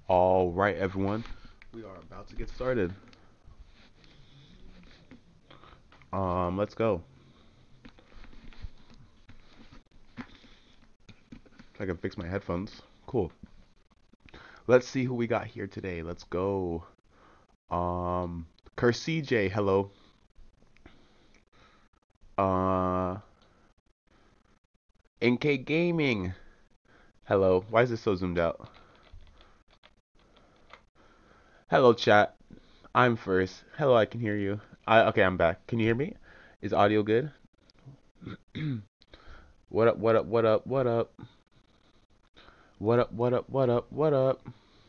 All right, everyone. We are about to get started. Let's go. If I can fix my headphones. Cool. Let's see who we got here today. Let's go. Curse CJ, hello. Uh, NK Gaming, hello. Why is this so zoomed out? Hello, chat. I'm first. Hello, I can hear you. Okay, I'm back. Can you hear me? Is audio good? What up, what up, what up, what up? What up, what up, what up, what up?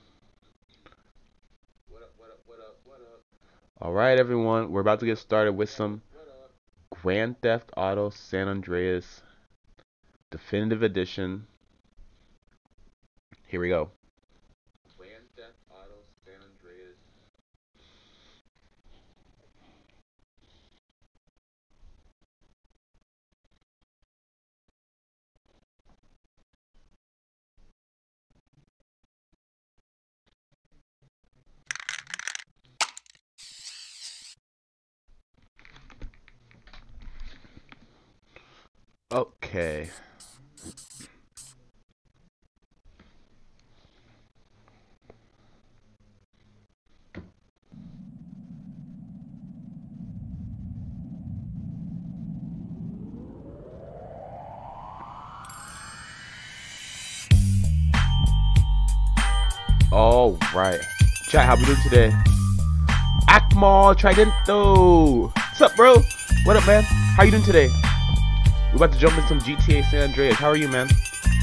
All right, everyone. We're about to get started with some Grand Theft Auto San Andreas Definitive Edition. Here we go. Grand Theft Auto San Andreas. Okay. All right. Chat, how we doing today? Akmal Tridento. What's up, bro? What up, man? How you doing today? We're about to jump in some GTA San Andreas. How are you, man?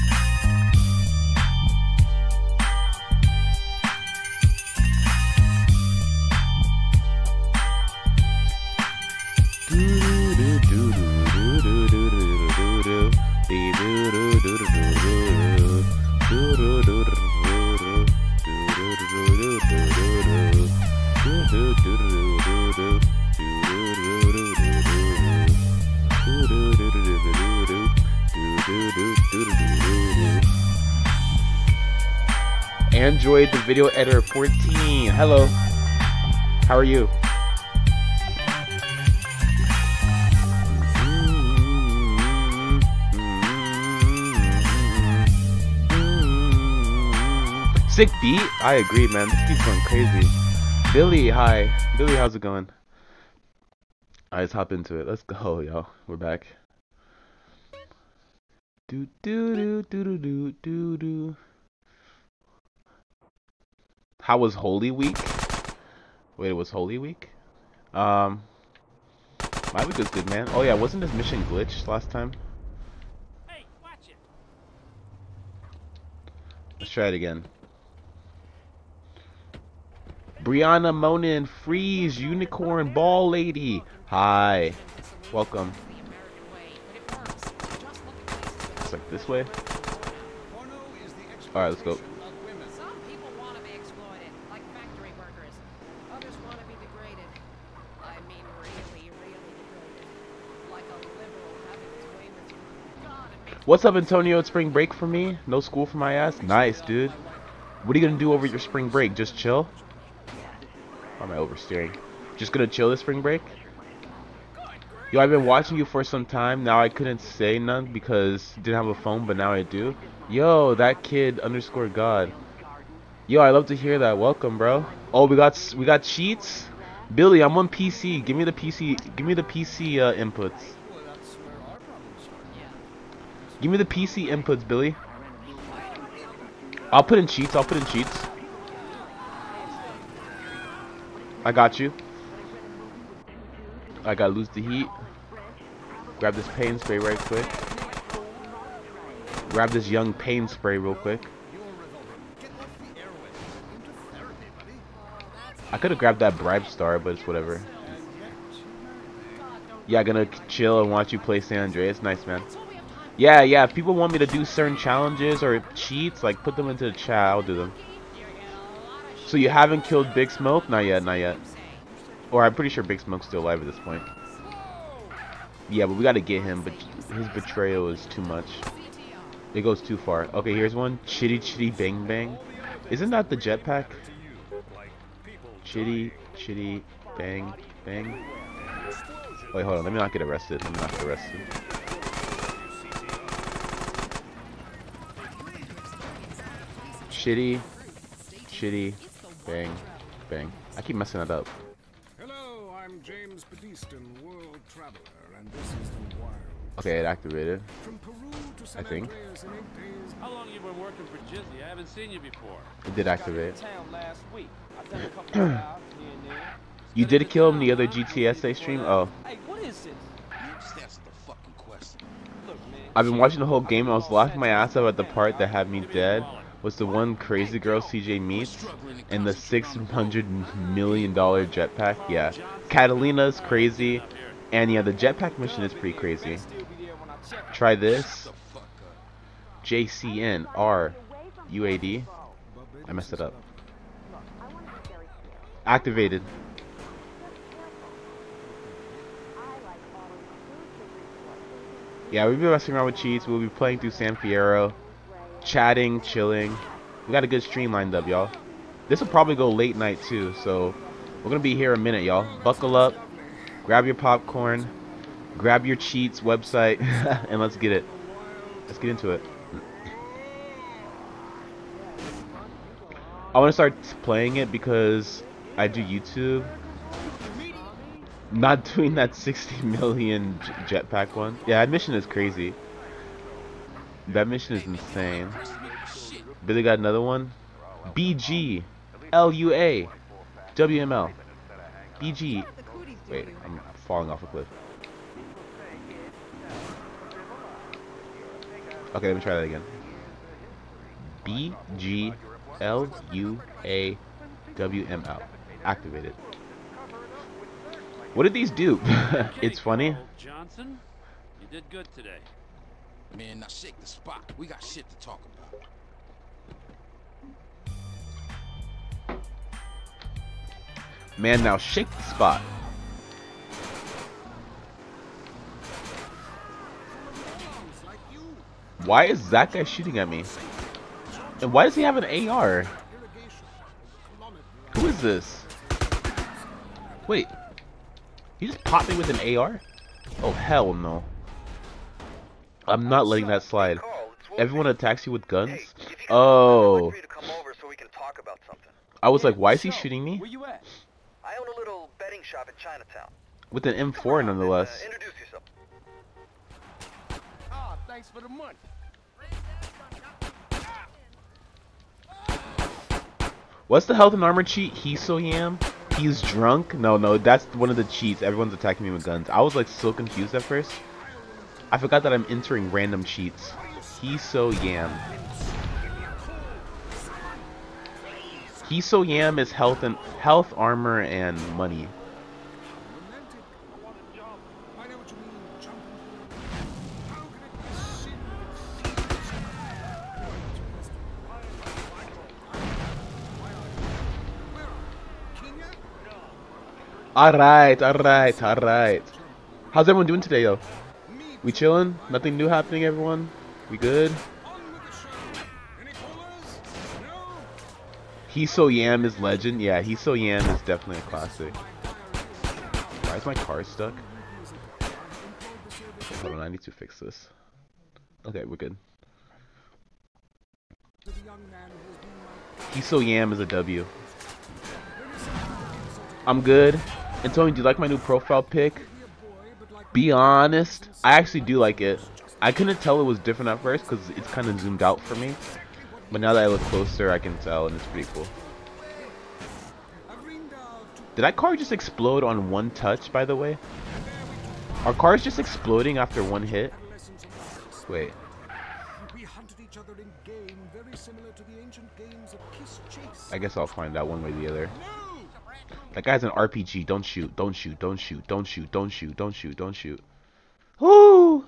Android the video editor 14. Hello. How are you? Sick beat? I agree, man. This beat's going crazy. Billy, hi. Billy, how's it going? Alright, let's hop into it. Let's go, y'all. We're back. Do do do do do do do do. How was Holy Week? Wait, it was Holy Week? My week was good, man. Oh yeah, wasn't this mission glitched last time? Hey, watch it. Let's try it again. Brianna Monin, Freeze, Unicorn, Ball Lady. Hi. Welcome. It's like this way. Alright, let's go. Some people want to be exploited, like factory workers. Others want to be degraded. I mean, really, really degraded. Like a liberal having his way with you. God, it makes What's up, Antonio? It's spring break for me. No school for my ass. Nice, dude. What are you gonna do over your spring break? Just chill? Why am I oversteering? Just gonna chill this spring break? Yo, I've been watching you for some time. Now I couldn't say none because didn't have a phone, but now I do. Yo, that kid underscore God. Yo, I love to hear that. Welcome, bro. Oh, we got cheats. Billy, I'm on PC. Give me the PC. Give me the PC inputs. Give me the PC inputs, Billy. I'll put in cheats. I'll put in cheats. I got you. I gotta lose the heat. Grab this pain spray right quick. Grab this young pain spray real quick. I could have grabbed that bribe star, but it's whatever. Yeah, gonna chill and watch you play San Andreas. Nice, man. Yeah, if people want me to do certain challenges or cheats, like put them into the chat. I'll do them. So you haven't killed Big Smoke? Not yet, not yet. Or I'm pretty sure Big Smoke's still alive at this point. Yeah, but we gotta get him, but his betrayal is too much. It goes too far. Okay, here's one. Chitty Chitty Bang Bang. Isn't that the jetpack? Chitty, chitty, bang, bang. Wait, hold on. Let me not get arrested. Let me not get arrested. Shitty, shitty, bang, bang. I keep messing that up. Hello, I'm James Pedestin, world traveler, and this is the wild. Okay, it activated. From Peru to San I think. Andreas in 8 days. How long you been working for Jizzy? I haven't seen you before. It did activate. Town last week. I've done a couple of jobs here and there. You did kill him the other GTSA stream? Oh. Hey, what is this? Just answer the fucking question. Look, man. I've been watching the whole game and I was laughing my ass off at the part that had me dead. Was the one crazy girl CJ meets and the $600 million jetpack. Yeah, Catalina's crazy, and yeah, the jetpack mission is pretty crazy. Try this. JCN R UAD. I messed it up. Activated. Yeah, we've been messing around with cheats. We'll be playing through San Fierro. Chatting, chilling. We got a good stream lined up, y'all. This will probably go late night too, so we're gonna be here a minute, y'all. Buckle up, grab your popcorn, grab your cheats website, and let's get it. Let's get into it. I want to start playing it because I do YouTube. Not doing that 60 million jetpack one. Yeah, that mission is crazy. That mission is insane. Billy got another one. BG LUA WML BG. Wait, I'm falling off a cliff. Okay, let me try that again. BG LUA WML activated. What did these do? It's funny. Johnson, you did good today. Man, now shake the spot. We got shit to talk about. Man, now shake the spot. Why is that guy shooting at me? And why does he have an AR? Who is this? Wait. He just popped me with an AR? Oh, hell no. I'm not letting that slide. Everyone attacks you with guns? Oh. I was like, why is he shooting me? Where you at? I own a little betting shop in Chinatown. With an M4 nonetheless. Introduce yourself. Ah, thanks for the money. What's the health and armor cheat? He's so yam? He's drunk? No, that's one of the cheats. Everyone's attacking me with guns. I was like so confused at first. I forgot that I'm entering random cheats. He's so yam. He's so yam is health, armor, and money. Alright. How's everyone doing today, though? We chilling? Nothing new happening, everyone? We good? He's So Yam is legend. Yeah, He's So Yam is definitely a classic. Why is my car stuck? Hold on, I need to fix this. Okay, we're good. He's So Yam is a W. I'm good. And Tony, do you like my new profile pic? Be honest, I actually do like it. I couldn't tell it was different at first because it's kind of zoomed out for me. But now that I look closer, I can tell, and it's pretty cool. Did that car just explode on one touch, by the way? Are cars just exploding after one hit? Wait. I guess I'll find out one way or the other. That guy's an RPG. Don't shoot. Don't shoot. Don't shoot. Don't shoot. Don't shoot. Don't shoot. Don't shoot. Woo!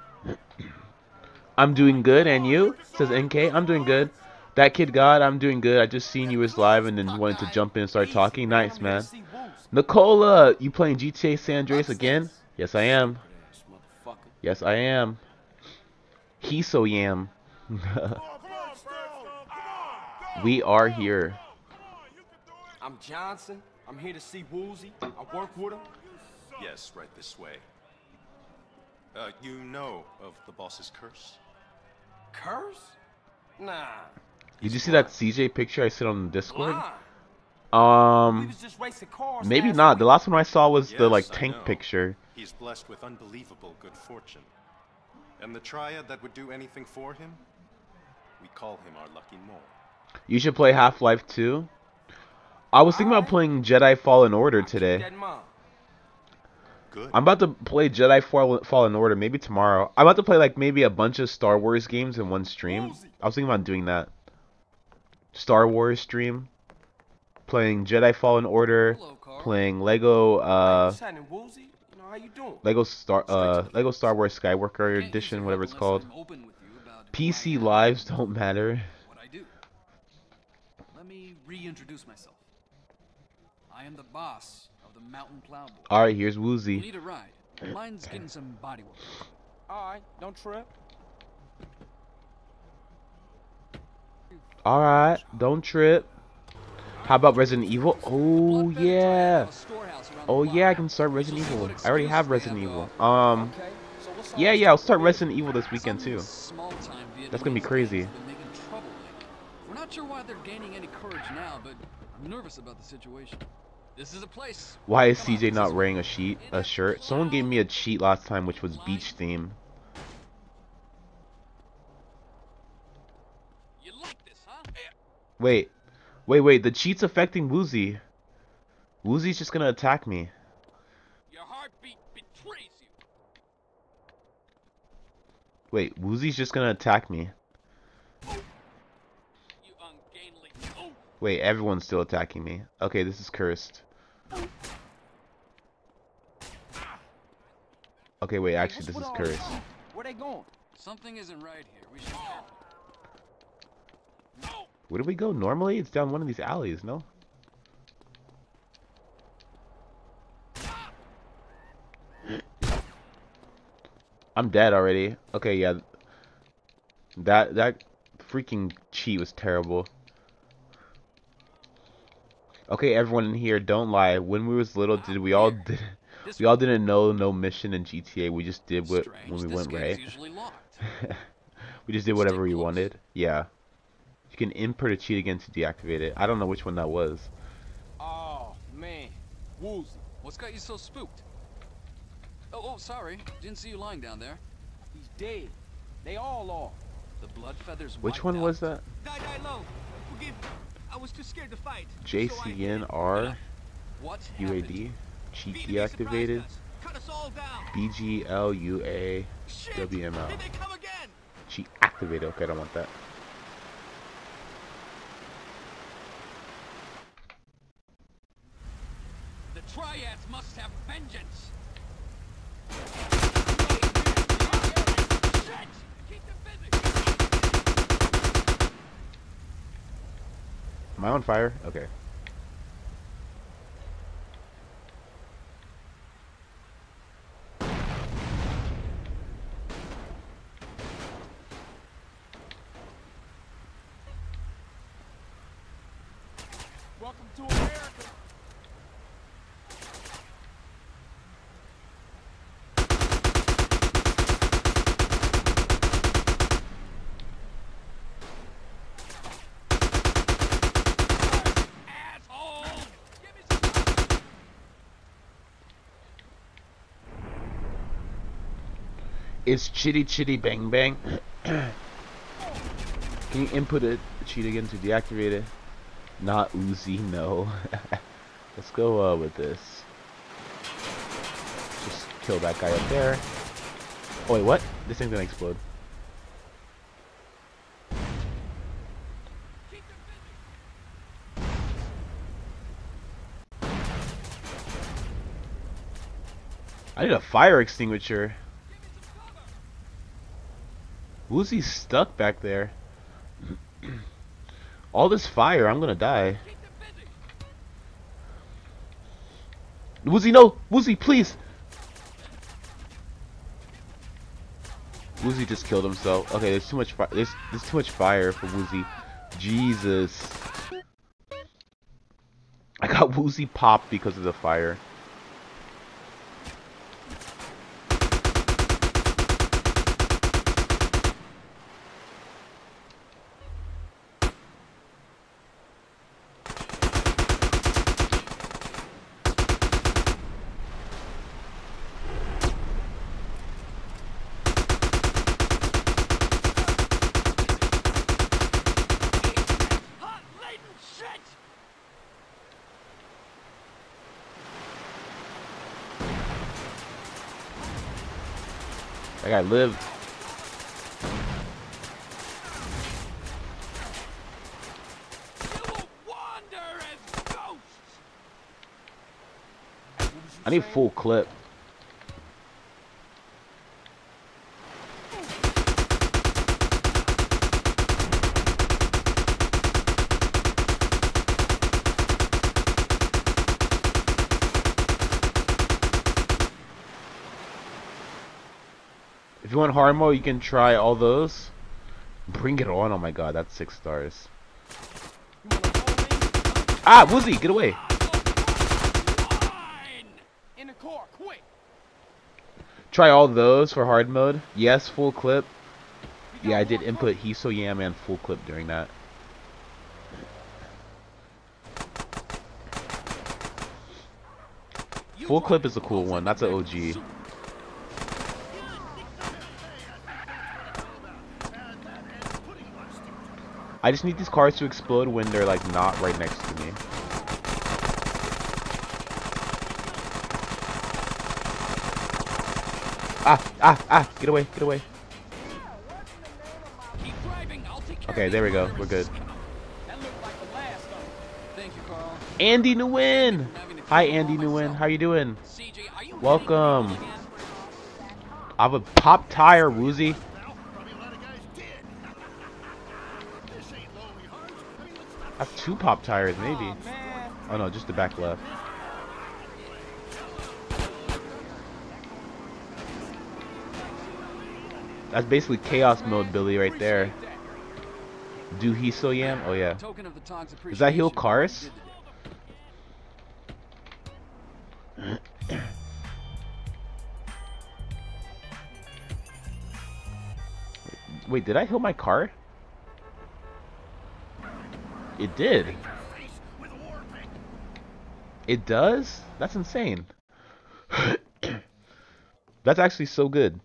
I'm doing good, and you? Says NK. I'm doing good. That kid God, I'm doing good. I just seen you was live and then wanted to jump in and start talking. Nice, man. Nicola, you playing GTA San Andreas again? Yes, I am. Yes, I am. He's so yam. We are here. I'm Johnson. I'm here to see Woozy. I work with him. Yes, right this way. You know of the boss's curse? Curse? Nah. Did you see that CJ picture I sent on Discord? Blind. We was just racing cars Maybe last not. The week. last one I saw was the like Yes, I tank know. picture. He's blessed with unbelievable good fortune. And the triad that would do anything for him, we call him our lucky mole. You should play Half-Life 2. I was thinking about playing Jedi Fallen Order today. That mom. Good. I'm about to play Jedi Fallen Order maybe tomorrow. I'm about to play like maybe a bunch of Star Wars games in one stream. I was thinking about doing that. Star Wars stream. Playing Jedi Fallen Order. Playing Lego What's happening, Woozy? You know, how you doing? Lego Star Wars Skywalker Edition, whatever it's called. PC lives don't matter. What I do. Let me reintroduce myself. I am the boss of the Mountain Plowboy. Alright, here's You Woozy. need a ride. Mine's getting some body work. Alright, don't trip. Alright, don't trip. How about Resident Evil? Oh yeah. Oh yeah, I can start Resident Evil. I already have Resident Evil. Okay, so what's all Yeah, this I'll talk start about? Resident Evil this weekend too. That's gonna be crazy. We're not sure why they're gaining any courage now, but I'm nervous about the situation. This is a place. Why is Come on, CJ this not is- wearing a shirt? Someone gave me a cheat last time, which was beach theme. You like this, huh? Wait, the cheat's affecting Woozy. Woozy's just gonna attack me. Your heartbeat betrays you. Wait, Woozy's just gonna attack me. You ungainly. Oh, Wait, everyone's still attacking me. Okay, this is cursed. Okay, wait, actually, this is cursed. Where they going? something isn't right here. We should. Where do we go normally? It's down one of these alleys, no? I'm dead already. Okay, yeah. That freaking cheat was terrible. Okay, everyone in here, don't lie. When we was little, we all didn't know no mission in GTA. We just did what when we went right. We just did whatever we wanted. Yeah. You can input a cheat again to deactivate it. I don't know which one that was. Oh, man. Woozy. What's got you so spooked? Oh, sorry. Didn't see you lying down there. He's dead. They all are. The blood feathers. Which one was that? Die low. Forgive me. I was too scared to fight. JCNR What? UAD cheat deactivated. Cut us all down. BGLUA WML Here they come again. cheat activated. Okay, I don't want that. The triads must have vengeance. Shit! Keep them busy. Am I on fire? Okay. Welcome to America. Asshole! Give me some cover. It's chitty chitty bang bang. Can you input a cheat again to deactivate it? Not Uzi, no. Let's go with this. Just kill that guy up there. Oh wait, what? This thing's gonna explode. Keep them busy. I need a fire extinguisher. Give me some cover. Woozy's stuck back there. All this fire, I'm gonna die. Keep them busy. Woozy, no! Woozy, please! Woozy just killed himself. Okay, there's too much fire. There's too much fire for Woozy. Jesus. I got woozy popped because of the fire. That guy lived. I need full clip. If you want hard mode, you can try all those. Bring it on. Oh my god, that's 6 stars. Ah, Woozy, get away. In the car, quick. Try all those for hard mode. Yes, full clip. Yeah, I did input Hiso Yam and full clip during that. Full clip is a cool one. That's an OG. I just need these cars to explode when they're like not right next to me. Ah, get away, get away. Okay, there we go. We're good. Andy Nguyen! Hi, Andy Nguyen. How you doing? Welcome. I have a pop tire, Woozy. I have 2 pop tires, maybe. Oh no, just the back left. That's basically chaos mode, Billy, right there. Do Hiso Yam? Oh yeah. Does that heal cars? Wait, did I heal my car? It did. It does? That's insane. That's actually so good.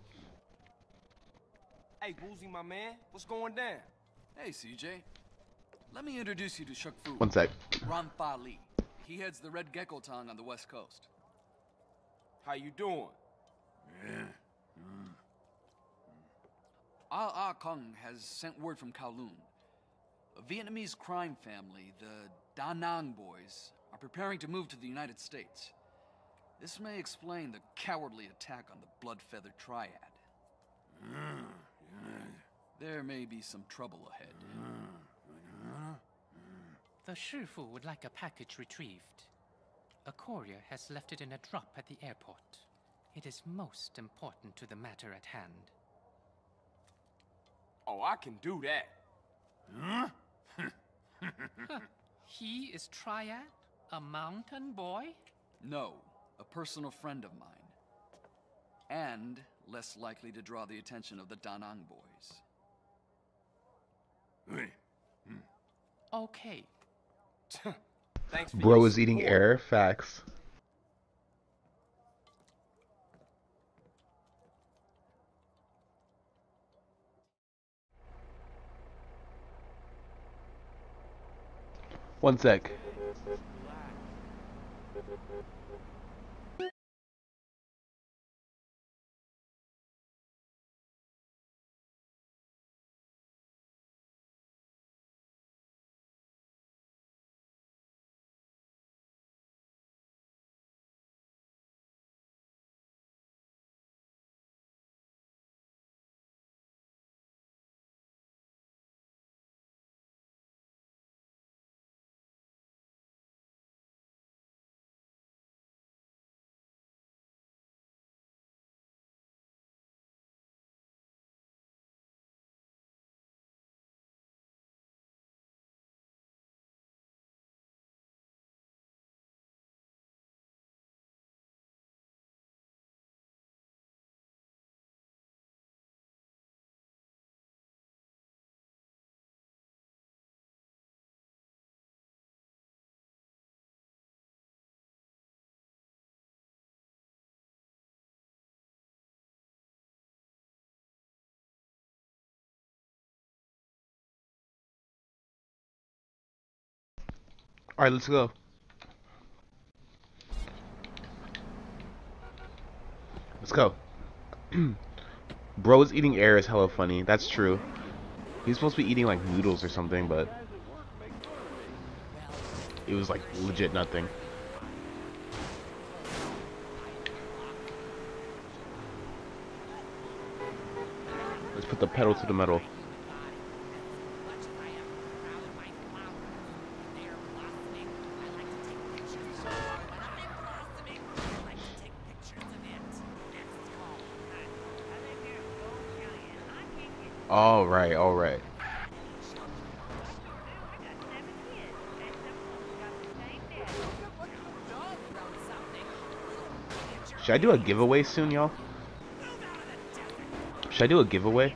Hey, Woozy, my man, what's going down? Hey, CJ. Let me introduce you to Shuk Fu. One sec. Ranfa Li. He heads the Red Gecko Tong on the West Coast. How you doing? Ah Kong has sent word from Kowloon. A Vietnamese crime family, the Da Nang boys, are preparing to move to the United States. This may explain the cowardly attack on the blood-feathered triad. There may be some trouble ahead. The Shifu would like a package retrieved. A courier has left it in a drop at the airport. It is most important to the matter at hand. Oh, I can do that. He is Triad? A mountain boy? No, a personal friend of mine. And less likely to draw the attention of the Da Nang boys. Okay. Thanks for Bro your is eating support. air. Facts. One sec. Alright, let's go. Let's go. Bro's eating air is hella funny. That's true. He's supposed to be eating like noodles or something, but it was like legit nothing. Let's put the pedal to the metal. All right, all right. Should I do a giveaway soon, y'all? Should I do a giveaway?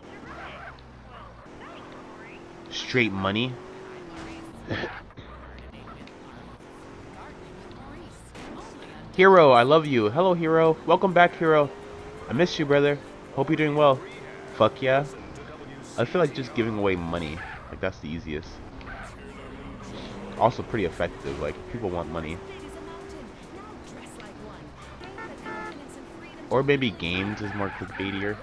Straight money. Hero, I love you. Hello, Hero. Welcome back, Hero. I miss you, brother. Hope you're doing well. Fuck yeah. I feel like just giving away money, like that's the easiest. Also pretty effective, like people want money. Or maybe games is more clickbaitier.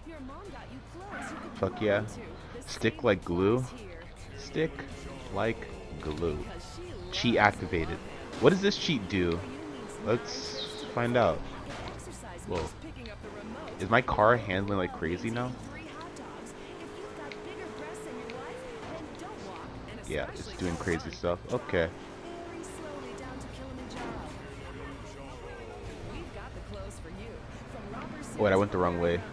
Fuck yeah. Stick like glue. Stick like glue. Cheat activated. What does this cheat do? Let's find out. Whoa. Is my car handling like crazy now? Yeah, it's doing crazy stuff. Okay. Wait, I went the wrong way.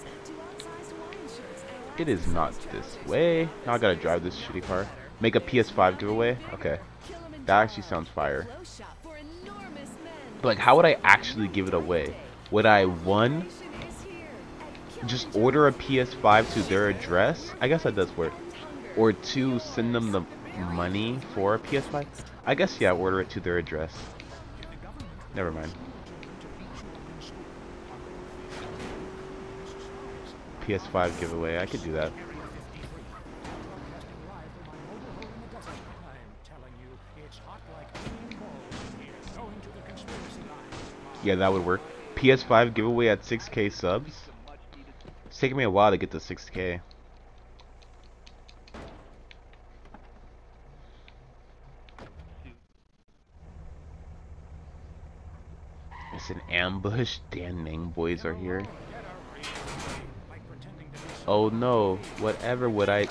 It is not this way. Now I gotta drive this shitty car. Make a PS5 giveaway? Okay. That actually sounds fire. But like, how would I actually give it away? Would I, one, just order a PS5 to their address? I guess that does work. Or two, send them the money for a PS5? I guess, yeah, order it to their address. Never mind. PS5 giveaway, I could do that. Yeah, that would work. PS5 giveaway at 6K subs. It's taking me a while to get to 6K. It's an ambush. Dan Nang boys are here. Oh no, whatever would I...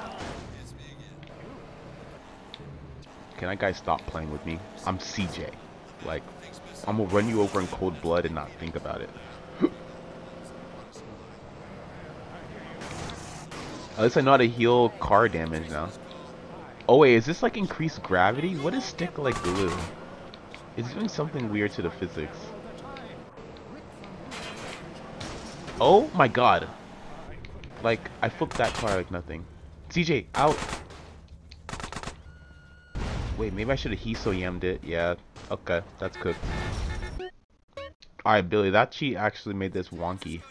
Can that guy stop playing with me? I'm CJ. Like, I'm gonna run you over in cold blood and not think about it. At least I know how to heal car damage now. Oh wait, is this like increased gravity? What is stick like glue? It's doing something weird to the physics. Oh my god. Like, I flipped that car like nothing. CJ, out! Wait, maybe I should have Hiso yammed it. Yeah, okay, that's cooked. Alright, Billy, that cheat actually made this wonky.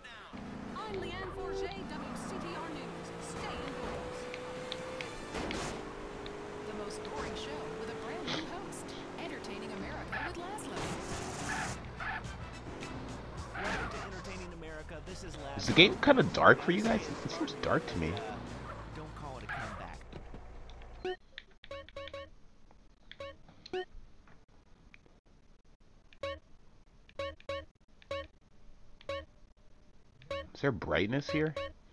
Is the game kind of dark for you guys? It seems dark to me. Don't call it a comeback. Is there brightness here?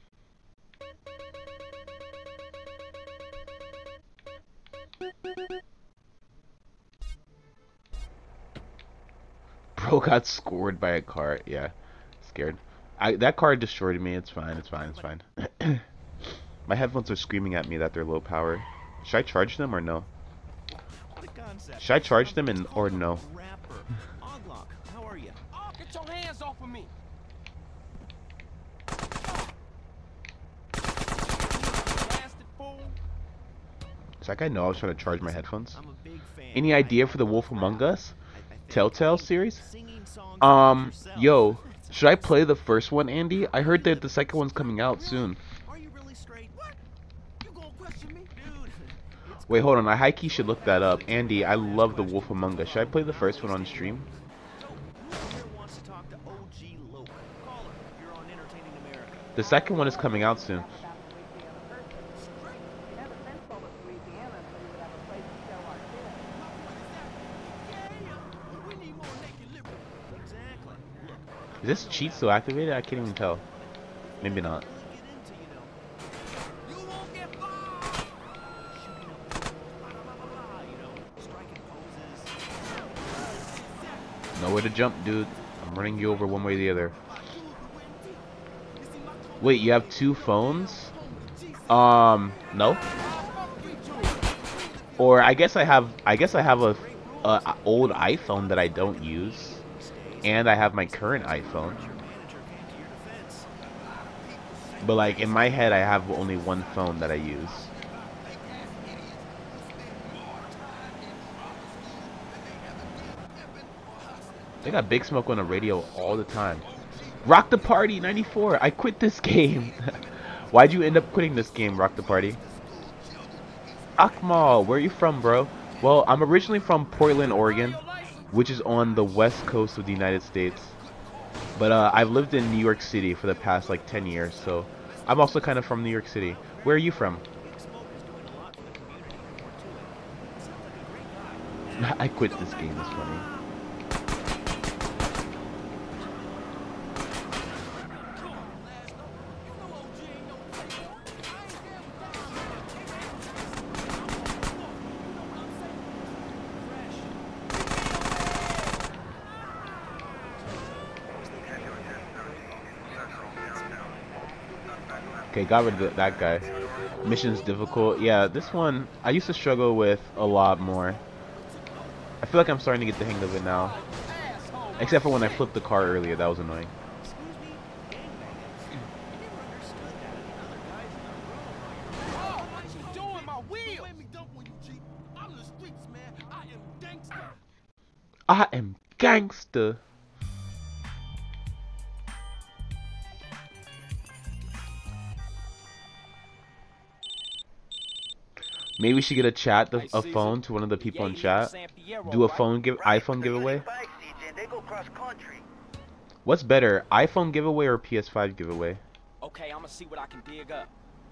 Bro got scored by a car. Yeah, scared. That car destroyed me. It's fine. It's fine. It's fine. My headphones are screaming at me that they're low power. Should I charge them or no? Should I charge them or no? How are you? Oh, get your hands off of me! Does that guy know I was trying to charge my headphones? Any idea for the Wolf Among Us Telltale series? Yo, should I play the first one, Andy? I heard that the second one's coming out soon. Are you really straight? What? You gonna question me? Dude, Wait, hold on. I high-key should look that up. Andy, I love The Wolf Among Us. Should I play the first one on stream? The second one is coming out soon. Is this cheat still activated? I can't even tell. Maybe not. Nowhere to jump, dude. I'm running you over one way or the other. Wait, you have two phones? No. Or I guess I have a old iPhone that I don't use. And I have my current iPhone. But like in my head I have only one phone that I use. They got Big Smoke on the radio all the time. Rock the Party 94. I quit this game. Why'd you end up quitting this game, Rock the Party? Akmal, where are you from, bro? Well, I'm originally from Portland, Oregon, which is on the west coast of the United States. But I've lived in New York City for the past like 10 years, so I'm also kind of from New York City. Where are you from? I quit this game, it's funny. Okay, got rid of that guy. Mission's difficult. Yeah, this one I used to struggle with a lot more. I feel like I'm starting to get the hang of it now. Except for when I flipped the car earlier, that was annoying. I am gangster. Maybe we should get a phone to one of the people in chat. Do a iPhone giveaway. What's better, iPhone giveaway or PS5 giveaway? Okay, I'm gonna see what I can dig up.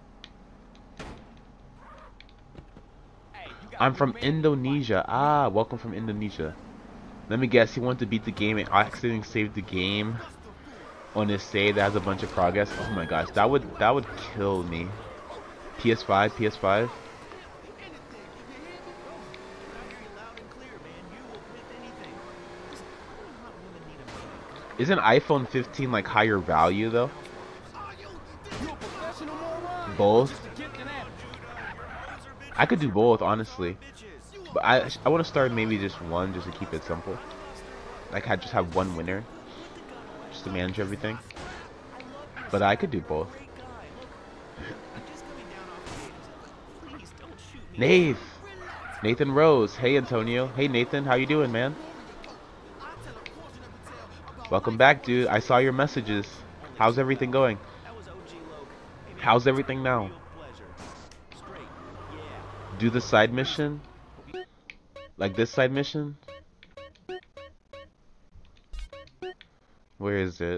I'm from Indonesia. Ah, welcome from Indonesia. Let me guess, he wanted to beat the game and accidentally saved the game on his save that has a bunch of progress. Oh my gosh, that would kill me. PS5. Isn't iPhone 15 like higher value though? Both? I could do both, honestly. But I want to start maybe just one, just to keep it simple. Like I just have one winner, just to manage everything. But I could do both. Nathan Rose. Hey Antonio. Hey Nathan, how you doing, man? Welcome back, dude. I saw your messages. How's everything going? How's everything now? Do the side mission? Like this side mission? Where is it?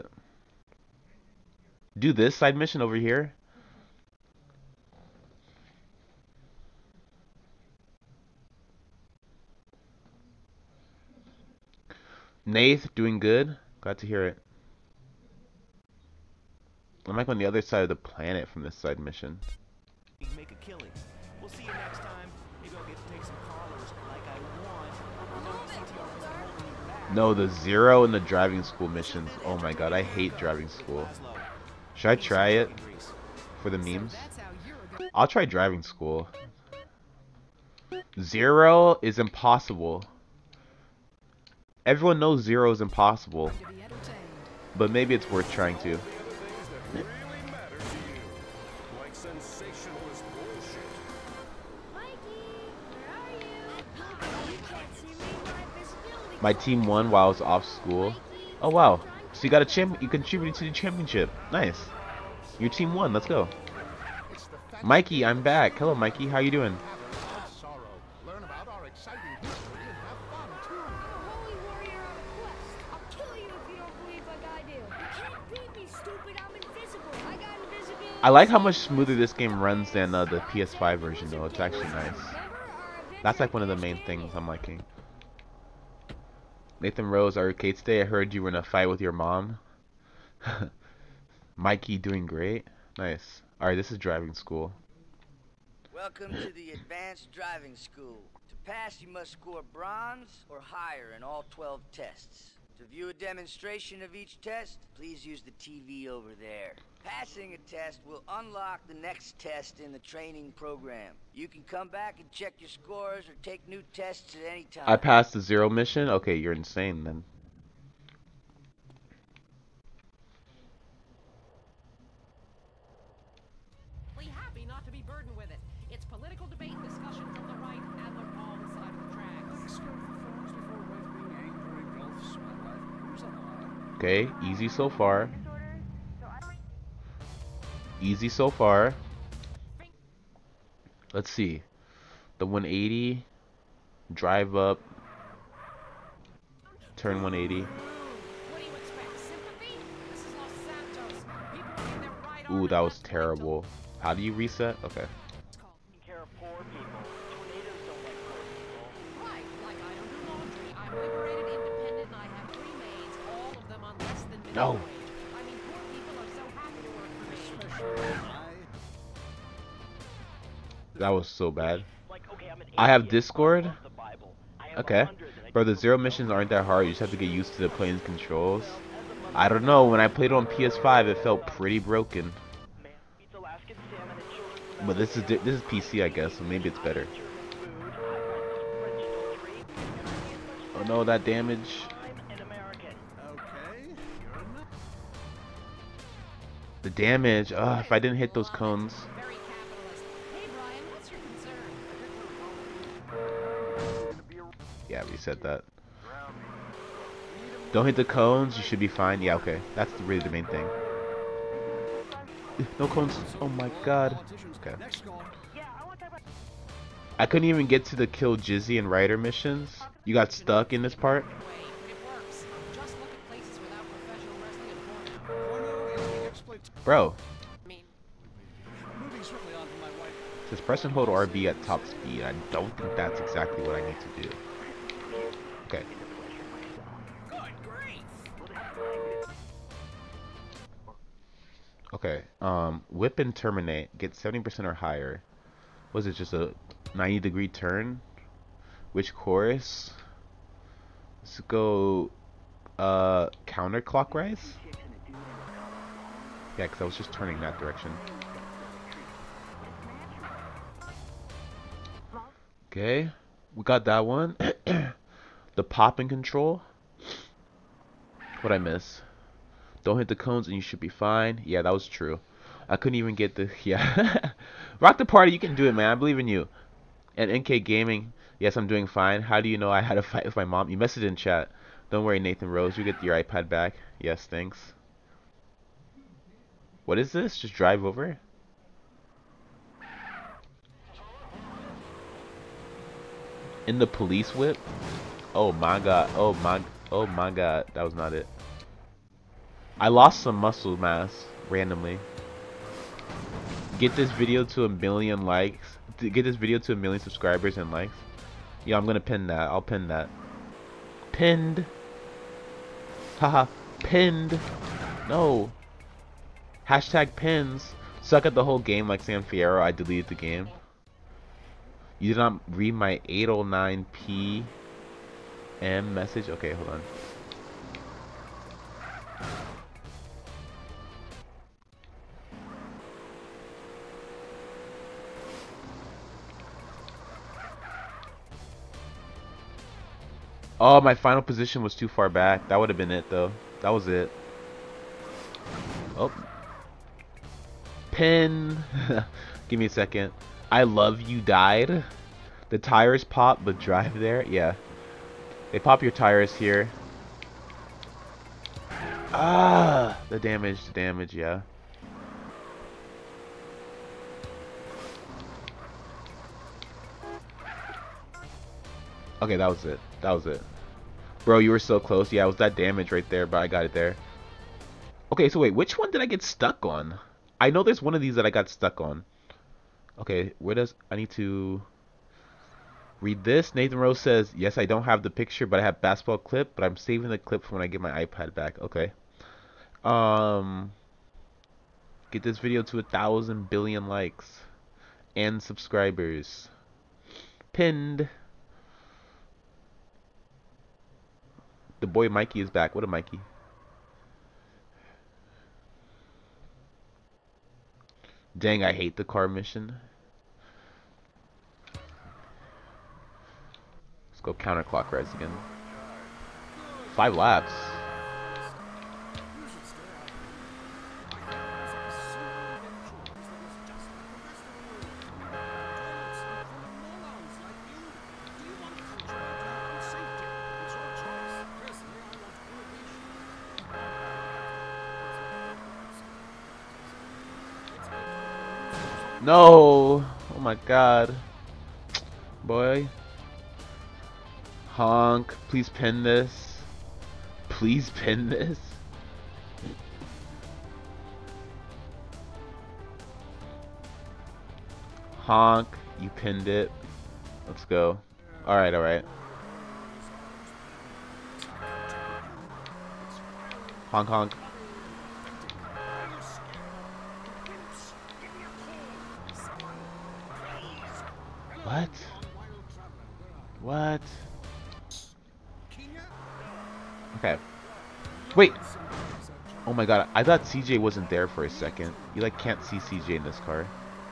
Do this side mission over here? Nath, doing good? Glad to hear it. I'm like on the other side of the planet from this side mission. Make a killing. We'll see you next time. Maybe I'll get to take some callers like I want. No, the Zero and the driving school missions. Oh my god, I hate driving school. Should I try it for the memes? I'll try driving school. Zero is impossible. Everyone knows Zero is impossible. But maybe it's worth trying to. My team won while I was off school. Oh wow. So you got a you contributed to the championship. Nice. Your team won. Let's go. Mikey, I'm back. Hello Mikey, how you doing? I like how much smoother this game runs than the PS5 version, though. It's actually nice. That's like one of the main things I'm liking. Nathan Rose, arcade stay. I heard you were in a fight with your mom. Mikey doing great. Nice. Alright, this is driving school. Welcome to the advanced driving school. To pass, you must score bronze or higher in all 12 tests. To view a demonstration of each test, please use the TV over there. Passing a test will unlock the next test in the training program. You can come back and check your scores or take new tests at any time. I passed the 0 mission? Okay, you're insane then. Happy not to be burdened with it. It's political debate and discussion from the right and the wrong side of the tracks. Okay, easy so far. Easy so far. Let's see. The 180. Drive up. Turn 180. What do you expect? Sympathy? This is Los Santos. People are in their right arm Ooh, and that was left leg terrible. How do you reset? Okay. Taking care of poor people. Tornadoes don't like poor people. Right, like I don't do laundry. I'm liberated, independent, and I have 3 maids, all of them on less than minimum No. wage. I mean, poor people are so happy to work for me. That was so bad. Like, okay, I'm an I have atheist, Discord. I love the Bible. I have Okay. 100 and I Bro, the go 0 to missions aren't that hard. You just have to get used to the plane's controls. I don't know. When I played it on PS5, it felt pretty broken. man, eats Alaskan salmon and children's But this is PC, I guess, so maybe it's better. German food. I like French toast, and I eat much Oh no, that damage. I'm an American. The damage. Ugh, if I didn't hit those cones. Very capitalist. Hey, Brian, what's your concern? Yeah, reset that. Don't hit the cones, you should be fine. Yeah, okay. That's really the main thing. No cones. Oh my god. Okay. I couldn't even get to the kill Jizzy and Ryder missions. You got stuck in this part. Way, but it works. Just look at places without professional wrestling and porno. Bro. I mean, It says press and hold RB at top speed. I don't think that's exactly what I need to do. Okay. Okay. Whip and terminate. Get 70% or higher. Was it just a 90-degree turn? Which chorus? Let's go counterclockwise. Yeah, because I was just turning that direction. Okay, we got that one. The pop and control. What'd I miss? Don't hit the cones and you should be fine. Yeah, that was true. I couldn't even get the... Yeah. Rock the party, you can do it, man. I believe in you. And NK Gaming. Yes, I'm doing fine. How do you know I had a fight with my mom? You messaged in chat. Don't worry, Nathan Rose. You get your iPad back. Yes, thanks. What is this? Just drive over? In the police whip? Oh my god. Oh my god. That was not it. I lost some muscle mass randomly. Get this video to 1 million likes. Get this video to 1 million subscribers and likes. Yeah, I'm gonna pin that. I'll pin that. Pinned. Haha. Pinned. No. Hashtag pins. Suck at the whole game like Sam Fierro. I deleted the game. You did not read my 809 PM message? Okay, hold on. Oh, my final position was too far back. That would have been it, though. That was it. Oh. Pin. Give me a second. I love you died. The tires pop, but drive there. Yeah. They pop your tires here. Ah, the damage, yeah. Okay, that was it. That was it. Bro, you were so close. Yeah, it was that damage right there, but I got it there. Okay, so wait, which one did I get stuck on? I know there's one of these that I got stuck on. Okay, where does I need to read this? Nathan Rose says, yes, I don't have the picture, but I have basketball clip, but I'm saving the clip for when I get my iPad back. Okay. Get this video to 1,000 billion likes and subscribers. Pinned. The boy Mikey is back. What a Mikey. Dang, I hate the car mission. Let's go counterclockwise again. 5 laps. No! Oh my god. Boy. Honk. Please pin this. Please pin this. Honk. You pinned it. Let's go. Alright, alright. Honk, honk. What? What? Okay. Wait! Oh my god, I thought CJ wasn't there for a second. You like can't see CJ in this car.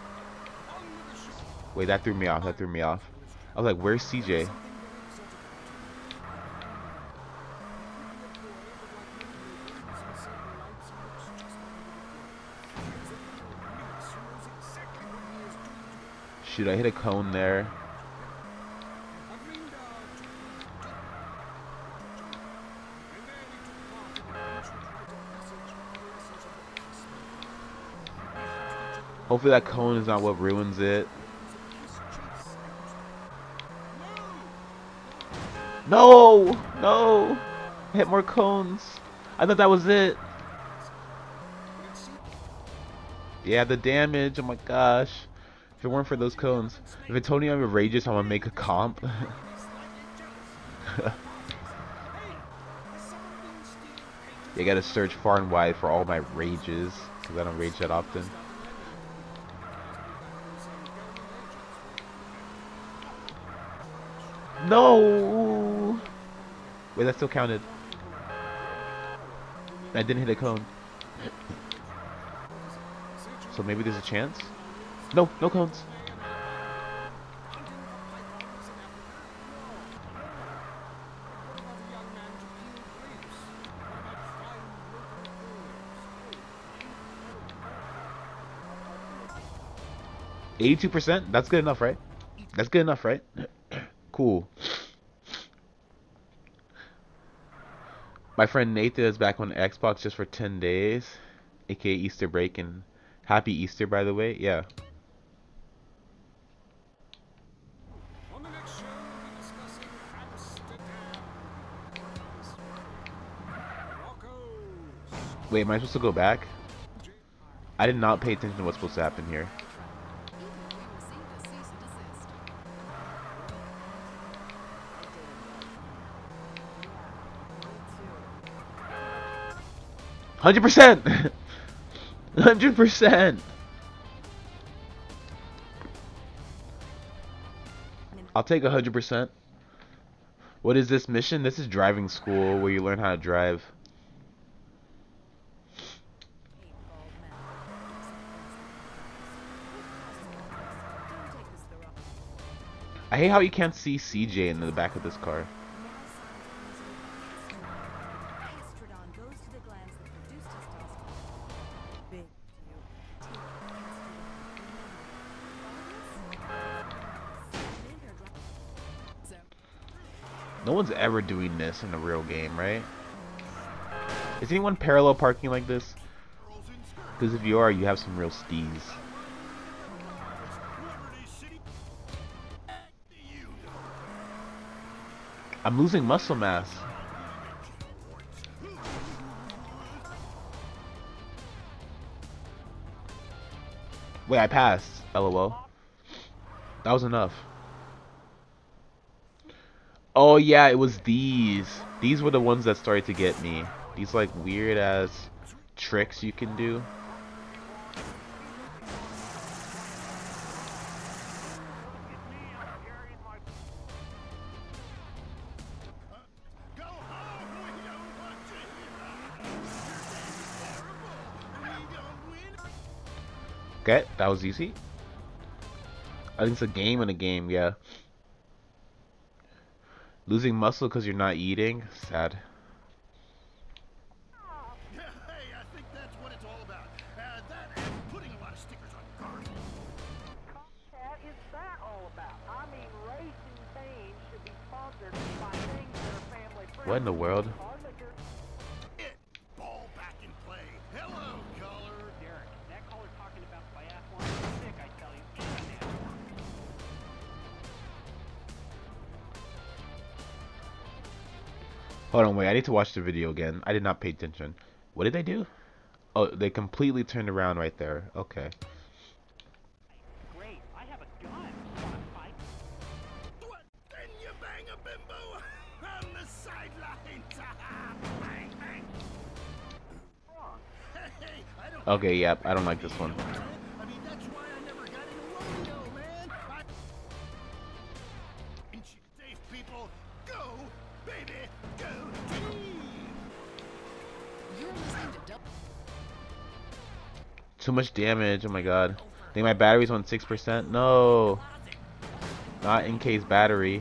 Wait, that threw me off, that threw me off. I was like, where's CJ? Shoot, I hit a cone there. Hopefully that cone is not what ruins it. No! No! I hit more cones. I thought that was it. Yeah, the damage. Oh my gosh. If it weren't for those cones. If Antonio rages, I'm gonna make a comp. You gotta search far and wide for all my rages, because I don't rage that often. No! Wait, that still counted. I didn't hit a cone. So maybe there's a chance? No, no cones. %? That's good enough, right? That's good enough, right? Cool. My friend Nathan is back on Xbox just for 10 days, aka Easter break, and happy Easter, by the way. Yeah. Wait, am I supposed to go back? I did not pay attention to what's supposed to happen here. %! 100%! I'll take 100%. What is this mission? This is driving school where you learn how to drive. I hate how you can't see CJ in the back of this car. No one's ever doing this in a real game, right? Is anyone parallel parking like this? Because if you are, you have some real steez. I'm losing muscle mass. Wait, I passed. LOL. That was enough. Oh yeah, it was these. These were the ones that started to get me. These like weird ass tricks you can do. Okay, that was easy. I think it's a game in a game, yeah. Losing muscle because you're not eating? Sad. Hey, I think that's what it's all about. That and putting a lot of stickers on cars. What is that all about? I mean, racing teams should be sponsored by things that are family friendly. What in the world? Ball back in play. Hello, caller. Derek, that caller talking about biathlon is sick, I tell you. Hold on, wait, I need to watch the video again. I did not pay attention. What did they do? Oh, they completely turned around right there. Okay. Great, I have a gun. Wanna fight? What? Then you bang a bimbo on the sidelines. Bang, bang. Hey, I don't. Okay, yep, I don't like this one. I mean, that's why I never got in a rodeo, man. Safe people, go, baby, go team. You're listening to Too much damage, oh my god. I think my battery's on 6%. No. Not in case battery.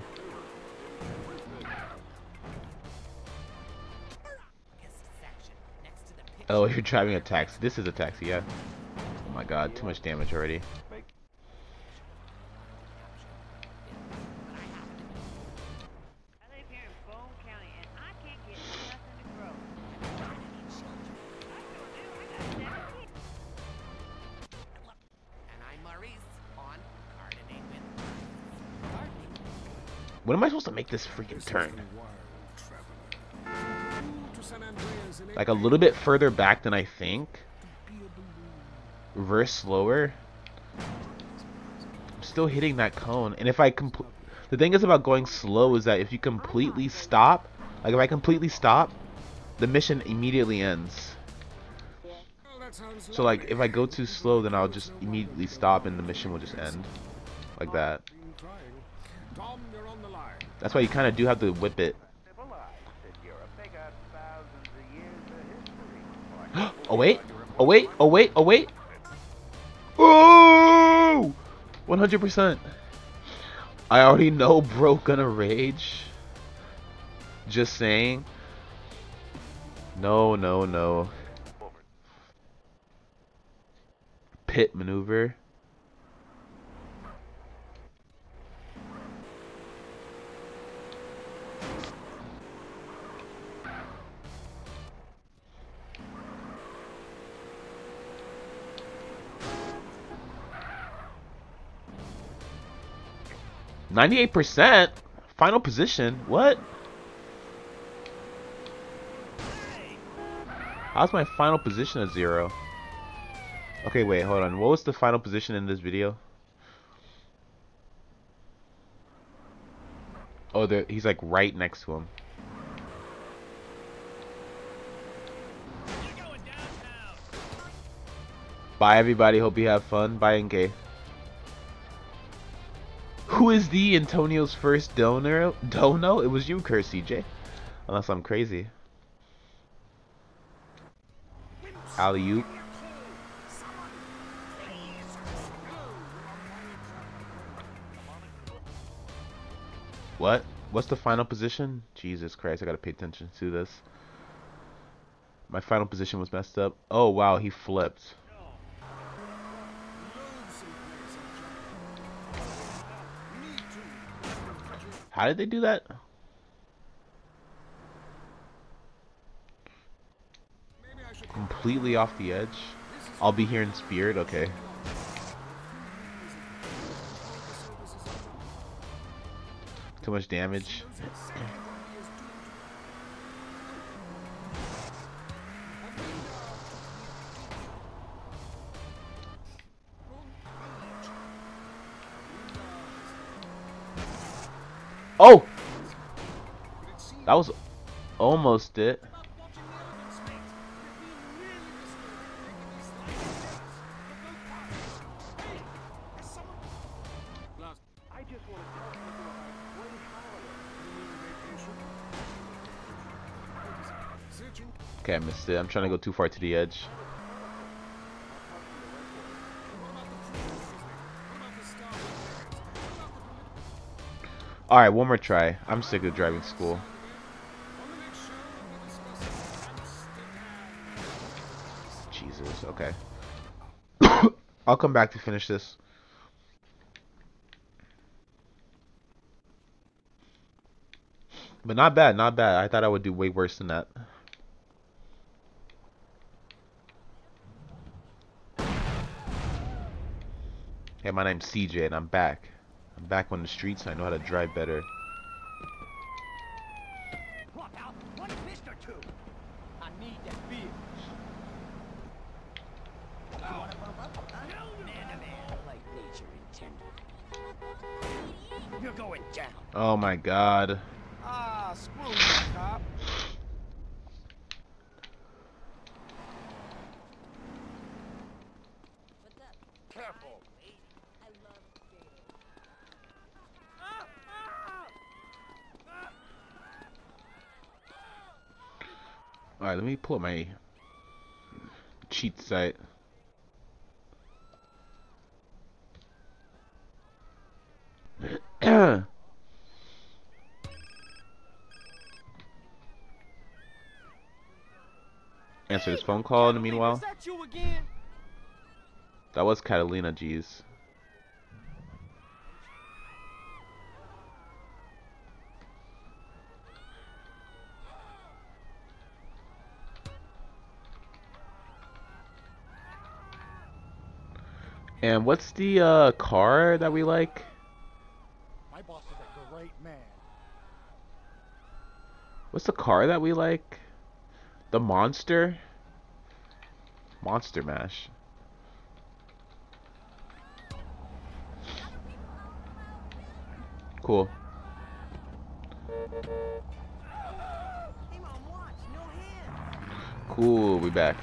Oh, you're driving a taxi. This is a taxi, yeah. Oh my god, too much damage already. When am I supposed to make this freaking turn? Like a little bit further back than I think. Reverse slower. I'm still hitting that cone. And if I the thing is about going slow is that if you completely stop, like if I completely stop, the mission immediately ends. So like if I go too slow, then I'll just immediately stop and the mission will just end. Like that. That's why you kind of do have to whip it. Oh wait, oh wait, oh wait, oh wait. Oh! 100%. I already know bro gonna rage. Just saying. No, no, no. Pit maneuver. %? Final position? What? How's my final position at 0? Okay, wait, hold on. What was the final position in this video? Oh, he's like right next to him. Bye, everybody. Hope you have fun. Bye, NK. Who is the Antonio's first donor? Dono? It was you, Curse CJ. Unless I'm crazy. Alley-oop. What? What's the final position? Jesus Christ, I gotta pay attention to this. My final position was messed up. Oh wow, he flipped. How did they do that? Completely off the edge. I'll be here in spirit, okay. Too much damage. That was almost it. Okay, I missed it. I'm trying to go too far to the edge. Alright, one more try. I'm sick of driving school. Jesus, okay. I'll come back to finish this. But not bad, not bad. I thought I would do way worse than that. Hey, my name's CJ and I'm back. I'm back on the streets. I know how to drive better. What out? What is Mr. Two? I need that beer. You wanna bump up? Man, like nature intended. You're going down. Oh my god. Ah, screw you, cop. Careful. Alright, let me pull up my cheat site. Answer this phone call in the meanwhile. Is that you again? That was Catalina, geez. And what's the car that we like? My boss is a great man. What's the car that we like? The Monster? Monster Mash. Cool. Cool, we back.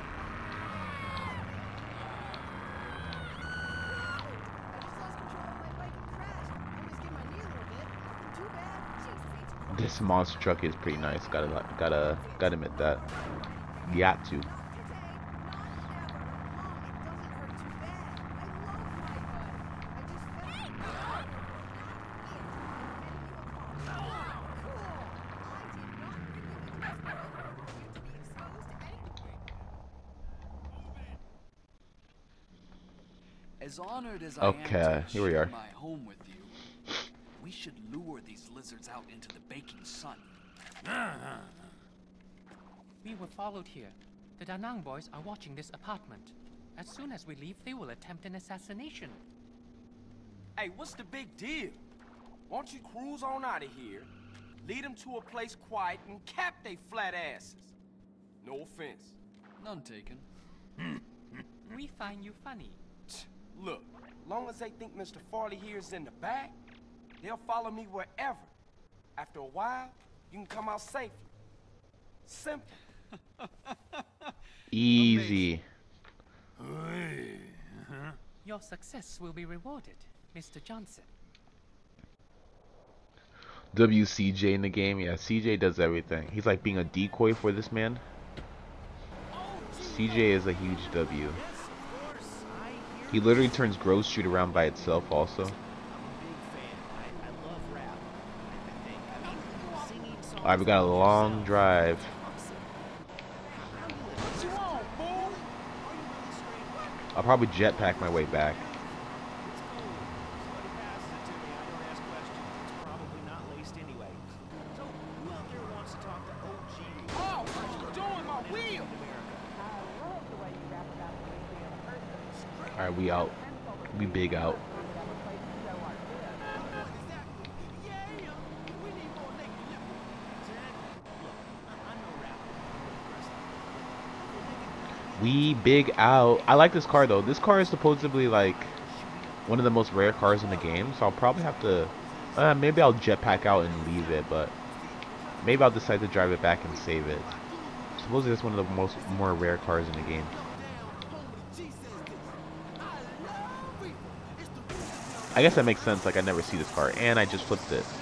This monster truck is pretty nice. Gotta admit that. Got to. As honored as I am to here we share are. my home with you, we should lure these lizards out into the baking sun. We were followed here. The Da Nang boys are watching this apartment. As soon as we leave, they will attempt an assassination. Hey, what's the big deal? Won't you cruise on out of here, lead them to a place quiet, and cap they flat asses? No offense. None taken. We find you funny. Look, long as they think Mr. Farley here is in the back, they'll follow me wherever. After a while, you can come out safely. Simple. Easy. Your success will be rewarded, Mr. Johnson. WCJ in the game? Yeah, CJ does everything. He's like being a decoy for this man. CJ is a huge W. He literally turns Grove Street around by itself also. Alright, we got a long drive. I'll probably jetpack my way back. Alright, we out. We big out. We big out. I like this car though. This car is supposedly like one of the most rare cars in the game, so I'll probably have to maybe I'll jetpack out and leave it, but Maybe I'll decide to drive it back and save it. Supposedly that's one of the more rare cars in the game. I guess that makes sense. Like I never see this car, and I just flipped it.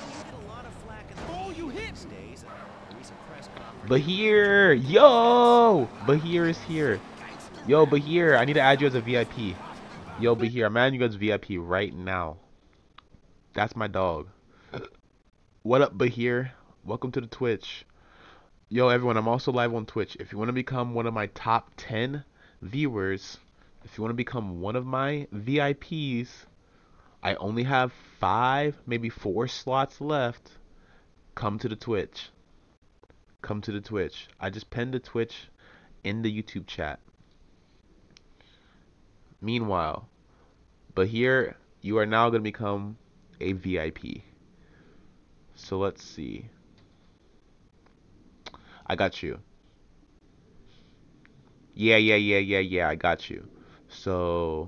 Bahir, yo, Bahir is here. Yo, Bahir, I need to add you as a VIP. Yo, Bahir, I'm adding you as VIP right now. That's my dog. What up, Bahir? Welcome to the Twitch. Yo, everyone, I'm also live on Twitch. If you want to become one of my top 10 viewers, if you want to become one of my VIPs, I only have 5, maybe 4 slots left. Come to the Twitch. Come to the Twitch. I just pinned the Twitch in the YouTube chat. Meanwhile, Bahir, you are now going to become a VIP. So let's see. I got you. Yeah, I got you. So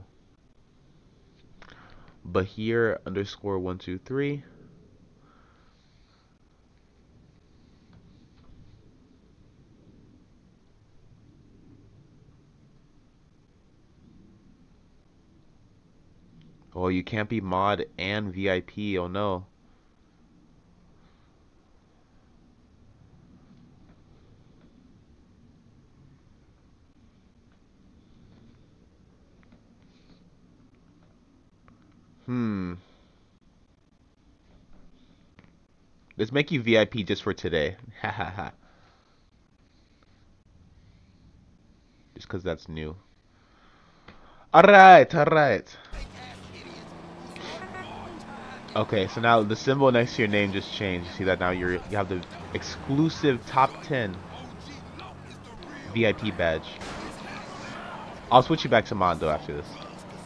Bahir underscore 123. Oh, you can't be mod and VIP. Oh no. Let's make you VIP just for today. Hahaha. Just because that's new. Alright. Okay, so now the symbol next to your name just changed. You see that now you have the exclusive top 10 VIP badge. I'll switch you back to mod though after this.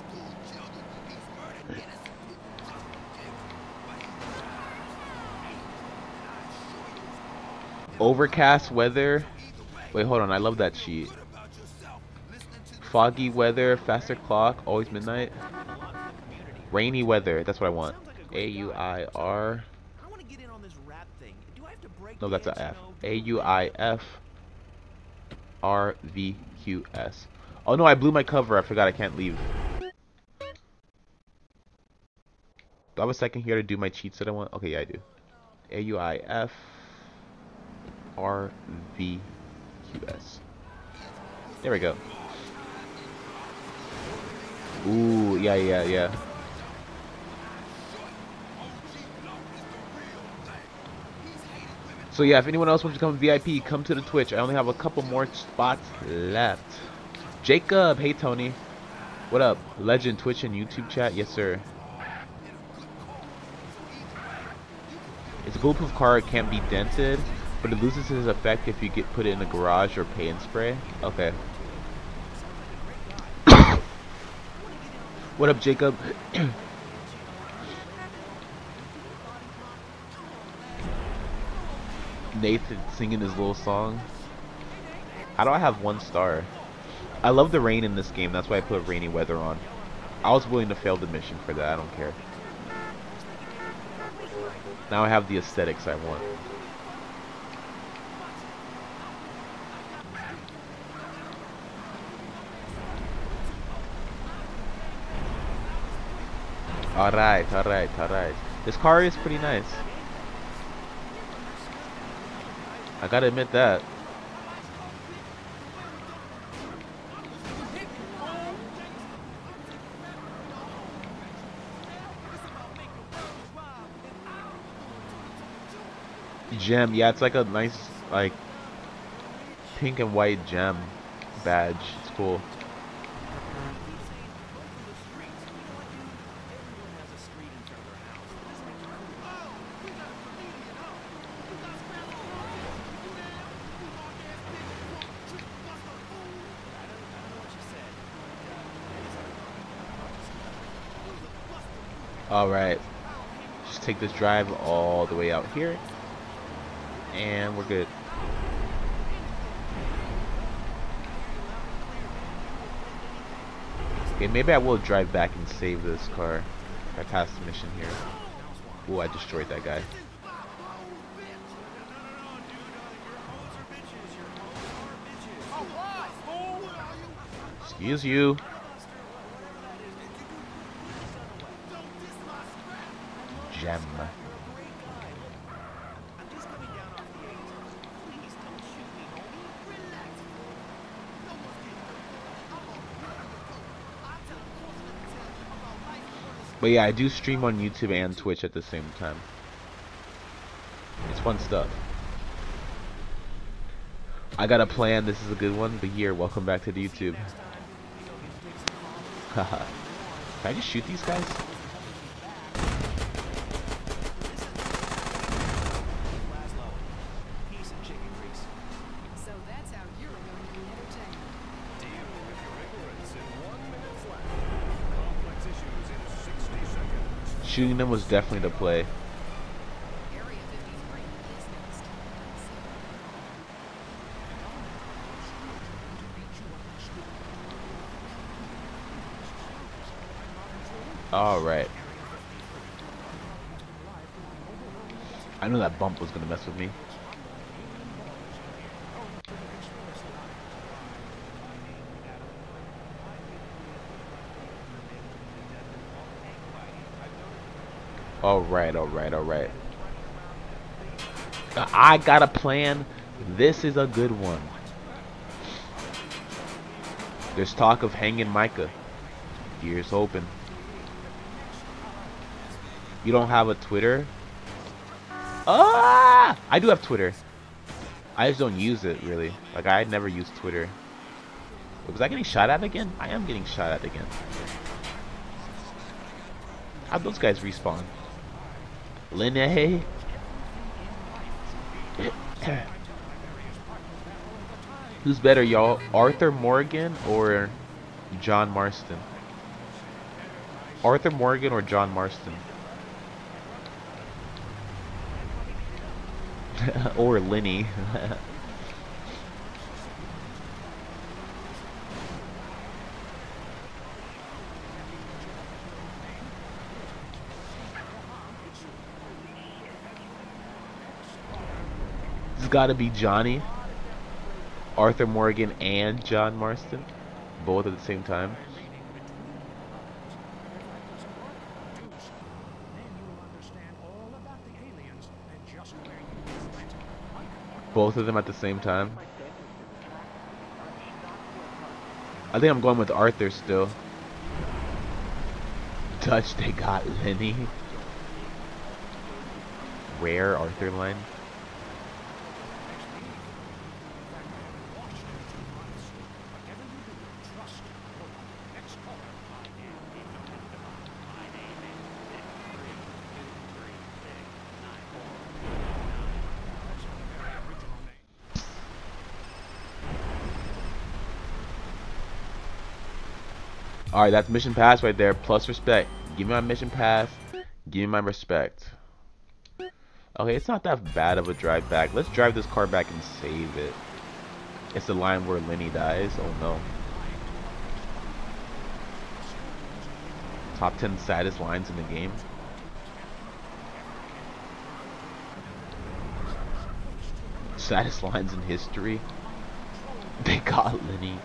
Overcast weather. Wait, hold on. I love that cheat. Foggy weather, faster clock, always midnight. Rainy weather. That's what I want. AUIR. No, that's a F. AUIFRVQS. Oh no, I blew my cover. I forgot I can't leave. Do I have a second here to do my cheats that I want? Okay, yeah, I do. AUIFRVQS. There we go. Ooh, yeah. So yeah, if anyone else wants to become a VIP, come to the Twitch. I only have a couple more spots left. Jacob, hey Tony. What up? Legend, Twitch and YouTube chat? Yes, sir. It's a bulletproof car, it can't be dented, but it loses its effect if you put it in a garage or paint spray. Okay. What up, Jacob? Nathan singing his little song. How do I have 1 star? I love the rain in this game, that's why I put rainy weather on. I was willing to fail the mission for that, I don't care. Now I have the aesthetics I want. Alright. This car is pretty nice. I gotta admit that. Gem, yeah, it's like a nice, like, pink and white gem badge. It's cool. Alright, just take this drive all the way out here, and we're good. Okay, maybe I will drive back and save this car if I pass the mission here. Ooh, I destroyed that guy. Use you. Gem. But yeah, I do stream on YouTube and Twitch at the same time. It's fun stuff. I got a plan. This is a good one. But here, welcome back to the YouTube. Haha. Can I just shoot these guys? So that's how you're going to be entertained. Deal with your ignorance in 1 minute flat. Complex issues in 60 seconds. Shooting them was definitely the play. Area 53 is next. Alright. I knew that bump was gonna mess with me. Alright. I got a plan. This is a good one. There's talk of hanging Micah. Ears open. You don't have a Twitter? Ah! I do have Twitter. I just don't use it, really. Like, I never use Twitter. Was I getting shot at again? I am getting shot at again. How'd those guys respawn? Linne? Who's better, y'all? Arthur Morgan or John Marston? Arthur Morgan or John Marston? Or Linny. It's gotta be Johnny, Arthur Morgan, and John Marston, both at the same time. Both of them at the same time. I think I'm going with Arthur still. Dutch, they got Lenny. Rare Arthur line. Alright, that's mission pass right there, plus respect. Give me my mission pass, give me my respect. Okay, it's not that bad of a drive back. Let's drive this car back and save it. It's the line where Lenny dies. Oh no. Top 10 saddest lines in the game. Saddest lines in history. They got Lenny.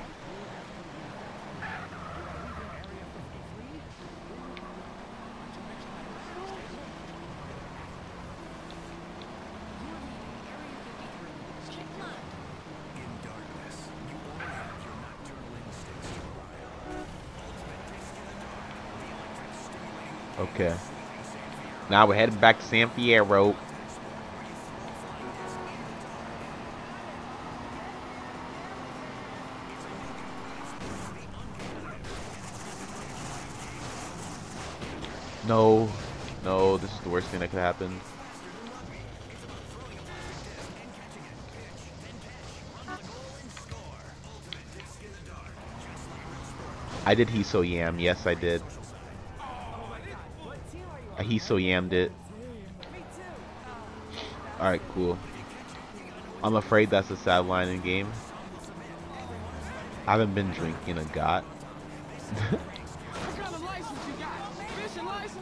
Okay. Now we're heading back to San Fierro. No. No, this is the worst thing that could happen. I did Hiso Yam. Yes, I did. I Hiso Yammed it. Alright, cool. I'm afraid that's a sad line in game. I haven't been drinking a got. What kind of license you got? Fishing license?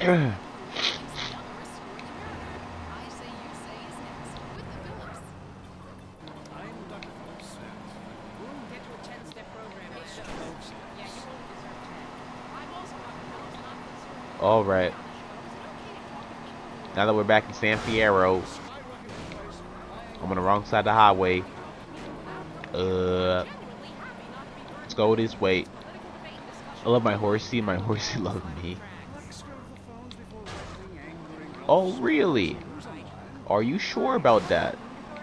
All right. Now that we're back in San Fierro, I'm on the wrong side of the highway. Let's go this way. I love my horsey. My horsey loves me. Oh, really? Are you sure about that?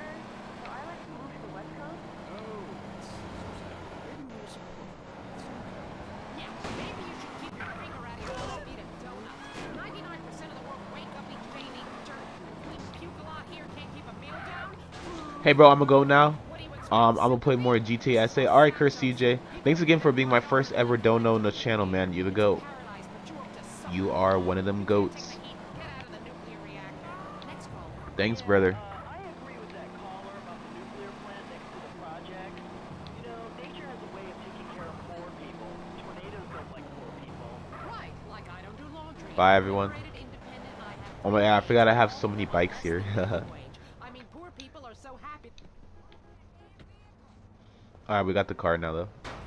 Hey bro, I'm gonna go now. I'm gonna play more GTA SA. Alright, Curse CJ. Thanks again for being my first ever dono on the channel, man. You're the GOAT. You are one of them goats. Thanks, brother. I agree with that caller about the nuclear plant next to the project. You know, nature has a way of taking care of poor people. Tornadoes don't like poor people. Right, like I don't do laundry. Bye, everyone. Oh my god, I forgot I have so many bikes here. I mean, poor people are so happy. Alright, we got the car now, though.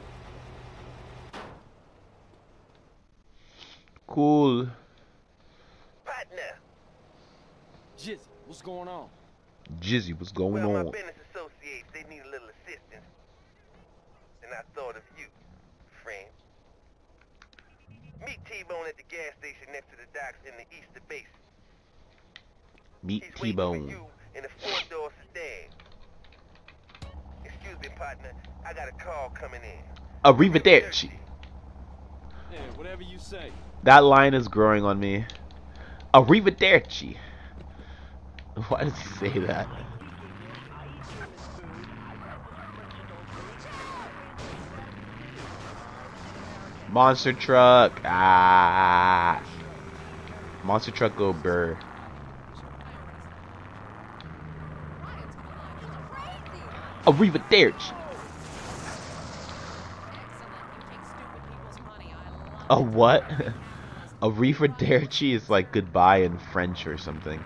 Cool. Partner. Jizzy, what's going on? Jizzy, what's going Well, on? my business associates, they need a little assistance. And I thought of you, friend. Meet T-Bone at the gas station next to the docks in the Easter Basin. Meet He's waiting for T-Bone. you in a 4-door sedan. Excuse me, partner. I got a call coming in. Arrivederci. Yeah, whatever you say. That line is growing on me. Arrivederci. Why does he say that? Monster truck. Ah. Monster truck go burr. Arrivederci. A what? Arrivederci is like goodbye in French or something.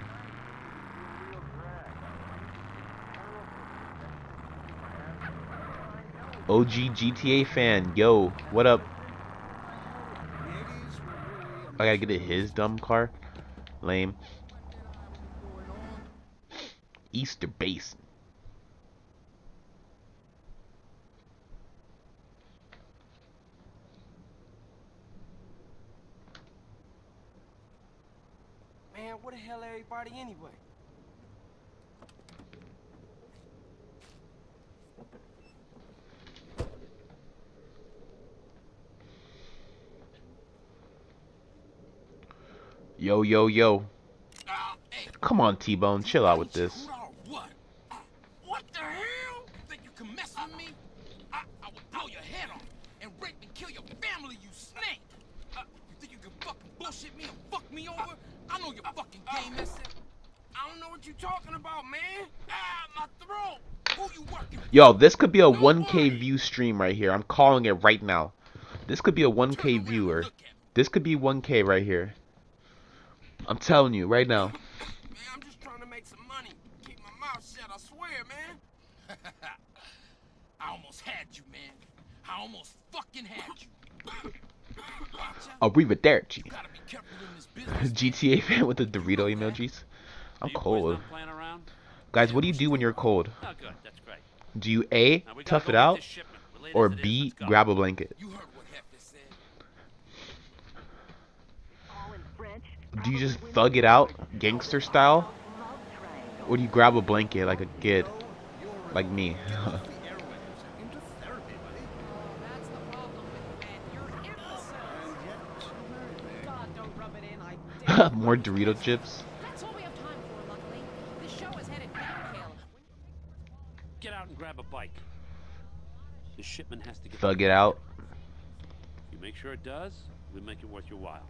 OG GTA fan, yo, what up? I gotta get his dumb car. Lame. Easter Basin. Man, where the hell everybody anyway? Yo, yo, yo. Come on, T-Bone, chill out with this. What the hell? Think you can mess with me? I will blow your head off and rape and kill your family, you snake! You think you can fucking bullshit me and fuck me over? I know your fucking game, that's it. I don't know what you talking about, man. My throat! Who you working for? Yo, this could be a 1K view stream right here. I'm calling it right now. This could be a 1K viewer. This could be 1K right here. I'm telling you right now. Man, I'm just trying to make some money. Keep my mouth shut, I swear, man. I almost had you, man. I almost fucking had you. Arrivederci. GTA fan with the Dorito emojis. I'm cold. Guys, what do you do when you're cold? Oh, good. That's great. Do you A, tough it out, or B, grab a blanket? Do you just thug it out, gangster style? Or do you grab a blanket like a kid? Like me. More Dorito chips. Get out and grab a bike. The shipment has to get Thug it out. You make sure it does, we make it worth your while.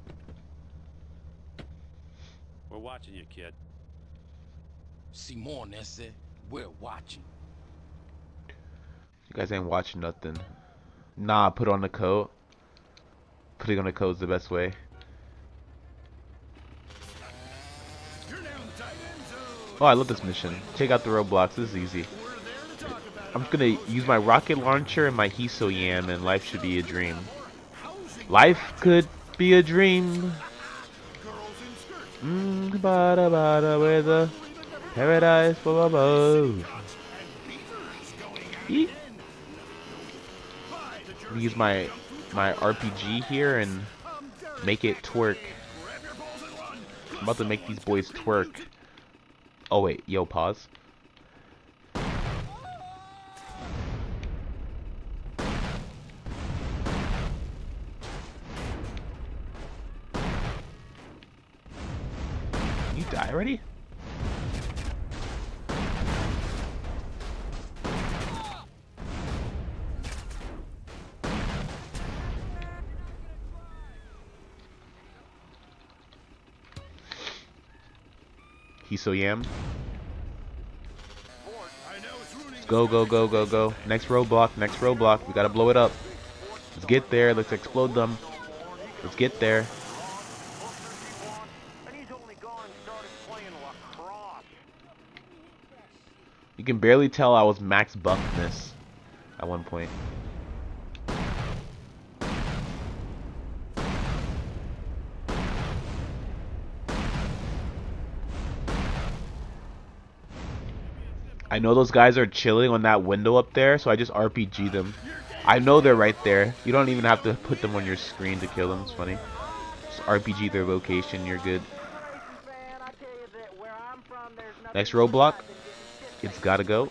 We're watching you, kid. Simon, that's it. We're watching. You guys ain't watching nothing. Nah, put on the coat. Putting on the coat is the best way. Oh, I love this mission. Take out the roadblocks. This is easy. I'm just gonna use my rocket launcher and my Hisoyam, and life should be a dream. Life could be a dream. Bada bada with a paradise for above. Use my RPG here and make it twerk. I'm about to make these boys twerk. Oh wait, yo, pause. You die already? Hisoyam. Go, go, go, go, go. Next roadblock, next roadblock. We gotta blow it up. Let's get there. Let's explode them. Let's get there. You can barely tell I was max buffness at one point. I know those guys are chilling on that window up there, so I just RPG them. I know they're right there. You don't even have to put them on your screen to kill them. It's funny. Just RPG their location, you're good. Next roadblock. It's gotta go.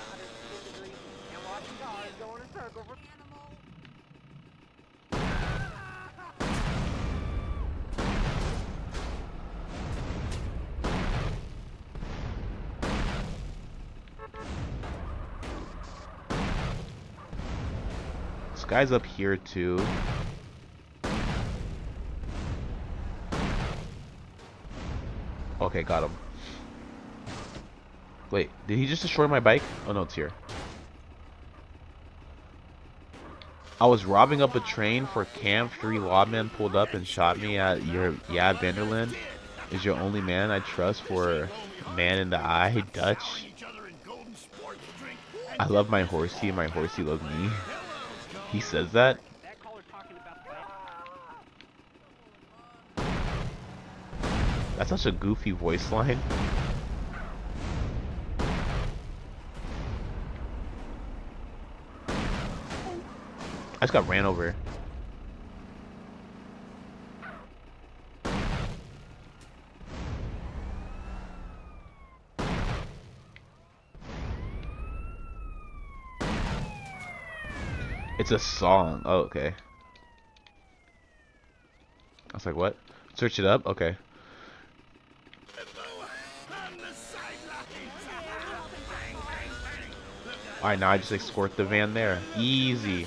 This guy's up here too. Okay, got him. Wait, did he just destroy my bike? Oh no, it's here. I was robbing up a train for camp. 3 lawmen pulled up and shot me at your Vanderland is your only man I trust for man in the eye, Dutch. I love my horsey and my horsey loves me. He says that? That's such a goofy voice line. I just got ran over. It's a song. Oh, okay. I was like, what? Search it up? Okay. Alright, now I just escort the van there. Easy.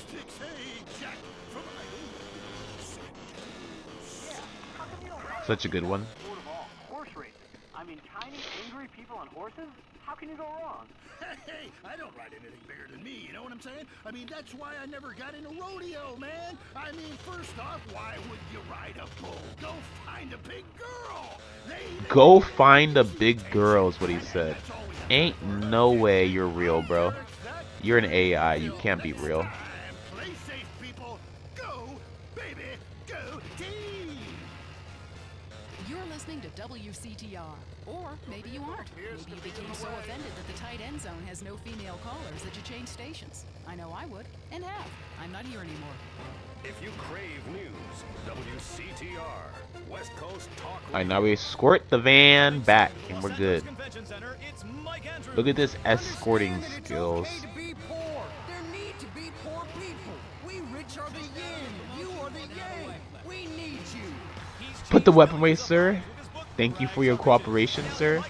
Such a good one. Horse racing. I mean, tiny, angry people on horses? How can you go wrong? Hey, I don't ride anything bigger than me, you know what I'm saying? I mean, that's why I never got into rodeo, man. I mean, first off, why would you ride a bull? Go find a big girl. Go find a big girl is what he said. Ain't no way you're real, bro. You're an AI. You can't be real. Play safe, people. Go, baby, go team. You're listening to WCTR. Or maybe you aren't. Maybe you became so offended that the tight end zone has no female callers that you changed stations. I know I would, and have. I'm not here anymore. If you crave news, WCTR, West Coast Talk. Alright, now we escort the van back, and we're good. Look at this escorting skills. There need to be poor people. We rich are the yin, you are the yang. We need you. Put the weapon away, sir. Thank you for your cooperation, sir.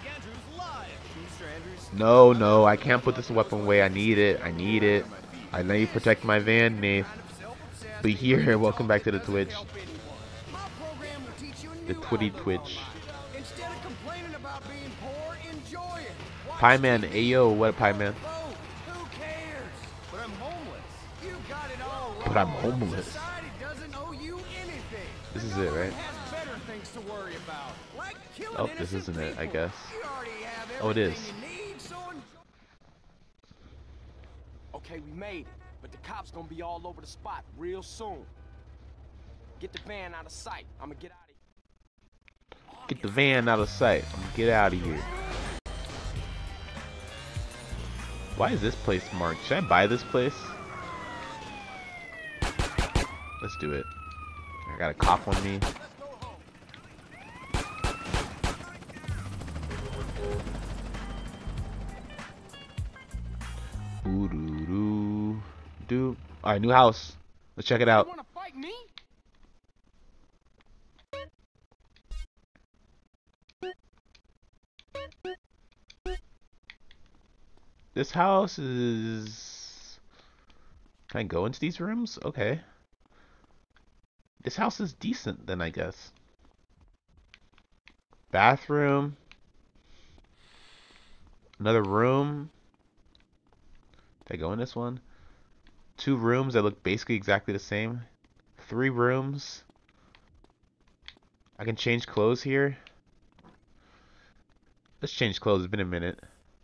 No, no, I can't put this weapon away. I need it. I need it. I need to protect my van, Nath. But here, welcome back to the Twitch. The Twitty Twitch. Instead of complaining about being poor, enjoy it. Pie Man, ayo, what a Pie Man. Who cares? But I'm homeless. You got it all wrong. But I'm homeless. Society doesn't owe you anything. This is it, right? Has better things to worry about. Like killing Oh, this isn't it, I guess. You already have Oh, it is. Everything you need, son? Okay, we made it, but the cops gonna be all over the spot real soon. Get the van out of sight. I'ma get out of here. Get the van out of sight. Get out of here. Why is this place marked? Should I buy this place? Let's do it. I got a cop on me. Ooh doo doo doo. All right, new house. Let's check it out. You wanna fight me? This house is... Can I go into these rooms? Okay. This house is decent then, I guess. Bathroom. Another room. Did I go in this one? 2 rooms that look basically exactly the same. 3 rooms. I can change clothes here. Let's change clothes. It's been a minute.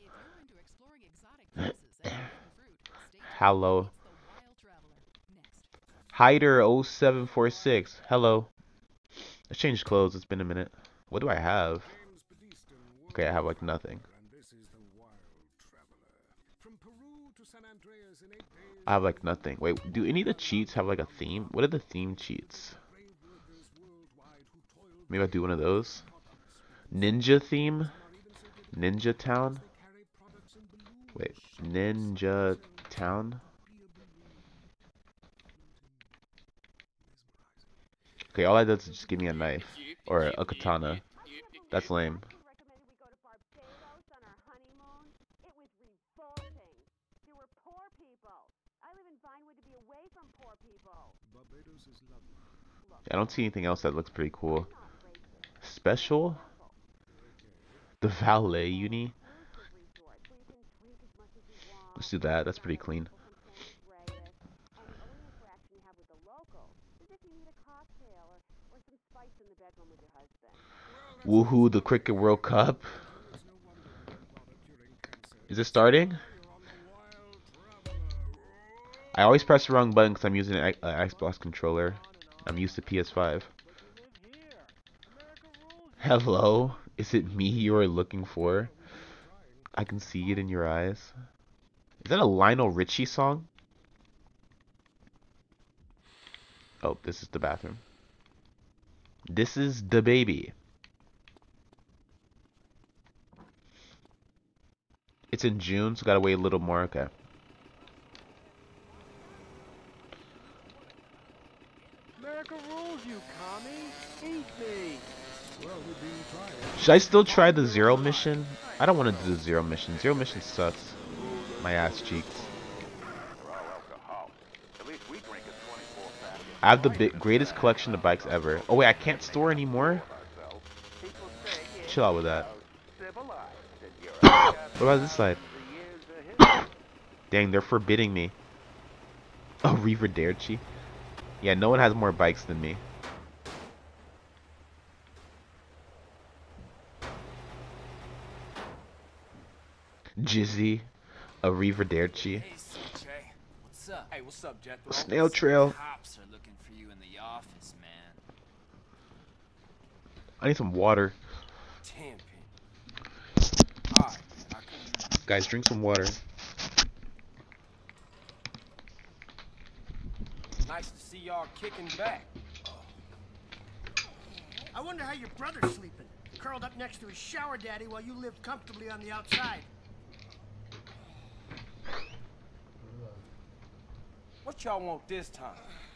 Hello. Hider 0746. Hello. Let's change clothes. It's been a minute. What do I have? Okay, I have like nothing. I have like nothing. Wait, do any of the cheats have like a theme? What are the theme cheats? Maybe I'll do one of those. Ninja theme? Ninja Town? Wait, Ninja Town? Okay, all I did is just give me a knife. Or a katana. That's lame. I don't see anything else that looks pretty cool. Special? The valet uni? Let's do that. That's pretty clean. Woohoo, the Cricket World Cup. Is it starting? I always press the wrong button because I'm using an Xbox controller. I'm used to PS5. Hello? Is it me you are looking for? I can see it in your eyes. Is that a Lionel Richie song? Oh, this is the bathroom. This is the baby. It's in June, so gotta wait a little more. Okay. America rules, you commie. Eat me. Should I still try the Zero mission? I don't want to do the Zero mission. Zero mission sucks. My ass cheeks. I have the greatest collection of bikes ever. Oh wait, I can't store anymore? Chill out with that. What about this side? Dang, they're forbidding me. Oh, Riverderci. Yeah, no one has more bikes than me. Jizzy, a Riverderci. Hey, CJ. What's up? Hey, what's up, Jethro? Snail trail. Cops are looking for you in the office, man. I need some water. Alright, guys, drink some water. nice to see y'all kicking back. I wonder how your brother's sleeping. Curled up next to his shower daddy while you live comfortably on the outside. What y'all want this time?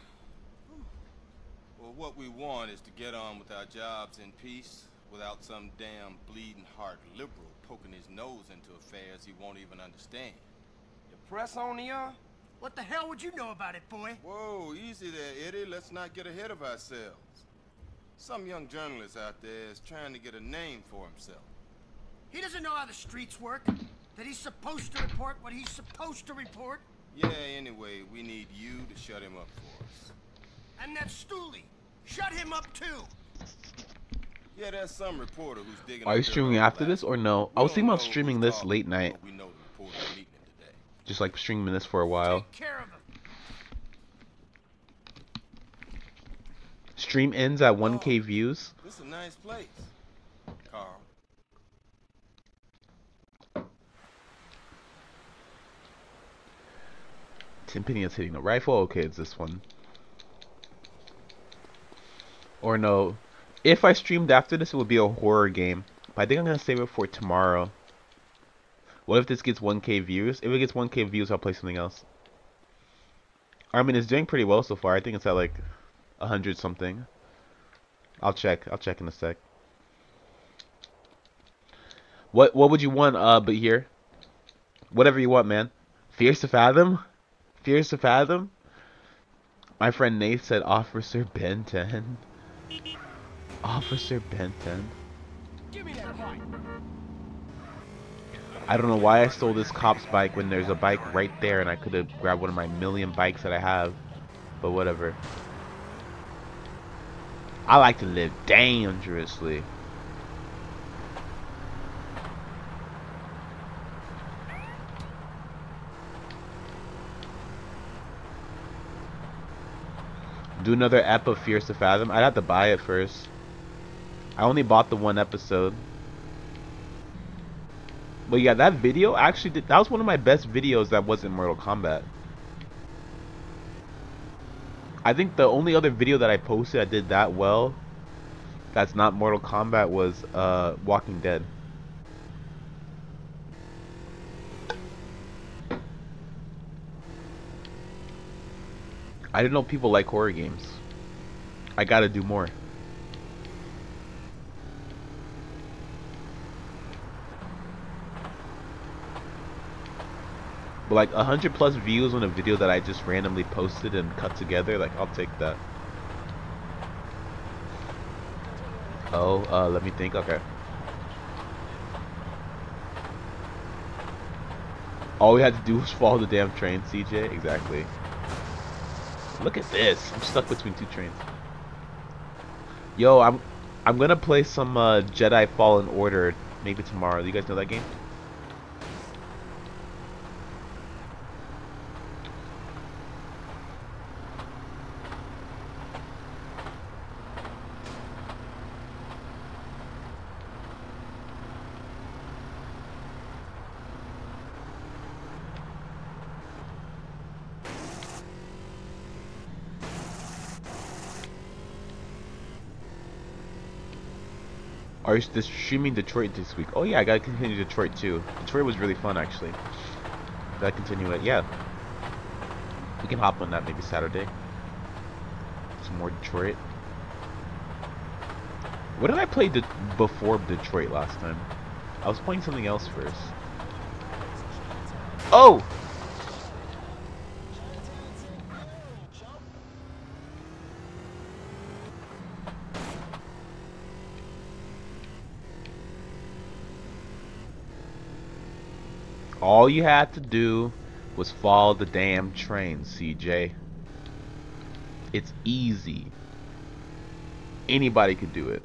Well, what we want is to get on with our jobs in peace without some damn bleeding heart liberal poking his nose into affairs he won't even understand. You press on the What the hell would you know about it, boy? Whoa, easy there, Eddie. Let's not get ahead of ourselves. Some young journalist out there is trying to get a name for himself. He doesn't know how the streets work. That he's supposed to report what he's supposed to report. Yeah, anyway, we need you to shut him up for us. And that Stooley. Shut him up, too. Yeah, there's some reporter who's digging Are up you dirt streaming on after Alaska. this or no? We I was don't thinking about know streaming who's this talking, late night. but we know the reporter's meeting him today. Just like streaming this for a while. Take care of him. Stream ends at 1K views. This is a nice place, Carl. Timpania's hitting the rifle. Okay, it's this one. Or no. If I streamed after this, it would be a horror game. But I think I'm going to save it for tomorrow. What if this gets 1K views? If it gets 1K views, I'll play something else. I mean, it's doing pretty well so far. I think it's at like 100 something. I'll check. I'll check in a sec. What would you want, but here? Whatever you want, man. Fierce to Fathom? Fierce to Fathom? My friend Nate said Officer Ben 10. Officer Ben 10. Give me that bike. I don't know why I stole this cop's bike when there's a bike right there and I could have grabbed one of my million bikes that I have. But whatever. I like to live dangerously. Do another ep of Fierce to Fathom. I'd have to buy it first. I only bought the one episode. But yeah, that video actually that was one of my best videos that wasn't Mortal Kombat. I think the only other video that I posted that did that well that's not Mortal Kombat was Walking Dead. I didn't know people like horror games. I gotta do more. But like 100+ views on a video that I just randomly posted and cut together, like I'll take that. Oh, let me think. Okay. All we had to do was follow the damn train, CJ. Exactly. Look at this. I'm stuck between two trains. Yo, I'm gonna play some Jedi Fallen Order maybe tomorrow. Do you guys know that game? Are you streaming Detroit this week? Oh yeah, I gotta continue Detroit too. Detroit was really fun actually. Gotta continue it. Yeah. We can hop on that maybe Saturday. Some more Detroit. What did I play before Detroit last time? I was playing something else first. Oh! All you had to do was follow the damn train, CJ. It's easy. Anybody could do it.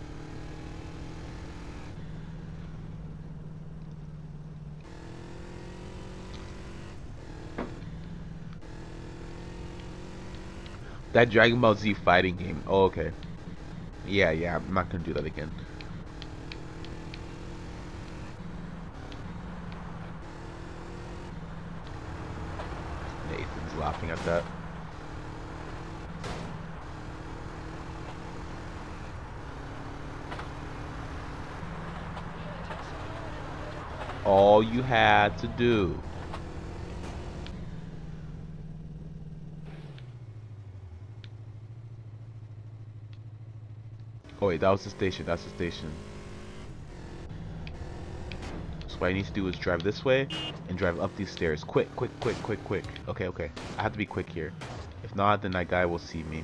That Dragon Ball Z fighting game. Oh, okay. Yeah, I'm not gonna do that again. Nathan's laughing at that. All you had to do . Oh wait, that was the station. That's the station. So what I need to do is drive this way and drive up these stairs. Quick. Okay. I have to be quick here. If not, then that guy will see me.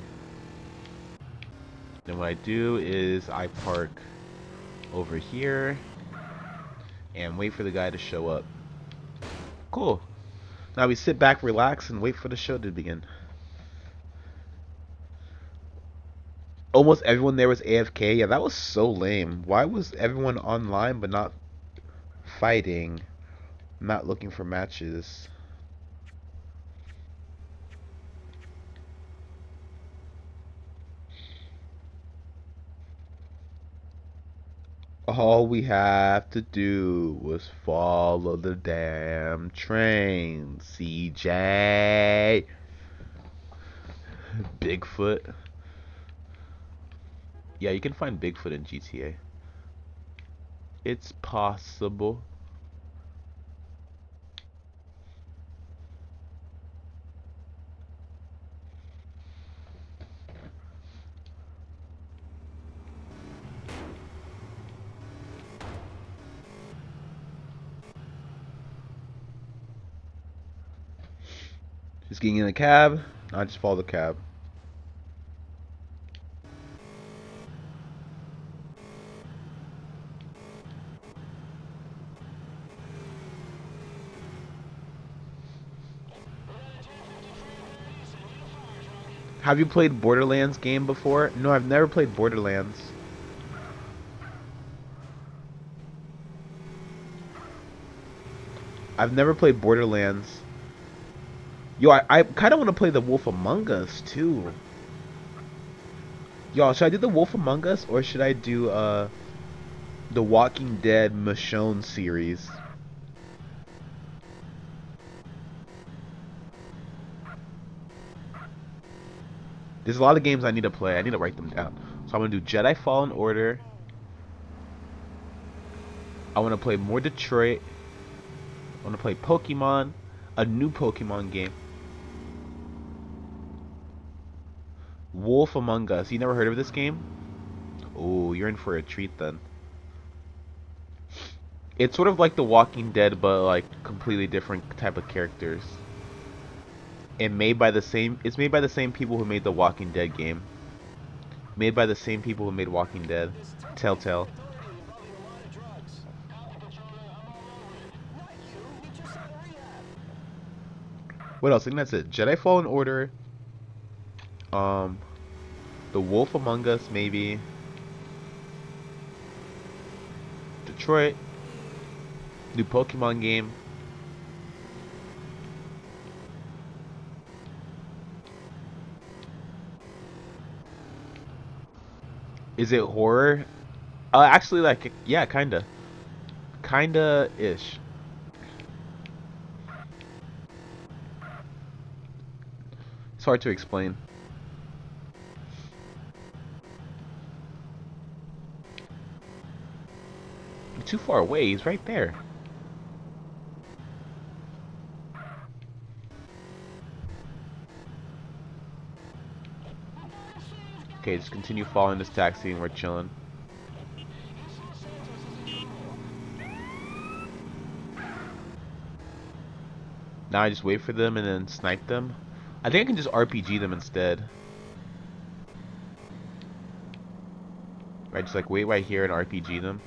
Then what I do is I park over here and wait for the guy to show up. Cool. Now we sit back, relax, and wait for the show to begin. Almost everyone there was AFK. Yeah, that was so lame. Why was everyone online but not fighting? Not looking for matches. All we have to do was follow the damn train, CJ. Bigfoot. Yeah, you can find Bigfoot in GTA. It's possible. Just getting in the cab. I just follow the cab. Have you played Borderlands game before? No, I've never played Borderlands. I've never played Borderlands. Yo, I kind of want to play The Wolf Among Us too. Yo, should I do The Wolf Among Us or should I do the Walking Dead Michonne series? There's a lot of games I need to play. I need to write them down. So I'm gonna do Jedi Fallen Order. I want to play more Detroit. I want to play Pokemon, a new Pokemon game. Wolf Among Us. You never heard of this game? Oh, you're in for a treat then. It's sort of like The Walking Dead, but like completely different type of characters. It's made by the same people who made the Walking Dead game. Made by the same people who made Walking Dead. Telltale. What else? I think that's it. Jedi Fallen Order. The Wolf Among Us, maybe. Detroit. New Pokemon game. Is it horror? Actually, like, yeah, kinda. Kinda-ish. It's hard to explain. You're too far away, he's right there. Okay, just continue following this taxi and we're chilling. Now I just wait for them and then snipe them. I think I can just RPG them instead. Right, just like wait right here and RPG them.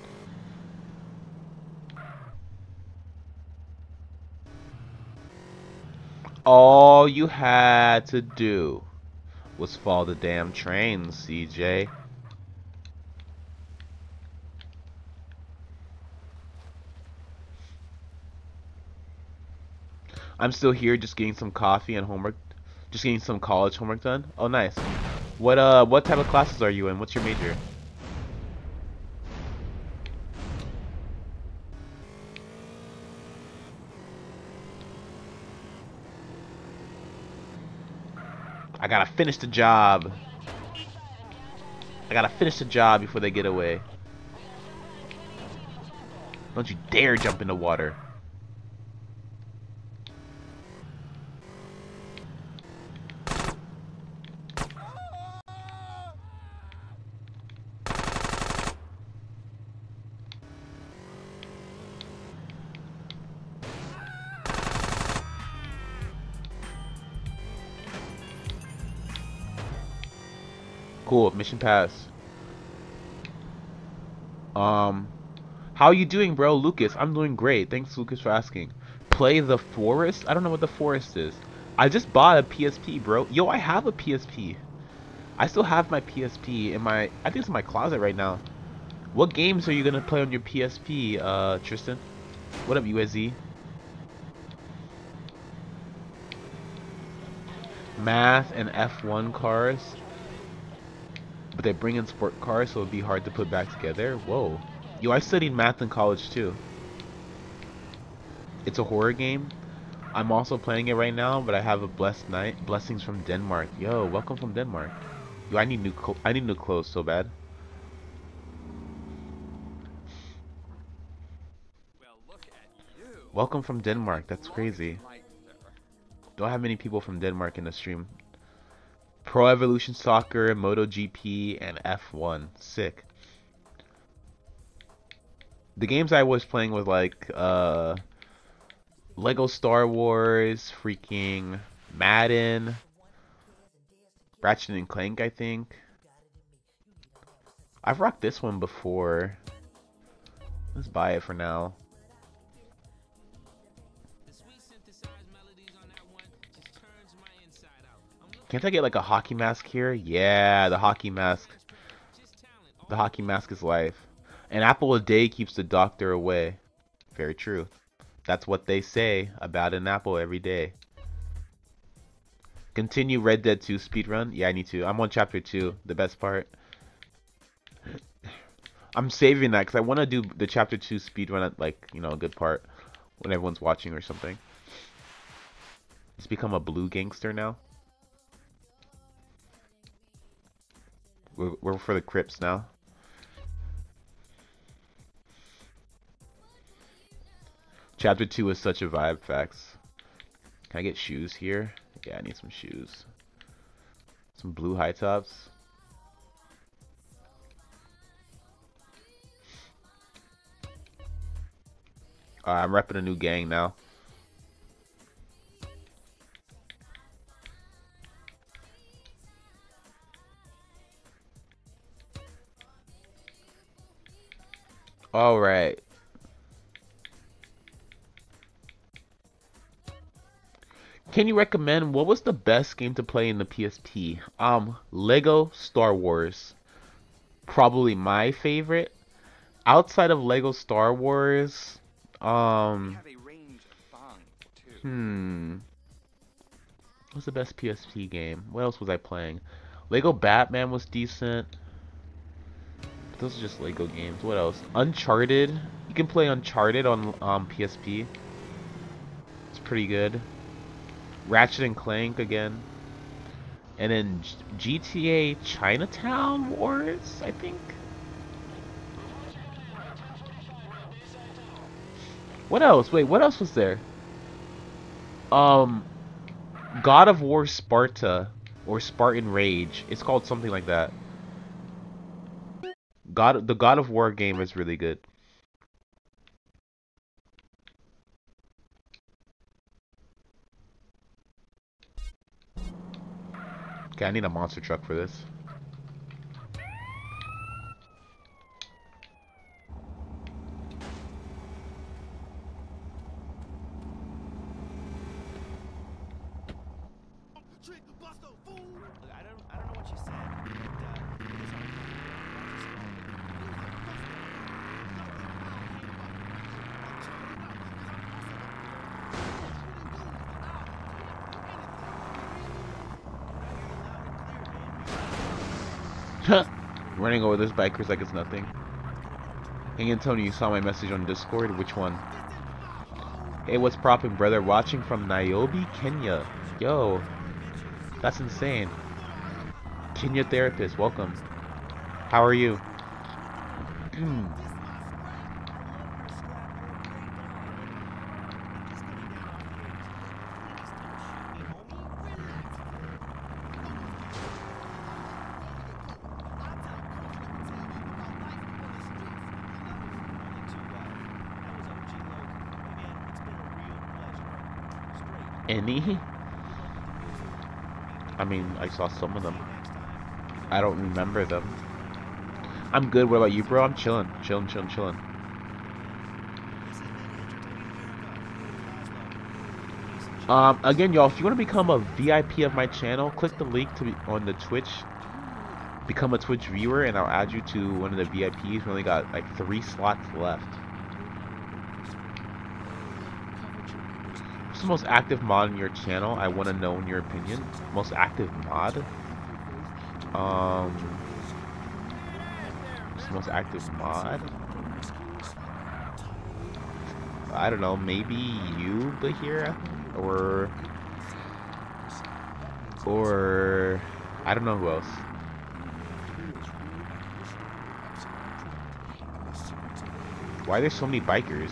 All you had to do was follow the damn train, CJ. I'm still here just getting some coffee and homework. Just getting some college homework done. Oh, nice. What type of classes are you in? What's your major? I gotta finish the job. I gotta finish the job before they get away. Don't you dare jump in the water. Cool, mission pass. How are you doing, bro? Lucas, I'm doing great. Thanks, Lucas, for asking. Play the Forest? I don't know what the Forest is. I just bought a PSP, bro. Yo, I have a PSP. I still have my PSP in my, I think it's in my closet right now. What games are you gonna play on your PSP, Tristan? What up, USZ? Math and F1 cars. But they bring in sport cars, so it'd be hard to put back together. Whoa. Yo, I studied math in college too. It's a horror game. I'm also playing it right now, but I have a blessed night. Blessings from Denmark. Yo, welcome from Denmark. Yo, I need new clothes so bad. Welcome from Denmark. That's crazy. Don't have many people from Denmark in the stream. Pro Evolution Soccer, MotoGP, and F1. Sick. The games I was playing was like Lego Star Wars, freaking Madden, Ratchet and Clank, I think. I've rocked this one before. Let's buy it for now. Can't I get like a hockey mask here? Yeah, the hockey mask. The hockey mask is life. An apple a day keeps the doctor away. Very true. That's what they say about an apple every day. Continue Red Dead 2 speedrun? Yeah, I need to. I'm on chapter 2, the best part. I'm saving that because I want to do the chapter 2 speedrun at, like, you know, a good part when everyone's watching or something. It's become a blue gangster now. We're for the Crips now. Chapter 2 is such a vibe, facts. Can I get shoes here? Yeah, I need some shoes. Some blue high tops. I'm repping a new gang now. Alright. Can you recommend what was the best game to play in the PSP? Lego Star Wars. Probably my favorite. Outside of Lego Star Wars, what's the best PSP game? What else was I playing? Lego Batman was decent. But those are just Lego games. What else? Uncharted. You can play Uncharted on PSP. It's pretty good. Ratchet and Clank again. And then GTA Chinatown Wars, I think. What else? Wait, what else was there? God of War Sparta or Spartan Rage. It's called something like that. The God of War game is really good. Okay, I need a monster truck for this. Running over those bikers like it's nothing. Hey Antonio, you saw my message on Discord? Which one? Hey, what's propping, brother? Watching from Nairobi, Kenya. Yo, that's insane. Kenya therapist, welcome. How are you? Any? I mean, I saw some of them. I don't remember them. I'm good. What about you, bro? I'm chilling. Chilling. Again, y'all, if you want to become a VIP of my channel, click the link to be on the Twitch Become a Twitch viewer and I'll add you to one of the VIPs. We only got like 3 slots left. What's the most active mod in your channel? I want to know in your opinion. Most active mod? What's the most active mod? I don't know, maybe you, Bahira? Or I don't know who else. Why are there so many bikers?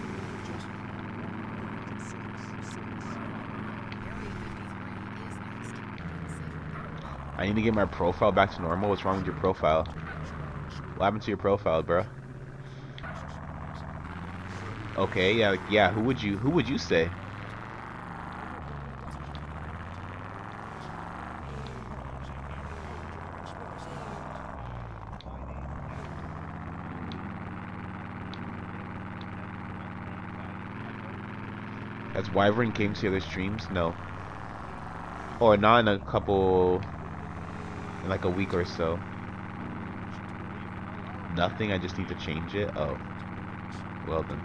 I need to get my profile back to normal. What's wrong with your profile? What happened to your profile, bro? Okay, yeah. Who would you say? Has Wyvern came to the other streams? No. Or not in a couple, in like a week or so. Nothing, I just need to change it. Oh. Well then.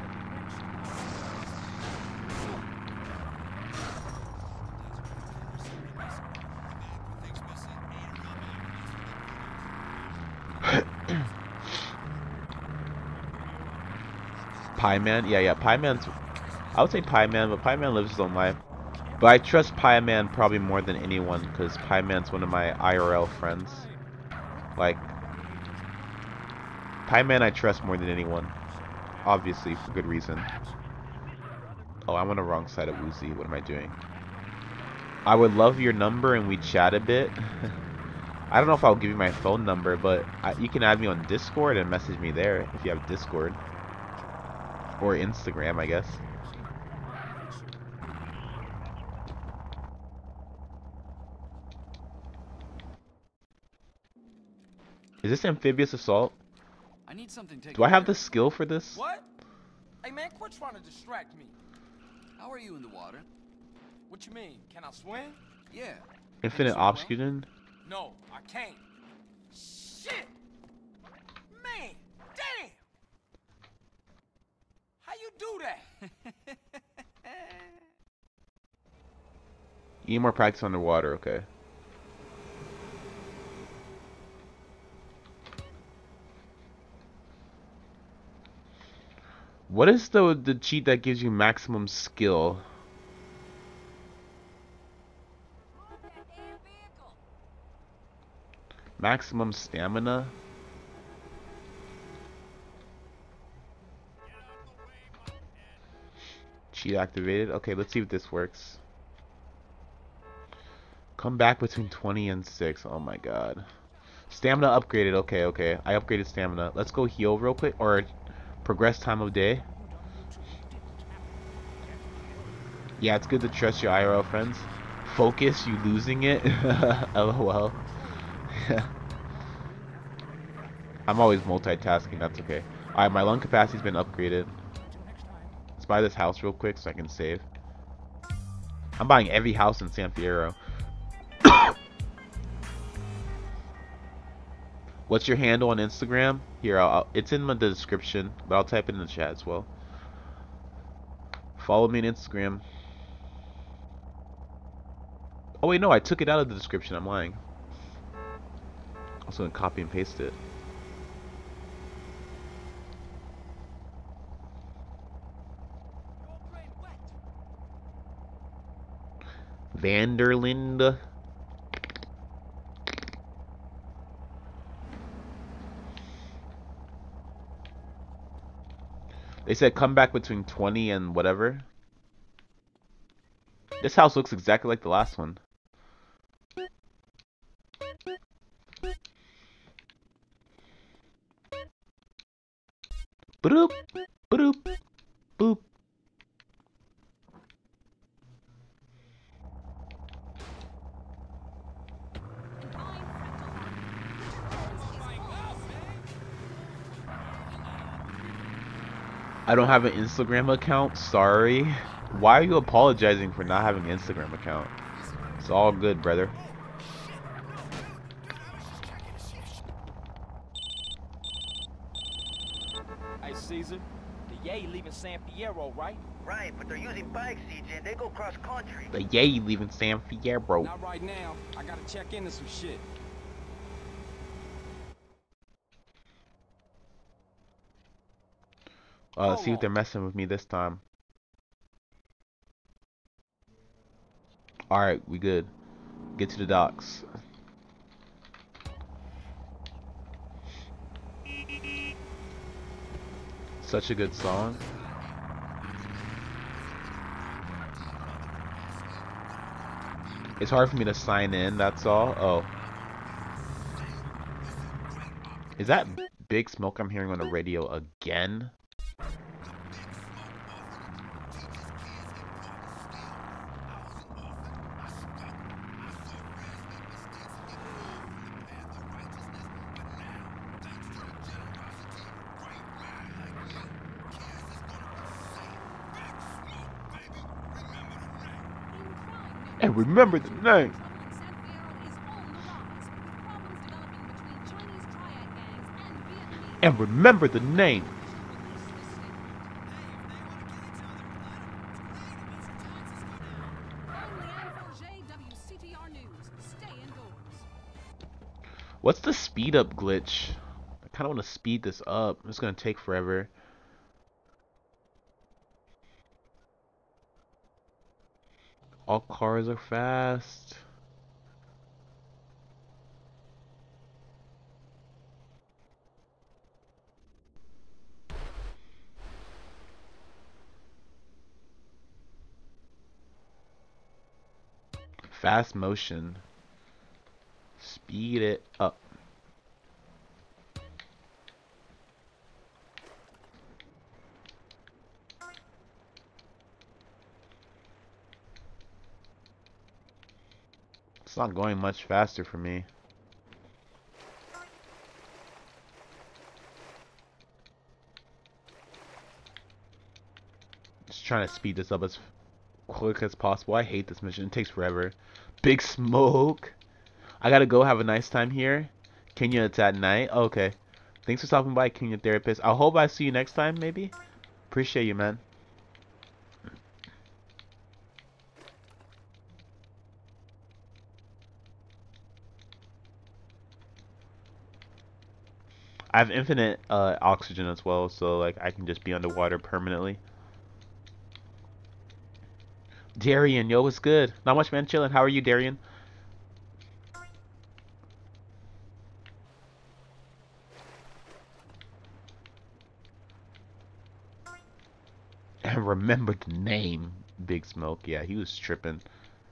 Pie Man? Yeah, Pie Man's... I would say Pie Man, but Pie Man lives his own life. But I trust Pie Man probably more than anyone, because Pie Man's one of my IRL friends. Like, Pie Man I trust more than anyone. Obviously, for good reason. Oh, I'm on the wrong side of Woozy. What am I doing? I would love your number and we chat a bit. I don't know if I'll give you my phone number, but you can add me on Discord and message me there if you have Discord. Or Instagram, I guess. Is this amphibious assault? I need something taken Do I have care the skill for this? What? Hey man, quit trying to distract me. How are you in the water? What you mean? Can I swim? Yeah. Infinite Obscudin? No, I can't. Shit! Man, damn! How you do that? You need more practice underwater, okay. What is the cheat that gives you maximum skill? Maximum stamina? Cheat activated? Okay, let's see if this works. Come back between 20 and 6. Oh my god. Stamina upgraded. Okay. I upgraded stamina. Let's go heal real quick. Or progress time of day. Yeah, it's good to trust your IRL friends. Focus, you losing it? LOL. I'm always multitasking, that's okay. Alright, my lung capacity's been upgraded. Let's buy this house real quick so I can save. I'm buying every house in San Fierro. What's your handle on Instagram? Here, it's in the description, but I'll type it in the chat as well. Follow me on Instagram. Oh wait, no, I took it out of the description. I'm lying. Also, gonna copy and paste it. Vanderlinde. They said come back between 20 and whatever. This house looks exactly like the last one. Boop, boop, boop. I don't have an Instagram account, sorry. Why are you apologizing for not having an Instagram account? It's all good, brother. San Fierro, right? Right, but they're using bikes, CJ. They go cross country. The yay leaving San Fierro. Not right now. I gotta check into some shit. See if they're messing with me this time. Alright, we good. Get to the docks. Such a good song. It's hard for me to sign in, that's all. Oh. Is that Big Smoke I'm hearing on the radio again? And remember the name. And remember the name. What's the speed up glitch? I kind of want to speed this up. It's going to take forever. All cars are fast. Fast motion. Speed it up. It's not going much faster for me. Just trying to speed this up as quick as possible. I hate this mission. It takes forever. Big Smoke. I gotta go. Have a nice time here. Kenya, it's at night. Okay. Thanks for stopping by, Kenya Therapist. I hope I see you next time, maybe. Appreciate you, man. I have infinite oxygen as well, so like I can just be underwater permanently. Darian, yo, what's good? Not much, man. Chilling. How are you, Darian? And remember the name, Big Smoke. Yeah, he was tripping.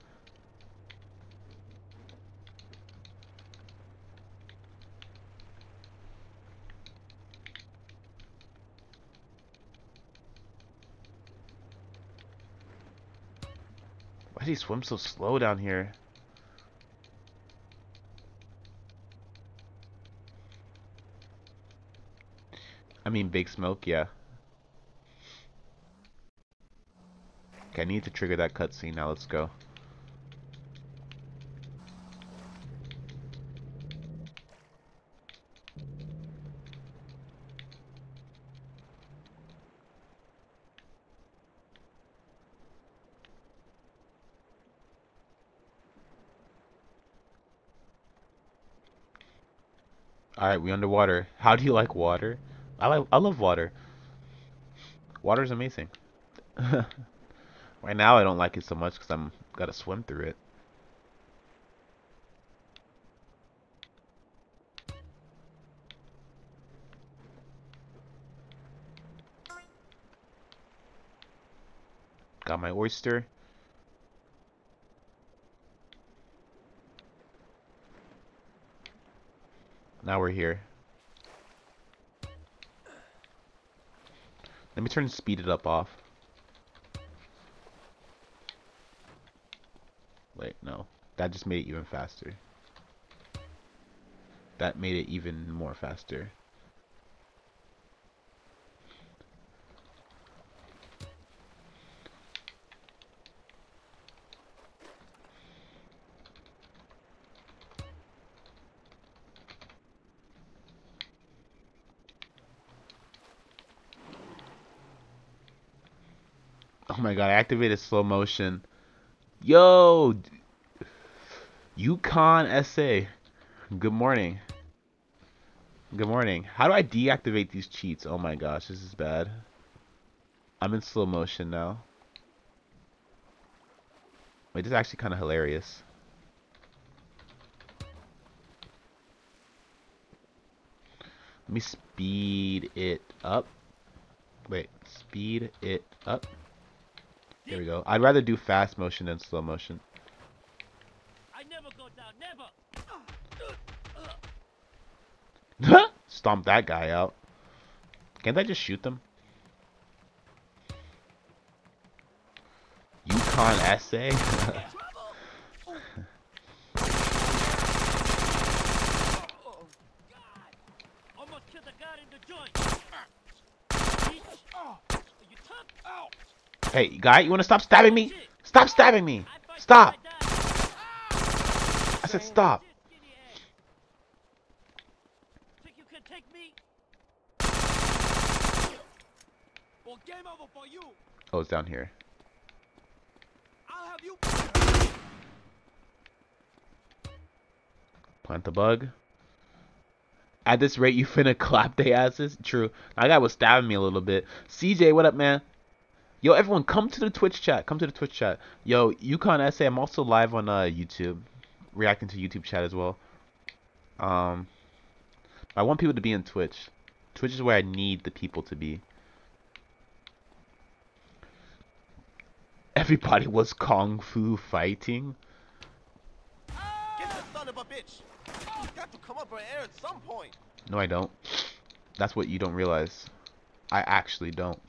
Why does he swim so slow down here? I mean, Big Smoke, yeah. Okay, I need to trigger that cutscene now. Let's go. Alright, we underwater. How do you like water? I love water. Water's amazing. Right now I don't like it so much because I'm gotta swim through it. Got my oyster. Now we're here. Let me turn speed it up off. Wait, no. That just made it even faster. That made it even more faster. Oh my god, I activated slow motion. Yo! Yukon SA. Good morning. Good morning. How do I deactivate these cheats? Oh my gosh, this is bad. I'm in slow motion now. Wait, this is actually kind of hilarious. Let me speed it up. Wait, speed it up. There we go. I'd rather do fast motion than slow motion. I never go down, never. Stomp that guy out. Can't I just shoot them? Yukon SA? Almost killed the guy in the joint. Hey, guy, you wanna stop stabbing me? Stop stabbing me! Stop! I said stop. Think you can take me? Well, game over for you. Oh, it's down here. I'll have you. Plant the bug. At this rate, you finna clap they asses? True. That guy was stabbing me a little bit. CJ, what up, man? Yo, everyone, come to the Twitch chat. Come to the Twitch chat. Yo, Yukon SA, I'm also live on YouTube. Reacting to YouTube chat as well. I want people to be in Twitch. Twitch is where I need the people to be. Everybody was kung fu fighting. Get the son of a bitch! You got to come up for air at some point. No, I don't. That's what you don't realize. I actually don't.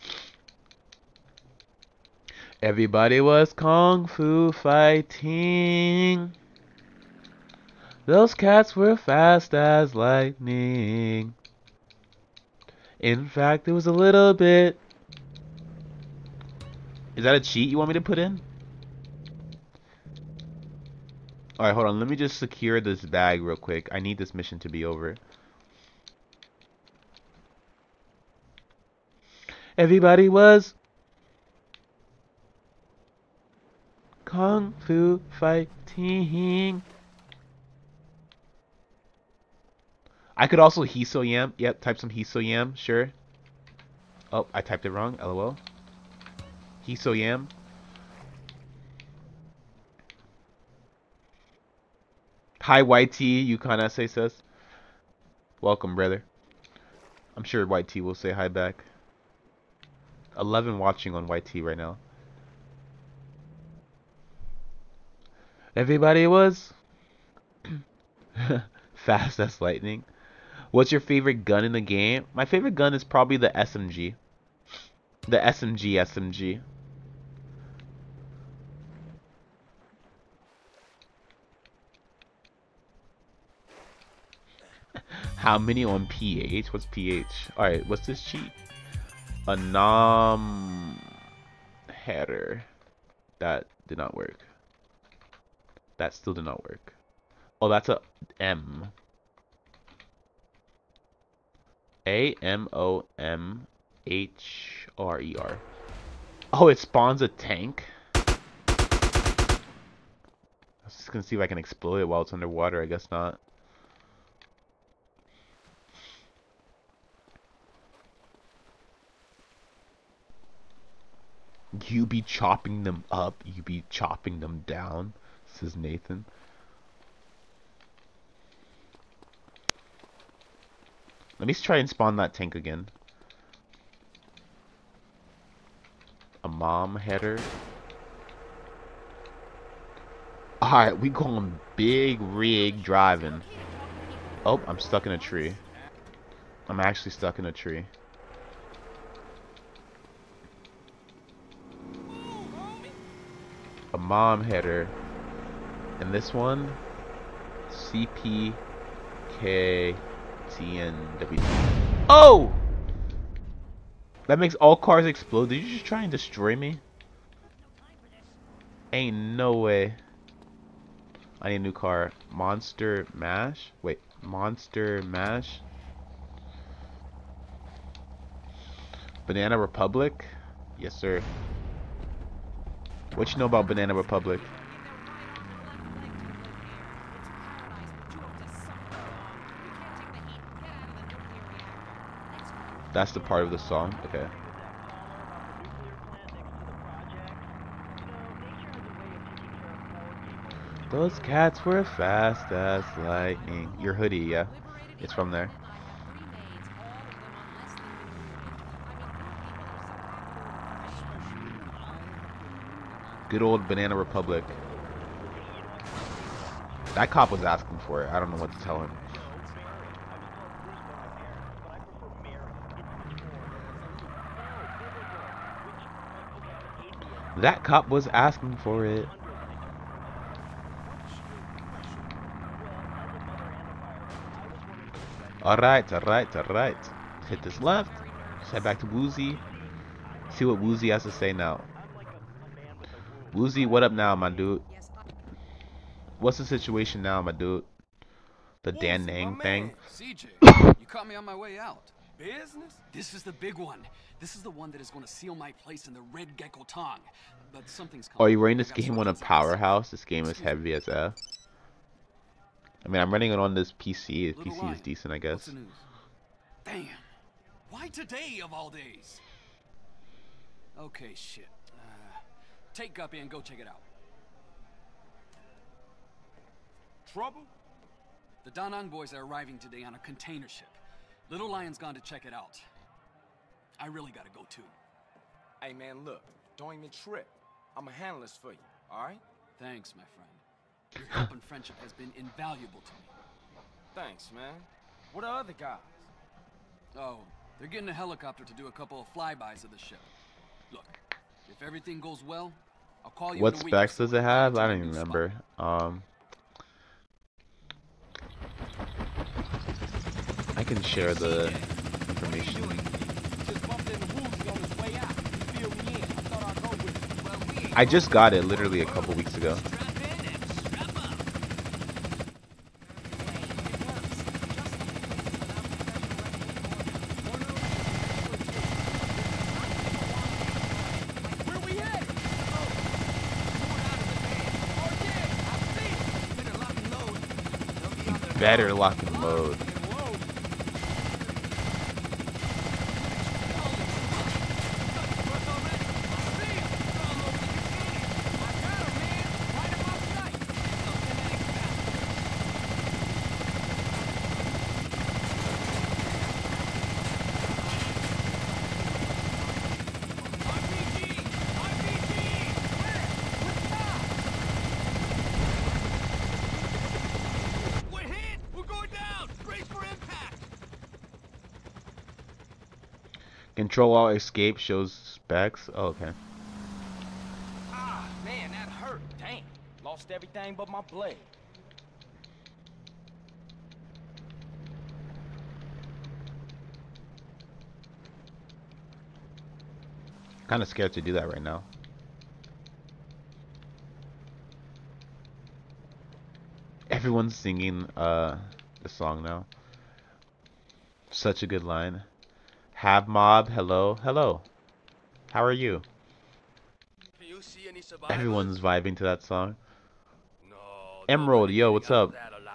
Everybody was kung fu fighting. Those cats were fast as lightning. In fact, it was a little bit. Is that a cheat you want me to put in? Alright, hold on. Let me just secure this bag real quick. I need this mission to be over. Everybody was kung fu fighting. I could also hiso yam. Yep, type some hiso yam. Sure. Oh, I typed it wrong. LOL. Hiso yam. Hi YT, Yukon SA says. Welcome, brother. I'm sure YT will say hi back. 11 watching on YT right now. Everybody was fast as lightning. What's your favorite gun in the game? My favorite gun is probably the SMG. The SMG. How many on PH? What's PH? Alright, what's this cheat? A header. That did not work. That still did not work. Oh, that's a M. AMOMHRER. Oh, it spawns a tank? I was just gonna see if I can explode it while it's underwater. I guess not. You be chopping them up, you be chopping them down, says Nathan. Let me try and spawn that tank again. A mom header. Alright, we going big rig driving. Oh, I'm stuck in a tree. I'm actually stuck in a tree. A mom header. And this one, CPKTNW. Oh! That makes all cars explode. Did you just try and destroy me? Ain't no way. I need a new car. Monster Mash? Wait, Monster Mash? Banana Republic? Yes, sir. What you know about Banana Republic? That's the part of the song? Okay. Those cats were fast as lightning. Your hoodie, yeah. It's from there. Good old Banana Republic. That cop was asking for it. I don't know what to tell him. That cop was asking for it. Alright, alright, alright. Hit this left. Just head back to Woozy. See what Woozy has to say now. Woozy, what up now, my dude? What's the situation now, my dude? The Dan Nang thing? CJ, you caught me on my way out. Business? This is the big one. This is the one that is going to seal my place in the Red Gecko Tong. But something's coming. Are you running this game on a powerhouse? This game is heavy as F. I mean, I'm running it on this PC. The PC is decent, I guess. Damn. Why today of all days? Okay, shit. Take Guppy and go check it out. Trouble? The Da Nang boys are arriving today on a container ship. Little Lion's gone to check it out. I really gotta go too. Hey man, look, don't even trip. I'ma handle this for you, alright? Thanks, my friend. Your help and friendship has been invaluable to me. Thanks, man. What are other guys? Oh, they're getting a helicopter to do a couple of flybys of the ship. Look, if everything goes well, I'll call you What in a week. specs does it have? I don't even remember. I can share the information. I just got it literally a couple weeks ago. Better lock and load. Control Alt Escape shows specs. Oh, okay. Ah, man, that hurt. Damn. Lost everything but my blade. Kind of scared to do that right now. Everyone's singing the song now. Such a good line. Have mob, hello, hello. How are you? Can you see any survivors? Everyone's vibing to that song. No, Emerald, yo, what's up?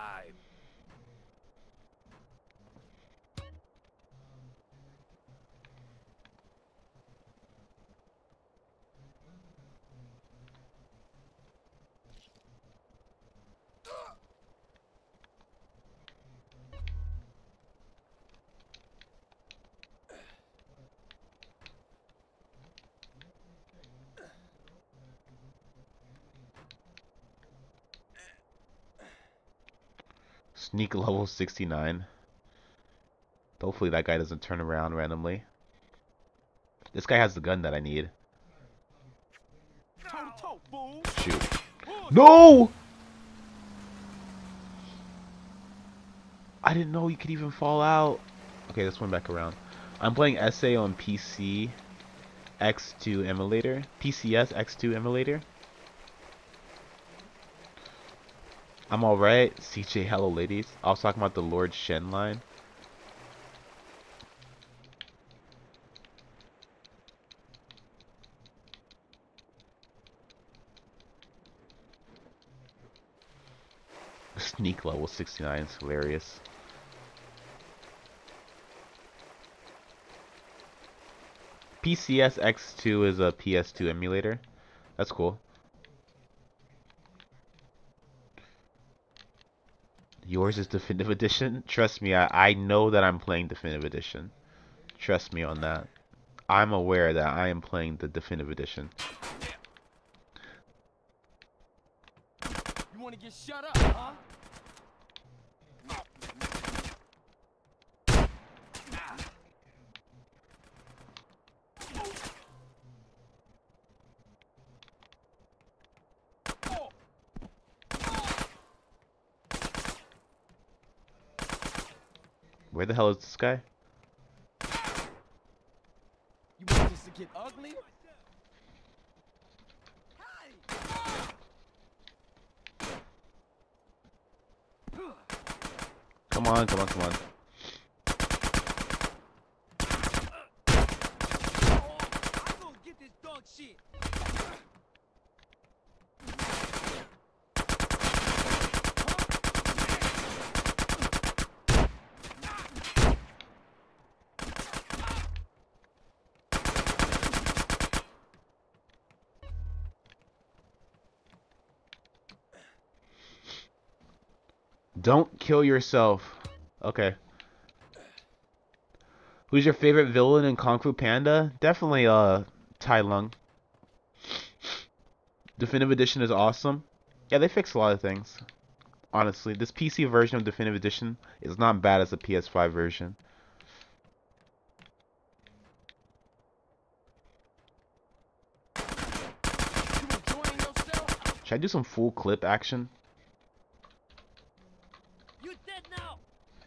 Sneak level 69. Hopefully that guy doesn't turn around randomly. This guy has the gun that I need. Shoot. No! I didn't know you could even fall out. Okay, let's swim back around. I'm playing SA on PC X2 emulator. PCS X2 emulator. I'm alright. CJ, hello ladies. I was talking about the Lord Shen line. Sneak level 69 is hilarious. PCS X2 is a PS2 emulator. That's cool. Yours is Definitive Edition? Trust me, I know that I'm playing Definitive Edition. Trust me on that. I'm aware that I am playing the Definitive Edition. You wanna get shut up, huh? Where the hell is this guy? You want this to get ugly? Come on, come on, come on. I'm gonna get this dog shit. Don't kill yourself. Okay. Who's your favorite villain in Kung Fu Panda? Definitely Tai Lung. Definitive Edition is awesome. Yeah, they fixed a lot of things. Honestly, this PC version of Definitive Edition is not bad as the PS5 version. Should I do some full clip action? You dead now.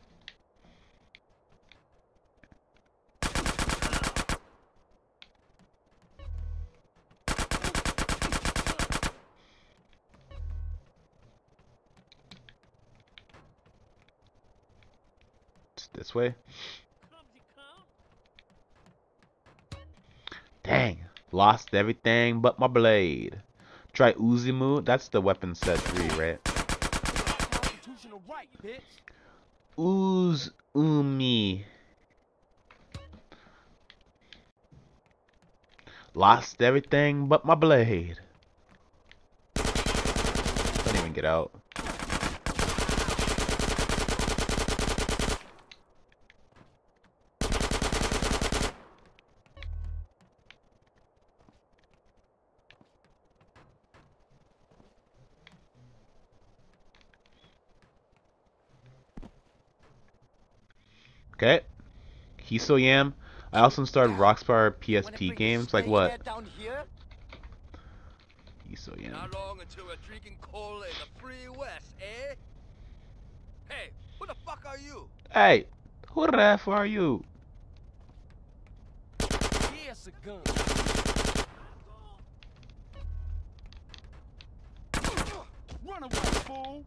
It's this way. Dang, lost everything but my blade. Try Uzimu. That's the weapon set 3, right? Right, bitch. Umi. Lost everything but my blade. Can't even get out. Okay. Hisoyam. I also installed Rockstar PSP games. Like what? Hisoyam. Not long until we're drinking cola in the free west, eh? Hey, who the fuck are you? Hey, who the F are you? Yes, a gun. Run away, fool.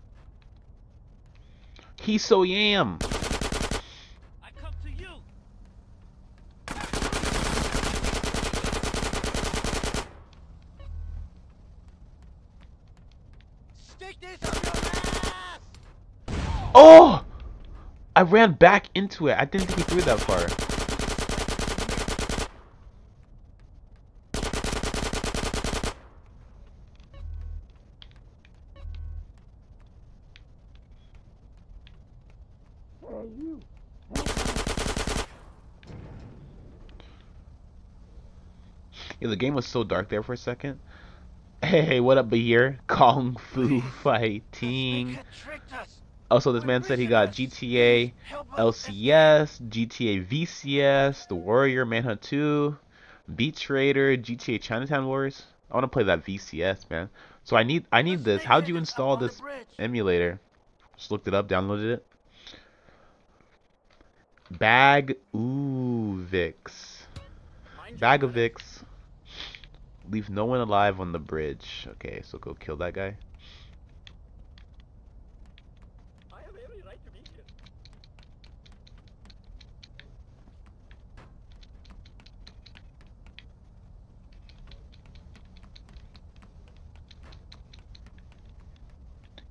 Hisoyam. I come to you. Stick this up your ass! Oh! I ran back into it. I didn't think he threw that far. Yeah, the game was so dark there for a second. Hey, what up, Bahir? Kung Fu fighting. Also, this man said he got GTA LCS, GTA VCS, The Warrior, Manhunt 2, Beat Trader, GTA Chinatown Wars. I want to play that VCS, man. So I need this. How'd you install this emulator? Just looked it up, downloaded it. Bag Vix. Bag of Vix. Leave no one alive on the bridge. Okay, so go kill that guy. I have every right to be here.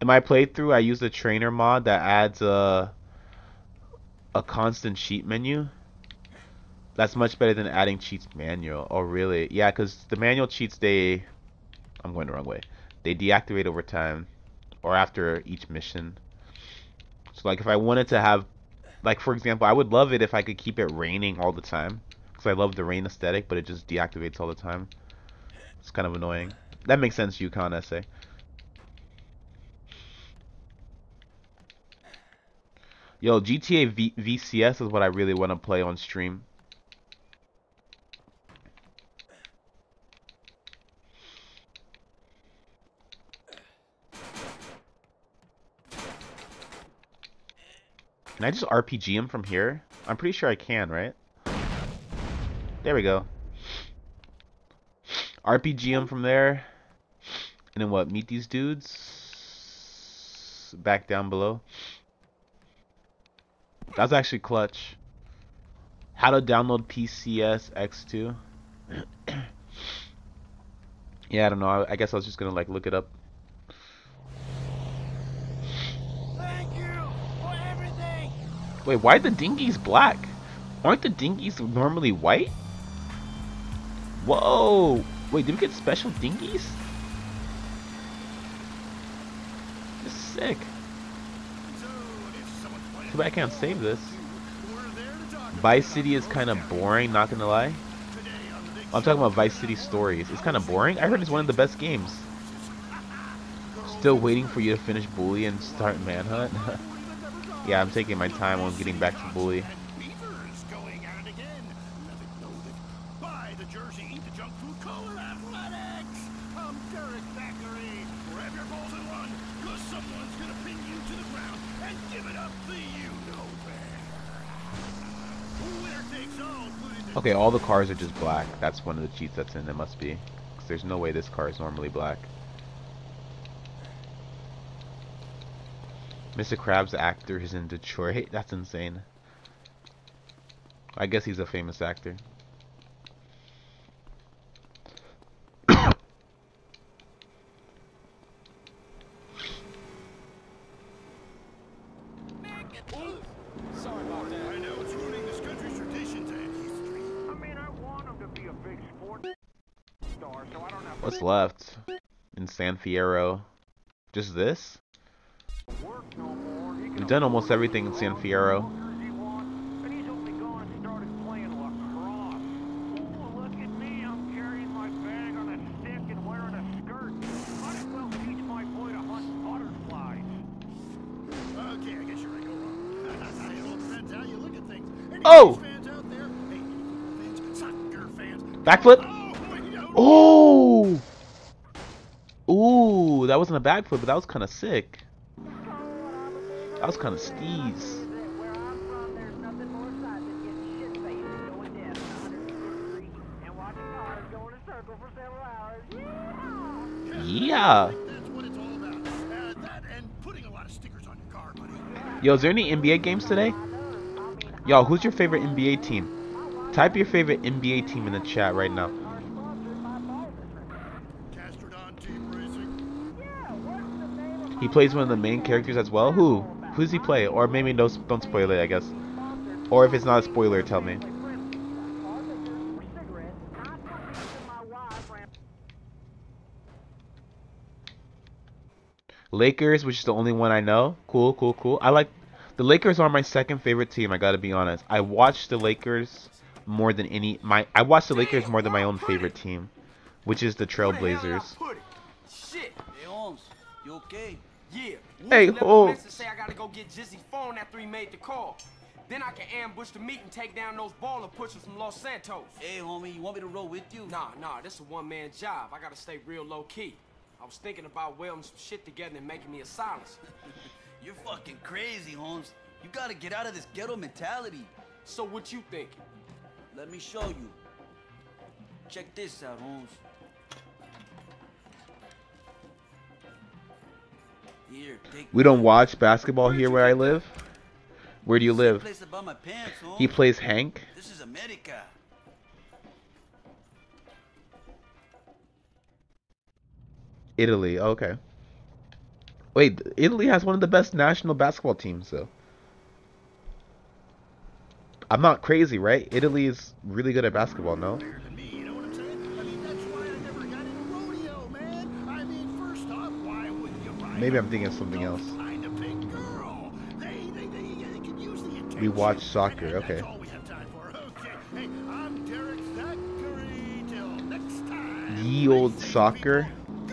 In my playthrough, I used a trainer mod that adds a constant cheat menu. That's much better than adding cheats manual. Oh, really? Yeah, because the manual cheats, I'm going the wrong way. They deactivate over time or after each mission. So, like, if I wanted to have, like, for example, I would love it if I could keep it raining all the time. Because I love the rain aesthetic, but it just deactivates all the time. It's kind of annoying. That makes sense, Yukon essay. Yo, GTA VCS is what I really want to play on stream. Can I just RPG him from here? I'm pretty sure I can, right? There we go. RPG him from there. And then what? Meet these dudes? Back down below. That was actually clutch. How to download PCS X2. Yeah, I don't know. I guess I was just gonna like look it up. Thank you for everything. Wait, why are the dinghies black? Aren't the dinghies normally white? Whoa! Wait, did we get special dinghies? This is sick. Too bad I can't save this. Vice City is kind of boring, not gonna lie. I'm talking about Vice City Stories. It's kind of boring. I heard it's one of the best games. Still waiting for you to finish Bully and start Manhunt. Yeah, I'm taking my time on getting back to Bully. Okay, all the cars are just black. That's one of the cheats that's in. It must be. 'Cause there's no way this car is normally black. Mr. Krabs, the actor, is in Detroit. That's insane. I guess he's a famous actor. Sorry about that. I know it's ruining this country's traditions and history. I mean, I want him to be a big sports star, so I don't have What's left in San Fierro? Just this? We've done almost everything in San Fierro. And he's only gone and started playing lacrosse. Ooh, look at me, I'm carrying my bag on a stick and wearing a skirt. Might as well teach my boy to hunt butterflies. Okay, I guess you're right. Go wrong. It all depends how you look at things. Any Oh! fans out there? Hey, fans, soccer fans. Backflip? Oh! Ooh, that wasn't a backflip, but that was kind of sick. That was kind of steez. Yeah. Yo, is there any NBA games today? Yo, who's your favorite NBA team? Type your favorite NBA team in the chat right now. He plays one of the main characters as well. Who? Who does he play? Or maybe no, don't spoil it, I guess. Or if it's not a spoiler, tell me. Lakers, which is the only one I know. Cool, cool, cool. I like the Lakers are my second favorite team. I gotta be honest. I watched the Lakers more than I watched the Lakers more than my own favorite team, which is the Trailblazers. Shit. Hey, Holmes, you okay? Yeah. Hey, Holmes. Say I gotta go get Jizzy's phone after he made the call. Then I can ambush the meet and take down those baller pushers from Los Santos. Hey, homie, you want me to roll with you? Nah, this is a one-man job. I gotta stay real low-key. I was thinking about welding some shit together and making me a silencer. You're fucking crazy, Holmes. You gotta get out of this ghetto mentality. So what you thinking? Let me show you. Check this out, Holmes. Here, take We don't watch basketball here where I live. Where do you live? He plays Hank. This is America. Italy. Okay. Wait, Italy has one of the best national basketball teams, though. I'm not crazy, right? Italy is really good at basketball, no? You know what I'm saying? I mean, that's why I never got in a rodeo, man. I mean, first off, why wouldn't you ride Maybe a I'm thinking of bull? something Go else. find a big girl. They could use the attention. We watch soccer, And okay. that's all we have time for. Okay. Hey, I'm Derek Zachary. Till next time. Ye old soccer.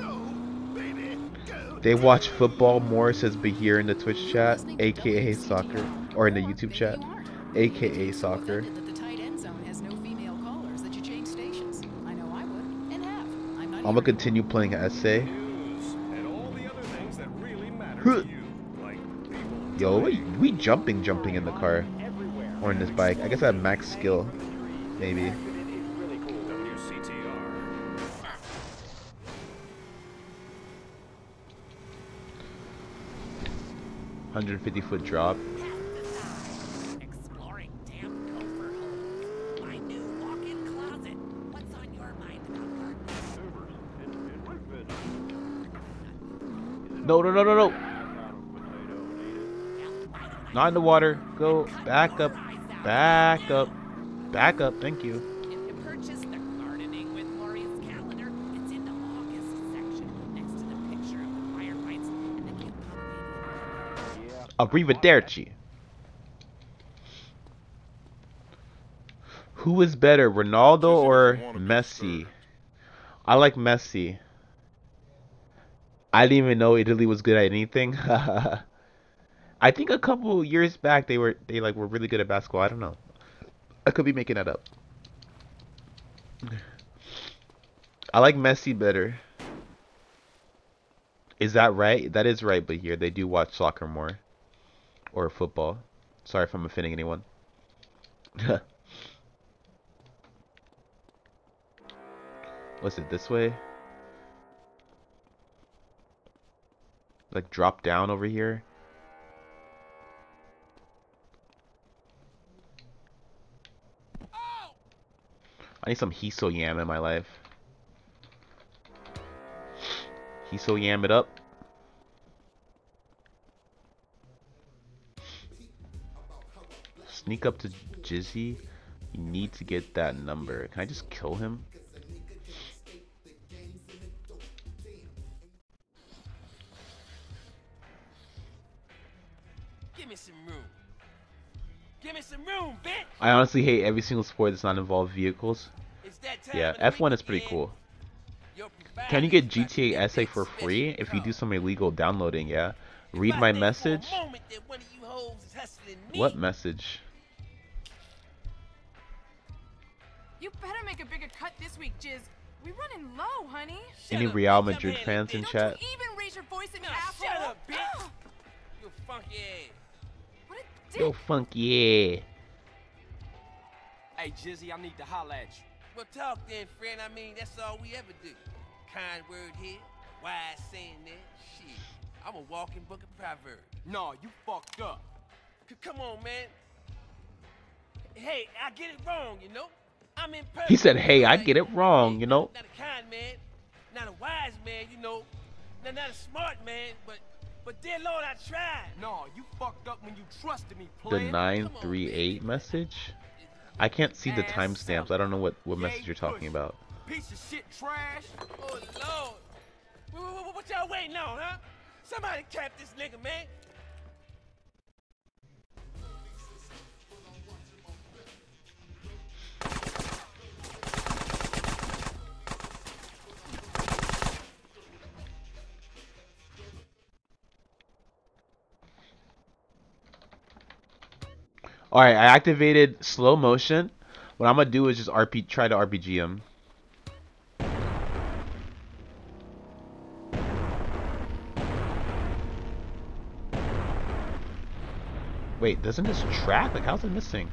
They watch football more, says Bahir in the Twitch chat, aka soccer, or in the YouTube chat, aka soccer. That the tight end zone has no female callers that you change stations. I know I would, and have. I'm not I'm gonna continue playing Essay. And all the other things that really matter to you, like people. Yo, we jumping in the car, or in this bike. I guess I have max skill, maybe. WCTR. 150-foot drop. Exploring damn gopher holes. My new walk-in closet. What's on your mind about gardening? No, no, no, no, no. Not in the water. Go back up. Back up. Back up. Thank you. If you purchase the Gardening with Maurice calendar, it's in the August section next to the picture of the firefights and the cute Arrivederci. Who is better, Ronaldo or Messi? I like Messi. I didn't even know Italy was good at anything. I think a couple years back they were really good at basketball. I don't know. I could be making that up. I like Messi better. Is that right? That is right, but here they do watch soccer more. Or football. Sorry if I'm offending anyone. What's it, this way? Like drop down over here? I need some Hiso Yam in my life. Hiso Yam it up. Sneak up to Jizzy. You need to get that number. Can I just kill him? Give me some room. Give me some room, bitch! I honestly hate every single sport that's not involved vehicles. Yeah, F1 is pretty cool. Can you get GTA SA for free if you do some illegal downloading? Yeah. Read my message. What message? You better make a bigger cut this week, Jizz. We running low, honey. Any Real Madrid fans in chat? Don't you even raise your voice at me, asshole. Shut up, bitch! You funky ass. What a dick. Yo, funky. Hey, Jizzy, I need to holler at you. Well, talk then, friend. I mean, that's all we ever do. Kind word here, wise saying there. Shit, I'm a walking book of proverbs. No, you fucked up. Come on, man. Hey, I get it wrong, you know. I'm imperfect. He said, hey, I get it wrong, you know. Not a kind man, not a wise man, you know. Not a smart man, but dear Lord, I tried. No, you fucked up when you trusted me, The player. 938 message? I can't see the timestamps. I don't know what message you're talking about. Piece of shit trash. Oh, Lord. What y'all waiting on, huh? Somebody cap this nigga, man. Alright, I activated slow motion. What I'm gonna do is just try to RPG him. Wait, doesn't this track? Like, how's it missing?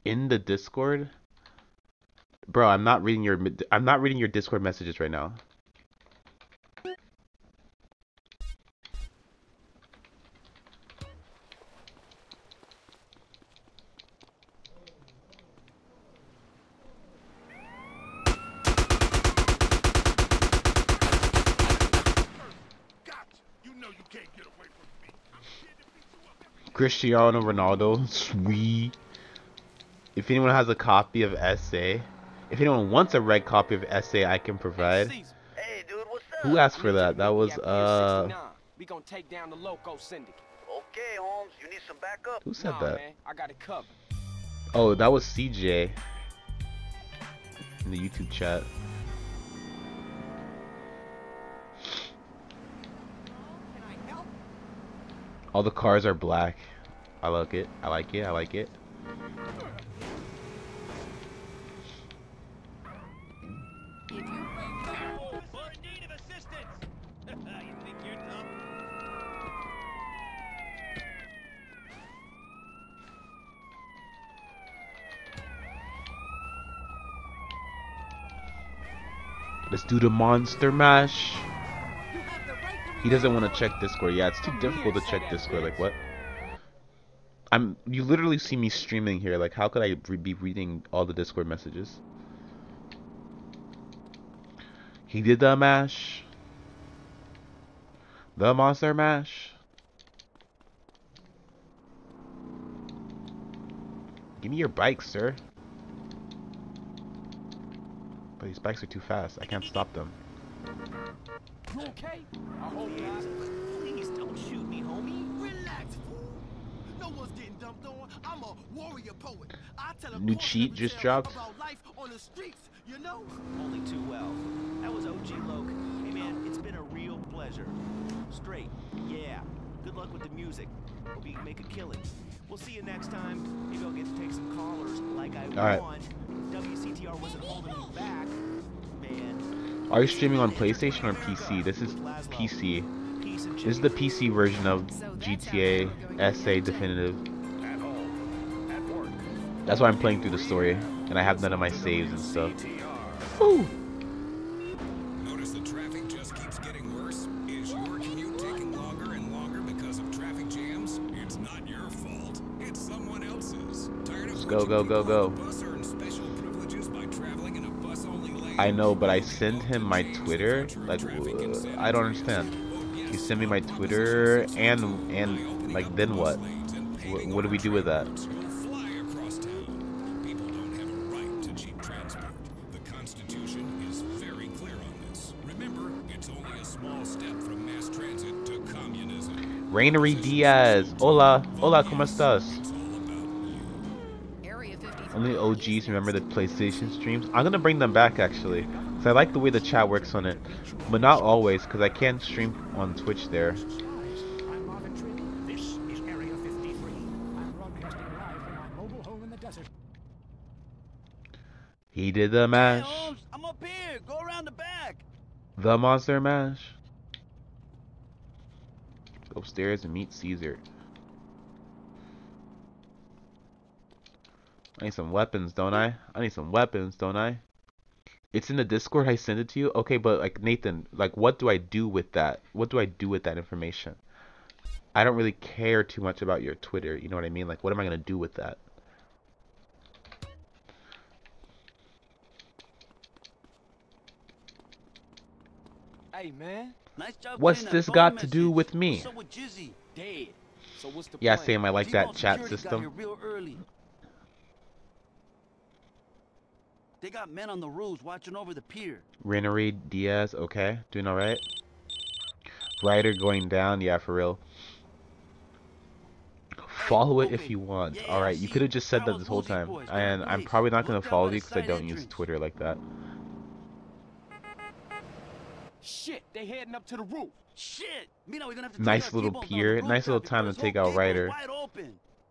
In the Discord? Bro, I'm not reading your Discord messages right now. Cristiano Ronaldo, sweet. If anyone has a copy of SA, if anyone wants a red copy of SA, I can provide. Hey, dude, what's up? Who asked for that? That was We gonna take down the loco syndicate. Okay, Holmes, you need some backup? Who said that? Man, I got it covered. Oh, that was CJ in the YouTube chat. All the cars are black. I like it. I like it. I like it. Let's do the monster mash. He doesn't want to check Discord. Yeah, it's too difficult to check Discord. Like what? You literally see me streaming here. Like how could I be reading all the Discord messages? He did the mash. The monster mash. Give me your bike, sir. But these bikes are too fast. I can't stop them. You okay? I hope not. Please don't shoot me, homie. Relax, fool. No one's getting dumped on. I'm a warrior poet. I tell a New cheat just dropped. about life on the streets, you know? Only too well. That was OG Loke. Hey man, it's been a real pleasure. Straight, yeah. Good luck with the music. Hope you can make a killing. We'll see you next time. Maybe I'll get to take some callers like I want. If WCTR wasn't holding me back, man. Are you streaming on PlayStation or PC? This is PC. This is the PC version of GTA SA Definitive. That's why I'm playing through the story, and I have none of my saves and stuff. Woo! Notice the traffic just keeps getting worse. Is your commute taking longer and longer because of traffic jams? It's not your fault. It's someone else's. Tired of Go, go, go, go. bus earn special privileges by traveling in a bus-only lane? I know, but I send him my Twitter. Like, I don't understand. You send me my Twitter, and like, then what? What do we do with that? Fly across town. People don't have a right to cheap transport. The Constitution is very clear on this. Remember, it's only a small step from mass transit to communism. Rainery Diaz. Hola. Hola, ¿cómo estás? Only OGs remember the PlayStation streams. I'm gonna bring them back actually, because I like the way the chat works on it, but not always, because I can't stream on Twitch there. This is Area 53. I'm broadcasting live from my mobile home in the desert. He did the mash. Hey, Holmes, I'm up here. Go around the back. The monster mash. Go upstairs and meet Caesar. I need some weapons, don't I? I need some weapons, don't I? It's in the Discord. I send it to you. Okay, but like Nathan, like what do I do with that? What do I do with that information? I don't really care too much about your Twitter. You know what I mean? Like what am I gonna do with that? Hey man. Nice job. What's this got to do with me? What's up with Jizzy? Dead. So what's the Yeah, plan? Sam, I like that chat Got system. here real early. They got men on the roofs watching over the pier. Rainery Diaz, okay, doing all right. Ryder going down, yeah, for real. Follow it if you want. All right, you could have just said that this whole time, and I'm probably not gonna follow you because I don't use Twitter like that. Shit, they heading up to the roof. Shit. We're gonna have to Nice little pier, nice little time to take out Ryder. Wide open.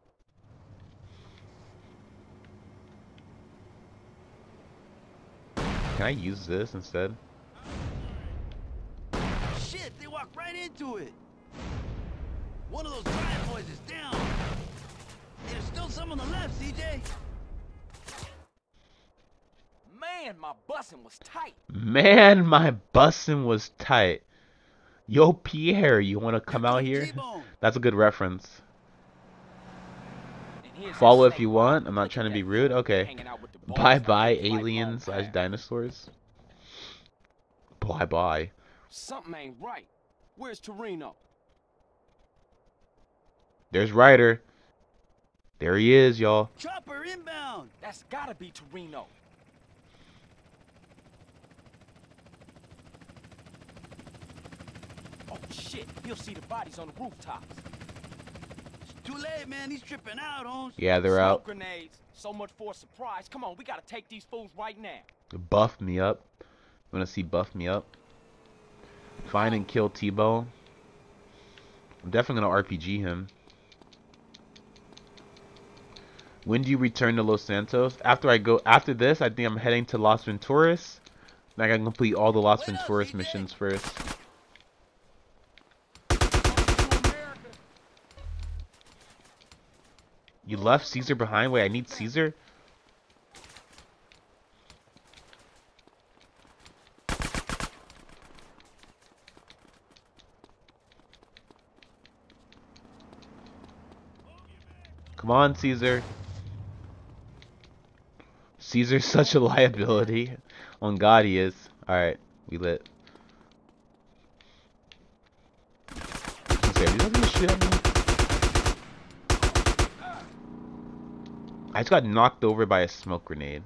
Can I use this instead? Shit, they walked right into it. One of those giant boys is down. There's still some on the left, CJ. Man, my bussin' was tight. Man, my bussin' was tight. Yo, Pierre, you want to come out here? That's a good reference. Follow if you want. I'm not trying to be rude. Okay. Bye-bye, aliens/dinosaurs. Bye-bye. Something ain't right. Where's Torino? There's Ryder. There he is, y'all. Chopper inbound. That's gotta be Torino. Oh shit! He'll see the bodies on the rooftops. It's too late, man. He's tripping out, Holmes. Yeah, they're out. Smoke grenades. So much for a surprise. Come on, we gotta take these fools right now. Buff me up. You wanna see buff me up? Find and kill T-Bone. I'm definitely gonna RPG him. When do you return to Los Santos? After this, I think I'm heading to Las Venturas. I gotta complete all the Las Venturas missions first. You left Caesar behind? Wait, I need Caesar? Come on, Caesar. Caesar's such a liability. On God, he is. Alright, we lit. I just got knocked over by a smoke grenade.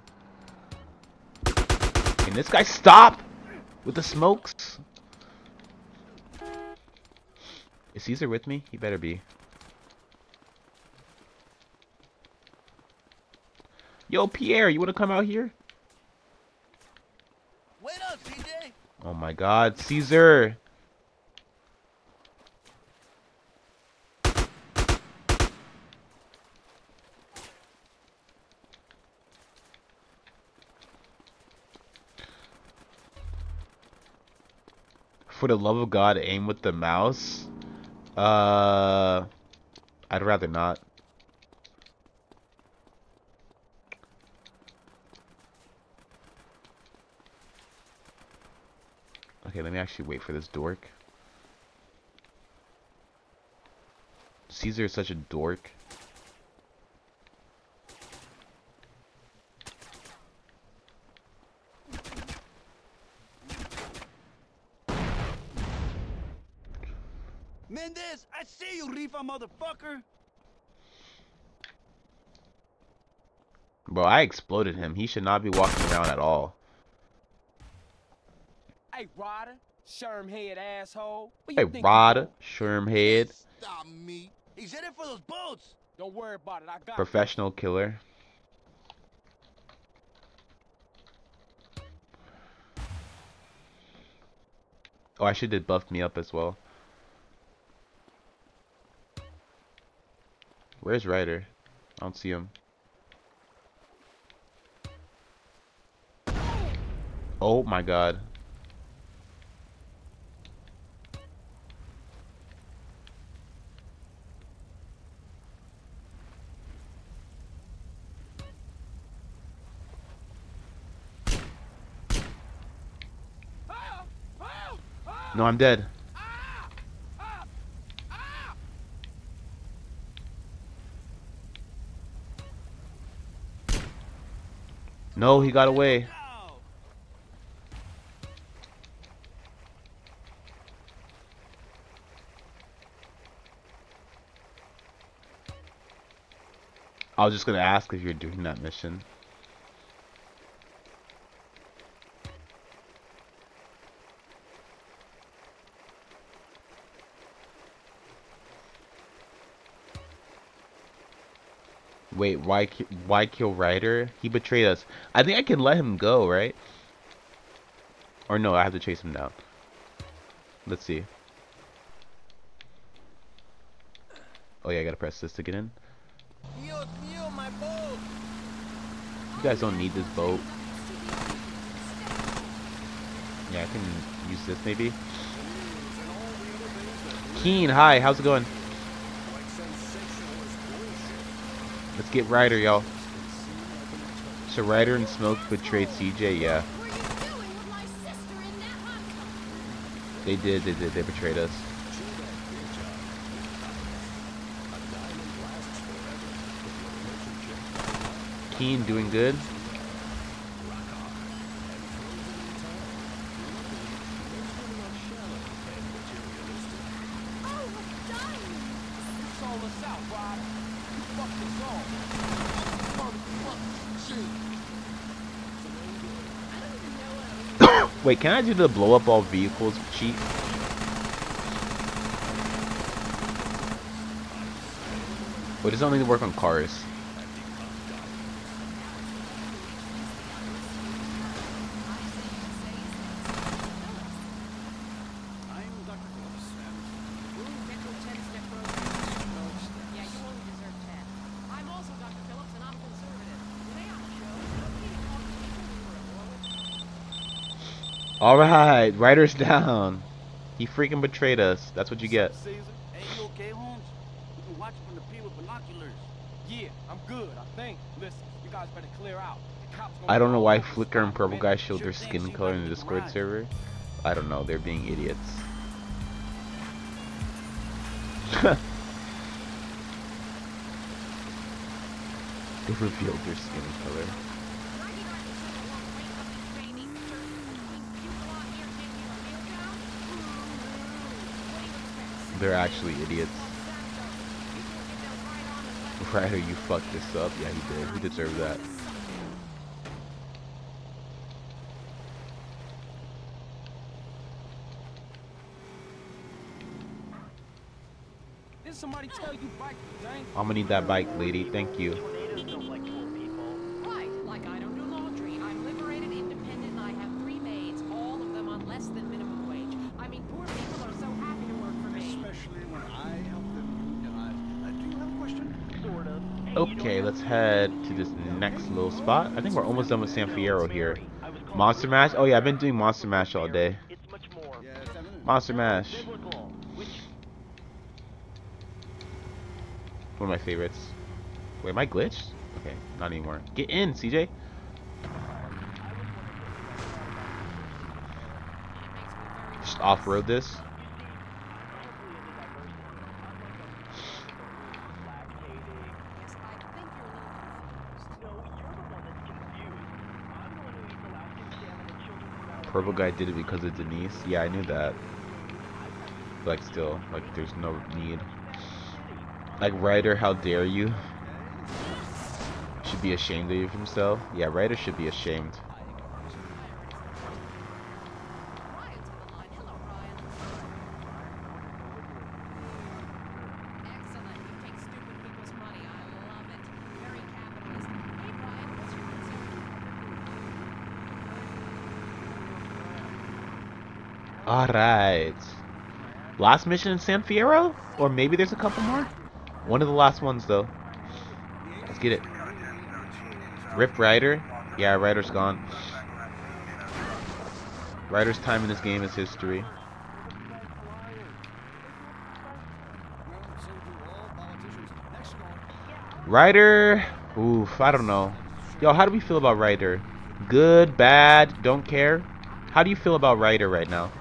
Can this guy stop with the smokes? Is Caesar with me? He better be. Yo, Pierre, you wanna come out here? Wait up, CJ. Oh my God, Caesar! For the love of God, aim with the mouse. I'd rather not. Okay, let me actually wait for this dork. Caesar is such a dork. Mendez, I see you, Rifa motherfucker. Bro, I exploded him. He should not be walking around at all. Hey, Ryder, Shermhead asshole. Hey, Ryder, Shermhead. Stop me. He's headed for those boats. Don't worry about it. I got Professional killer. Oh, I should have buffed me up as well. Where's Ryder? I don't see him. Oh my God. No, I'm dead. No, he got away. I was just gonna ask if you're doing that mission. Wait, why kill Ryder? He betrayed us. I think I can let him go, right? Or no, I have to chase him down. Let's see. Oh yeah, I gotta press this to get in. Dios mío, my boat. You guys don't need this boat. Yeah, I can use this maybe. Keen, hi, how's it going? Let's get Ryder, y'all. So Ryder and Smoke betrayed CJ, yeah. They did, they betrayed us. Keen doing good. Wait, can I do the blow up all vehicles cheat? Wait, does it only work on cars? Alright, Ryder's down. He freaking betrayed us. That's what you get. Hey, you okay, Holmes? We can watch from the pier with binoculars. Yeah, I'm good, I think. Listen, you guys better clear out. The cops gonna I don't be know all why over Flicker and Purple man. Guy showed their skin color in the Discord server. I don't know, they're being idiots. They revealed their skin color. They're actually idiots. Ryder, you fucked this up. Yeah, he did. He deserved that. Did somebody tell you bike was dangerous? I'm gonna need that bike, lady. Thank you. Right, like I don't do laundry. I'm liberated, independent, and I have 3 maids, all of them on less than minimum wage. I mean, poor people are so happy to work for me. Especially when I help them unionize. Do you have a question? Sort of. Okay, let's head to this next little spot. I think we're almost done with San Fierro here. Monster Mash? Oh yeah, I've been doing Monster Mash all day. Monster Mash. One of my favorites. Wait, am I glitched? Okay, not anymore. Get in, CJ. Just off-road this. Purple Guy did it because of Denise. Yeah, I knew that. Like, still, like, there's no need. Like, Ryder, how dare you? Should be ashamed of himself. Yeah, Ryder should be ashamed. Alright. Last mission in San Fierro? Or maybe there's a couple more? One of the last ones, though. Let's get it. Rip Ryder? Yeah, Ryder's gone. Ryder's time in this game is history. Ryder... Oof, I don't know. Yo, how do we feel about Ryder? Good, bad, don't care? How do you feel about Ryder right now?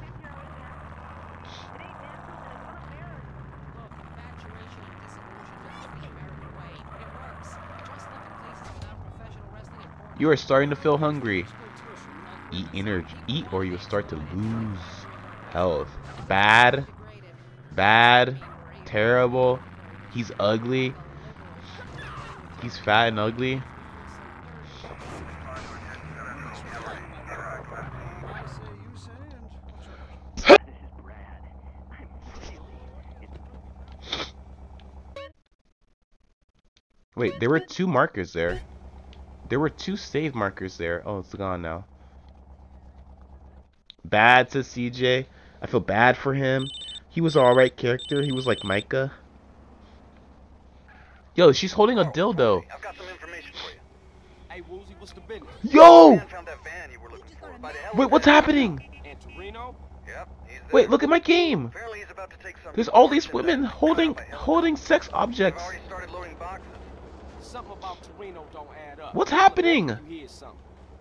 You are starting to feel hungry. Eat energy. Eat or you'll start to lose health. Bad. Bad. Terrible. He's ugly. He's fat and ugly. Wait, there were 2 markers there. There were 2 save markers there. Oh, it's gone now. Bad, says CJ. I feel bad for him. He was an alright character. He was like Micah. Yo, she's holding a dildo. I've got some information for you. Hey, Woozy, what's the business? Yo! Found that van you were looking for by the Wait, what's happening? Antorino? Yep, he's there. Wait, look at my game. Apparently he's about to take some There's all these women holding sex objects. I've already started loading boxes. Something about Torino don't add up. What's happening? You hear something?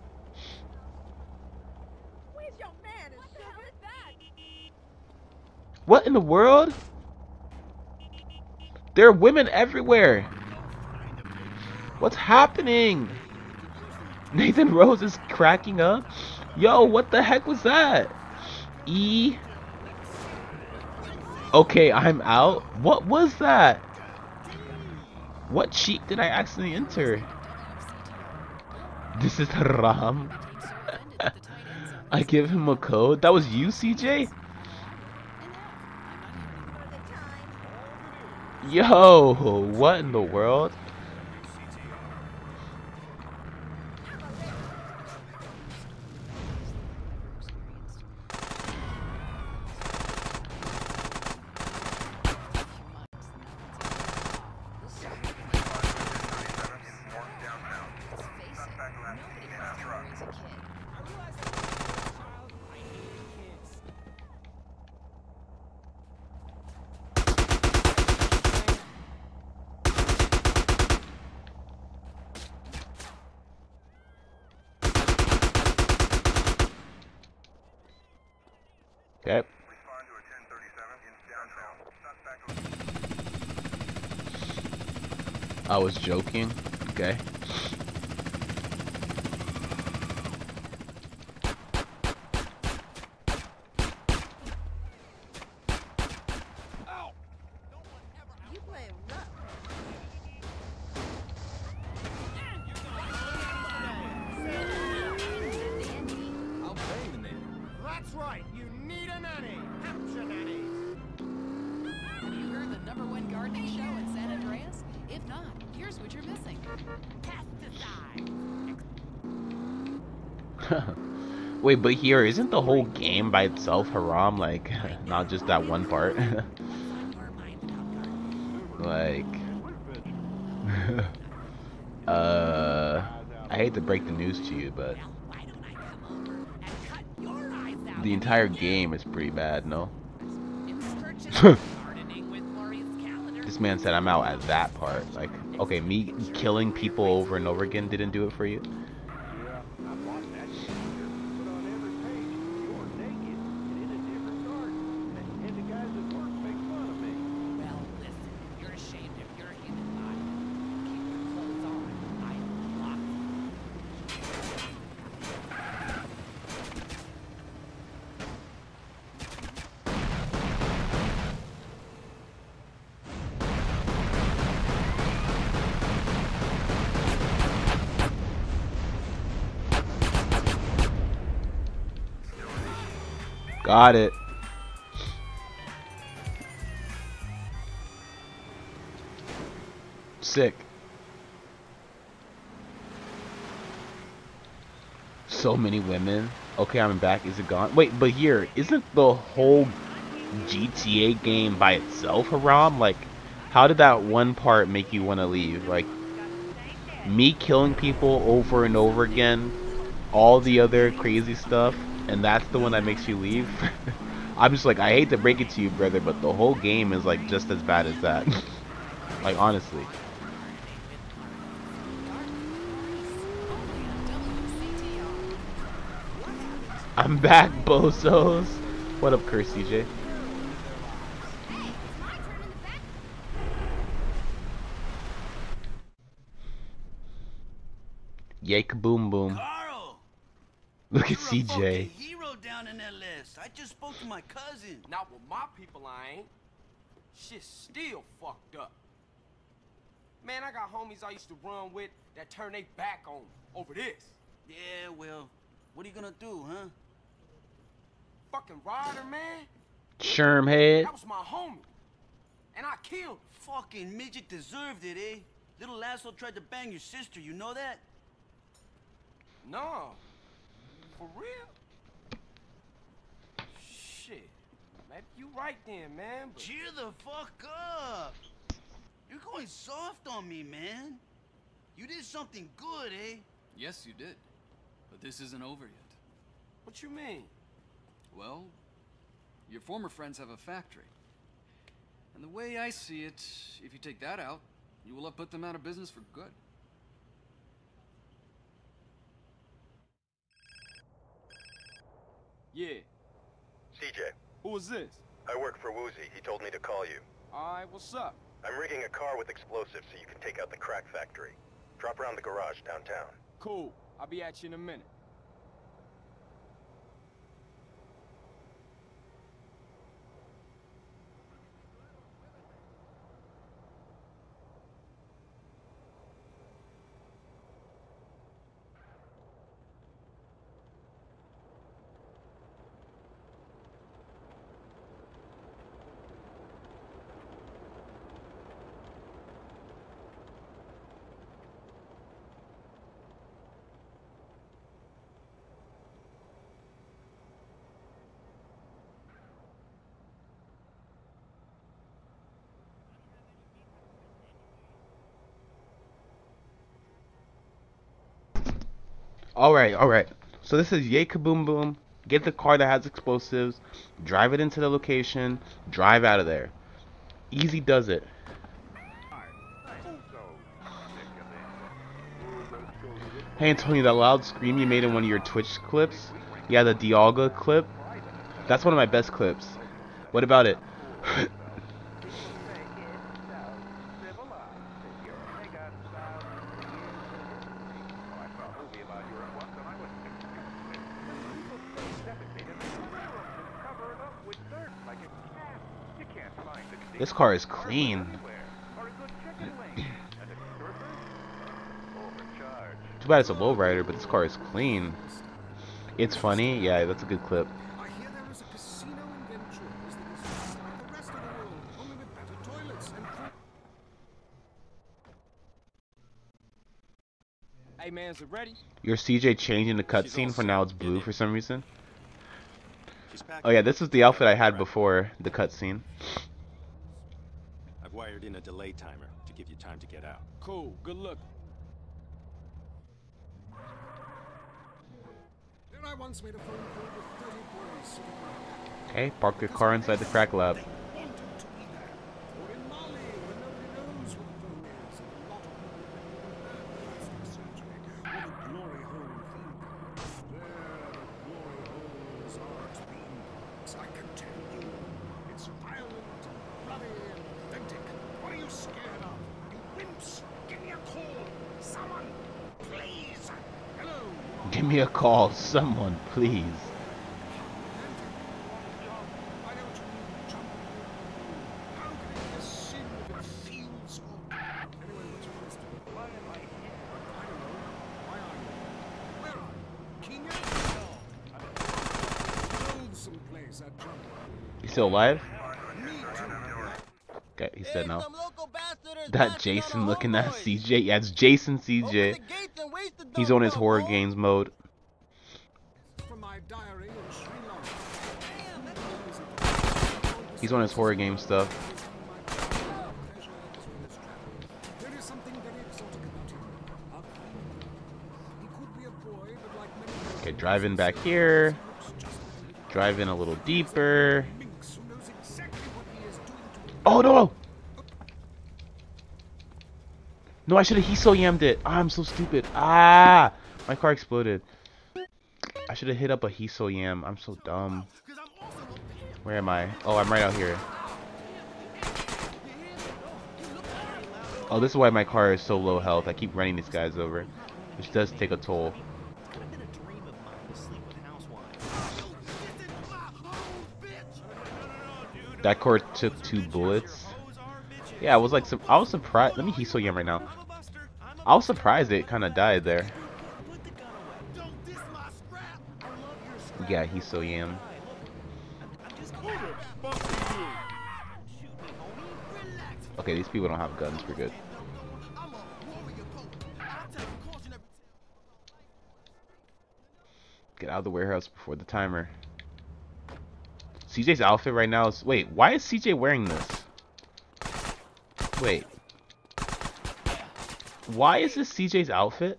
Where's your man? What the hell is that? What in the world? There are women everywhere. What's happening? Nathan Rose is cracking up. Yo, what the heck was that? E. Okay, I'm out. What was that? What cheat did I accidentally enter? This is Ram. I give him a code. That was you, CJ? Yo, what in the world? Okay. I was joking. Okay. You playing rough. I'll pay the nanny. That's right. You need a nanny. Capture nannies. Have you heard the #1 gardening show in San Andreas? If not, here's what you're missing. Wait, but here, isn't the whole game by itself haram? Like, not just that one part? Like... I hate to break the news to you, but... the entire game is pretty bad, no? This man said I'm out at that part. Like, okay, me killing people over and over again didn't do it for you? Got it. Sick. So many women. Okay, I'm back. Is it gone? Wait, but here, isn't the whole GTA game by itself haram? Like, how did that one part make you want to leave? Like, me killing people over and over again, all the other crazy stuff, and that's the one that makes you leave? I'm just like, I hate to break it to you, brother, but the whole game is like just as bad as that. Like, honestly. I'm back, bozos. What up, Curse CJ? Yay, kaboom boom. Carl! Look at You're a fucking CJ. hero down in that list. I just spoke to my cousin. Not with my people, I ain't. Shit's still fucked up. Man, I got homies I used to run with that turn their back on me over this. Yeah, well, what are you gonna do, huh? Fucking Ryder, man. Shermhead. That was my homie. And I killed him. Fucking midget deserved it, eh? Little asshole tried to bang your sister, you know that? No. For real? Shit. Maybe you right then, man. But... cheer the fuck up. You're going soft on me, man. You did something good, eh? Yes, you did. But this isn't over yet. What you mean? Well, your former friends have a factory. And the way I see it, if you take that out, You will have put them out of business for good. Yeah. CJ, Who is this? I work for Woozy. He told me to call you. Alright, what's up? I'm rigging a car with explosives so you can take out the crack factory. Drop around the garage downtown. Cool. I'll be at you in a minute. Alright. So this is Yay Kaboom Boom. Get the car that has explosives, drive it into the location, drive out of there. Easy does it. Hey Antonio, that loud scream you made in one of your Twitch clips? Yeah, the Dialga clip? That's one of my best clips. What about it? This car is clean. Too bad it's a lowrider, but this car is clean. It's funny. Yeah, that's a good clip. I hear there is a casino in Ventura that is just like the rest of the world, only with better toilets and Hey man, is it ready? Your CJ changing the cutscene for now it's blue for some reason. Oh yeah, this is the outfit I had before the cutscene. I've wired in a delay timer to give you time to get out. Cool, good luck. Then I once made a phone call with 30 boys sitting around. Okay, park your car inside the crack lab. Or in Mali, where nobody knows what the phone is, and a lot of people remember plastic surgery, or the glory hole theme parks. There, the glory holes are theme parks, I can tell you. It's violent, bloody, and authentic. What are you scared of? You wimps! Give me a call! Someone! Please! Hello! Give me a call, someone, please. You still alive? Okay, he said no. That Jason looking at CJ. Yeah, it's Jason CJ. He's on his horror games mode. He's on his horror game stuff. Okay, drive in back here. Drive in a little deeper. Oh no! No, I should have Hiso yammed it. Ah, I'm so stupid. Ah! My car exploded. I should have hit up a Hiso yam. I'm so dumb. Where am I? Oh, I'm right out here. Oh, this is why my car is so low health. I keep running these guys over, which does take a toll. That car took 2 bullets. Yeah, I was like, I was surprised. Let me Hiso yam right now. I was surprised it kind of died there. Yeah, Hiso yam. Okay, these people don't have guns. We're good. Get out of the warehouse before the timer. CJ's outfit right now is... Wait, why is CJ wearing this? Wait. Why is this CJ's outfit?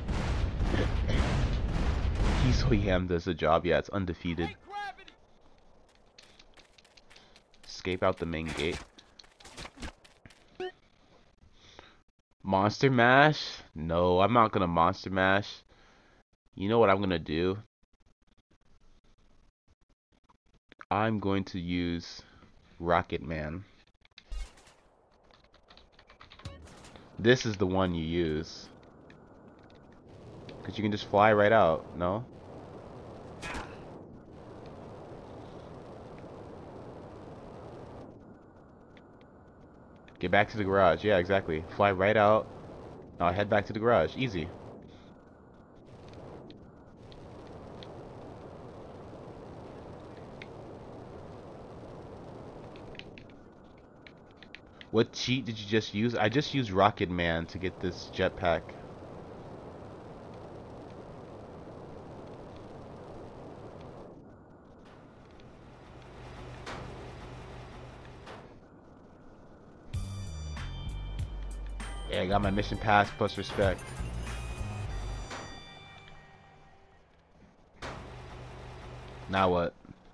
Hiso yam does the job. Yeah, it's undefeated. Escape out the main gate. Monster Mash? No, I'm not gonna Monster Mash. You know what I'm gonna do? I'm going to use Rocket Man. This is the one you use. Because you can just fly right out, no? Get back to the garage. Yeah, exactly. Fly right out. Now head back to the garage. Easy. What cheat did you just use? I just used Rocket Man to get this jetpack. Yeah, I got my mission pass plus respect. Now what?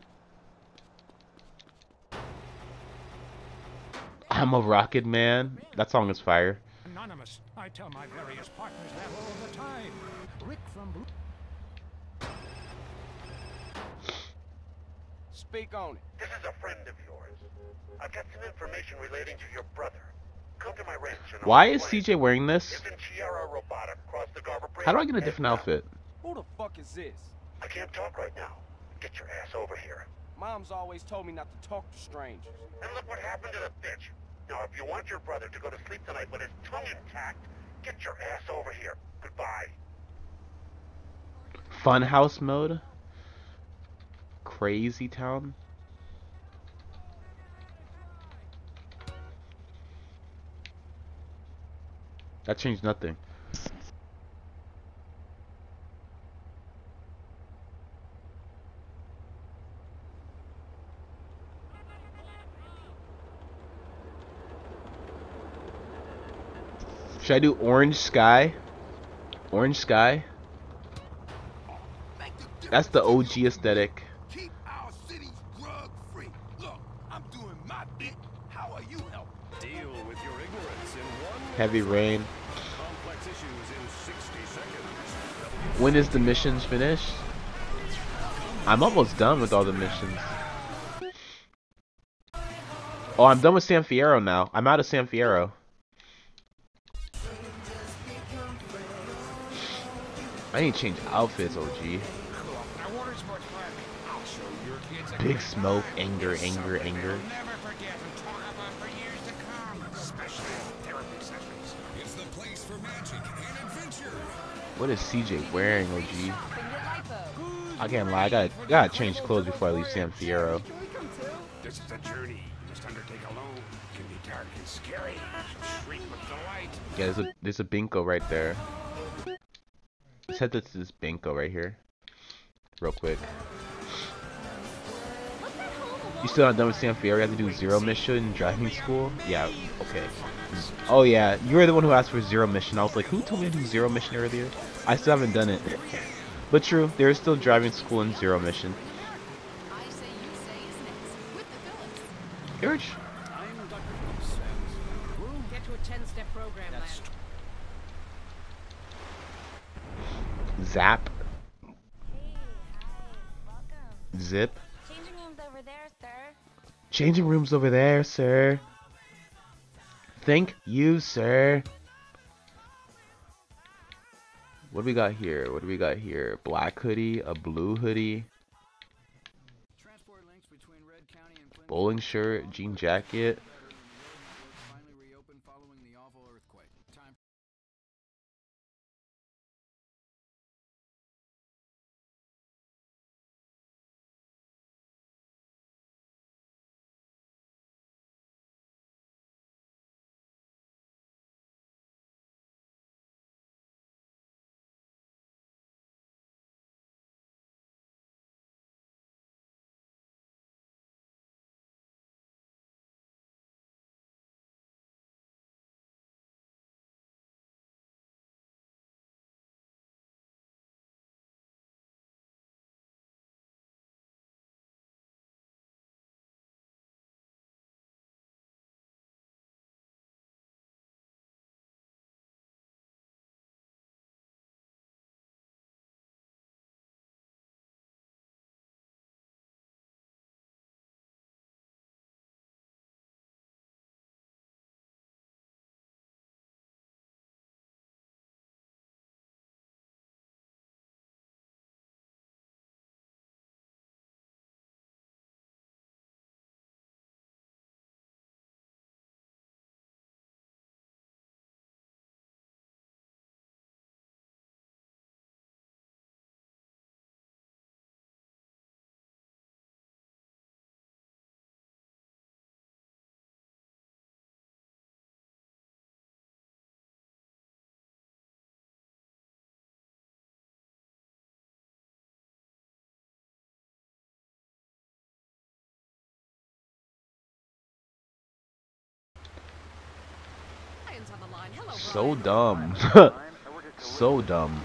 I'm a Rocket Man. That song is fire. Anonymous. I tell my various partners that all the time. Rick from Blue. Speak on it. This is a friend of yours. I've got some information relating to your brother. Come to my ranch and Why is CJ wearing this? It's in Fierro Robotic, across the Garber Bridge. How do I get a different outfit? Who the fuck is this? I can't talk right now. Get your ass over here. Mom's always told me not to talk to strangers. And look what happened to the bitch. Now, if you want your brother to go to sleep tonight with his tongue intact, get your ass over here. Goodbye. Funhouse mode? Crazy Town? That changed nothing. Should I do Orange Sky? Orange Sky? That's the OG aesthetic. Keep our cities drug free. Look, I'm doing my bit. How are you helping? Deal with your ignorance in one Heavy rain. complex issues in 60 seconds. When is the missions finished? I'm almost done with all the missions. Oh, I'm done with San Fierro now. I'm out of San Fierro. I need to change outfits, OG. Big smoke, anger, anger, anger. It's the place for magic and adventure. What is CJ wearing, OG? I can't lie, I gotta change clothes before I leave San Fierro. This is a journey you must undertake alone. It can be dark and scary. Shriek with delight. Yeah, there's a Binko right there. Let's head to this Binko right here. Real quick. You still not done with San Fierro? You have to do Zero mission in driving school? Yeah, okay. Oh yeah, you were the one who asked for Zero mission. I was like, who told me to do Zero mission earlier? I still haven't done it. But true, there is still driving school and Zero mission. George? Get to a 10-step program, lad. Zap. Zip. Changing rooms over there, sir. Changing rooms over there, sir. Thank you, sir. What do we got here? What do we got here? Black hoodie, a blue hoodie, bowling shirt, jean jacket. friends on the line. Hello, So Brian. dumb. So dumb.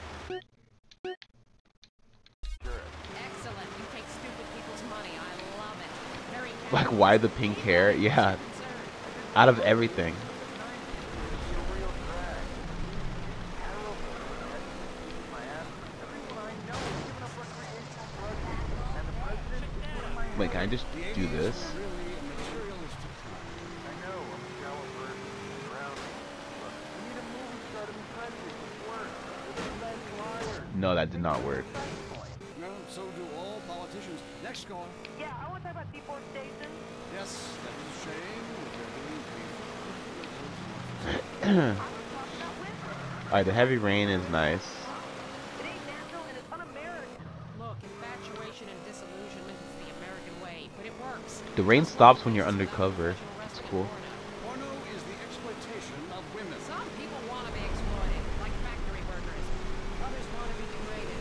Excellent. You take stupid people's money. I love it. Very Like, why the pink hair? Yeah. Out of everything. Wait, can I just do this? No, that did not work. No, so do all politicians. Next caller. Yeah, I want to talk about deforestation. Yes, that is a shame. Alright, the heavy rain is nice. It ain't natural and it's un-American. Look, infatuation and disillusionment is the American way, but it works. The rain stops when you're undercover. It's cool. Porno is the exploitation of women. Some people want to be exploited, like factory workers. Others want to be degraded.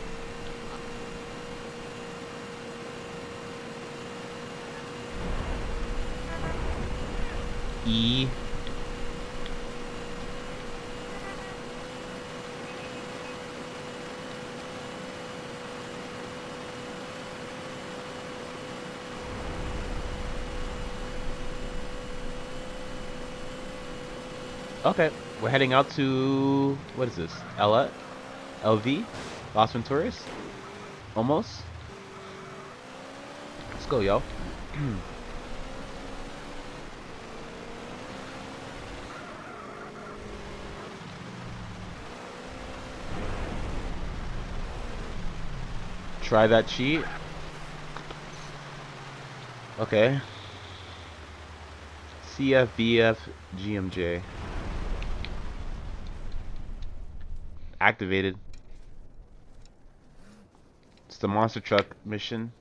E. Okay, we're heading out to, what is this? LV? Las Venturas? Almost? Let's go, yo. Try that cheat. Okay. CFBF GMJ. Activated. It's the monster truck mission.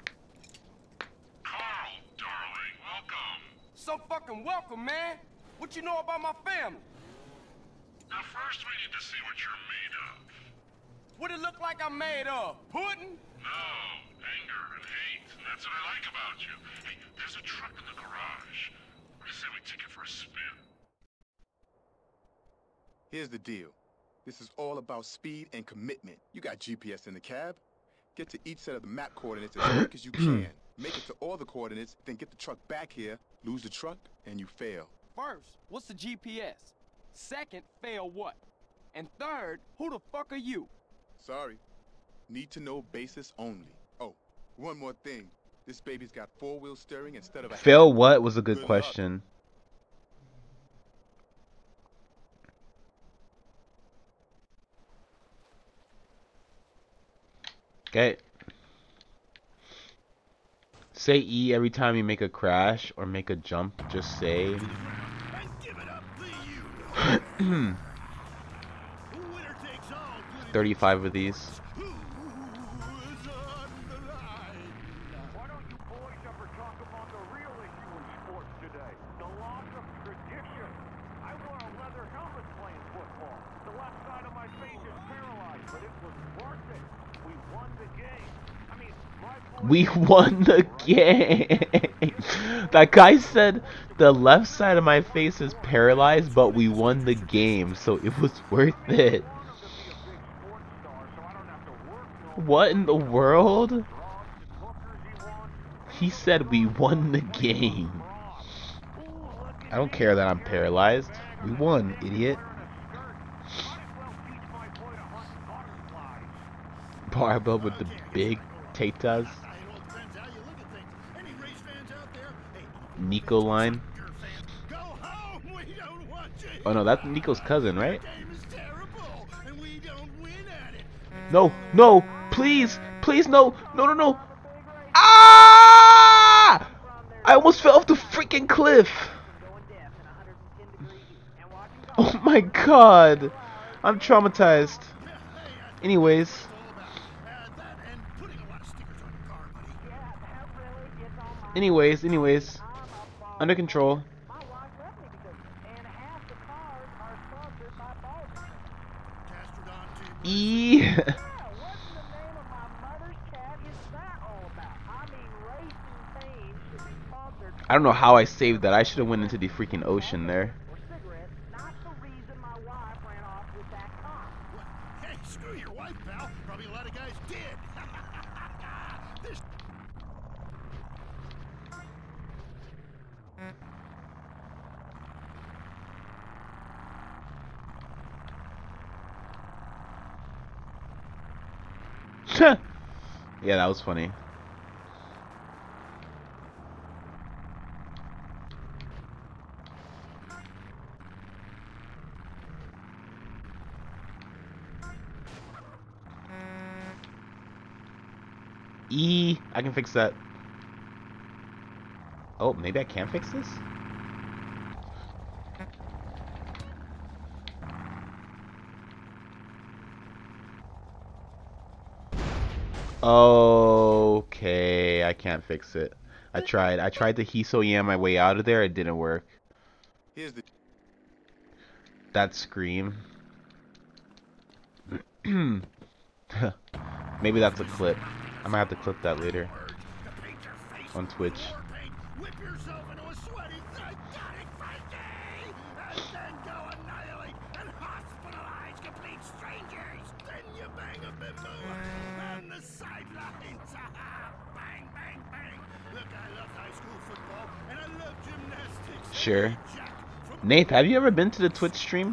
So fucking welcome, man. What you know about my family? Now first we need to see what you're made of. What it look like I'm made of? Pudding? No, anger and hate. That's what I like about you. Hey, there's a truck in the garage. I say we take it for a spin. Here's the deal. This is all about speed and commitment. You got GPS in the cab. Get to each set of the map coordinates as quick as you can. Make it to all the coordinates, then get the truck back here, lose the truck, and you fail. First, what's the GPS? Second, fail what? And third, who the fuck are you? Sorry. Need to know basis only. Oh, one more thing. This baby's got four-wheel steering instead of a... Fail what was a good question. Okay. Say E every time you make a crash or make a jump. Just say. 35 of these. Why don't you boys ever talk about the real issue in sports today? The loss of tradition. I wore a leather helmet playing football. The left side of my face is paralyzed, but it was worth it. We won the game. I mean, We won the game. That guy said the left side of my face is paralyzed, but we won the game, so it was worth it. What in the world? He said we won the game. I don't care that I'm paralyzed. We won, idiot. Barbell with the big tatas. Nico line. Oh no, that's Nico's cousin, right? No, no, please, please, no, no, no, no. Ah! I almost fell off the freaking cliff. Oh my god. I'm traumatized. Anyways. Anyways. Under control. E. I don't know how I saved that. I should have went into the freaking ocean there. life, pal. Probably a lot of guys did. This... Yeah, that was funny. I can fix that. Oh, maybe I can fix this? Okay, I can't fix it. I tried. I tried to Hiso Yam my way out of there. It didn't work. Here's the... That scream. Maybe that's a clip. I might have to clip that later. On Twitch. Whip yourself into a sweaty, psychotic frenzy, and then go annihilate and hospitalize complete strangers. Then you bang a bimbo on the sidelines. Bang, bang, bang. Look, I love high school football, and I love gymnastics. Sure. Nath, have you ever been to the Twitch stream?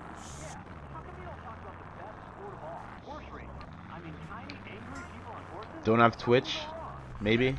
Don't have Twitch? Maybe?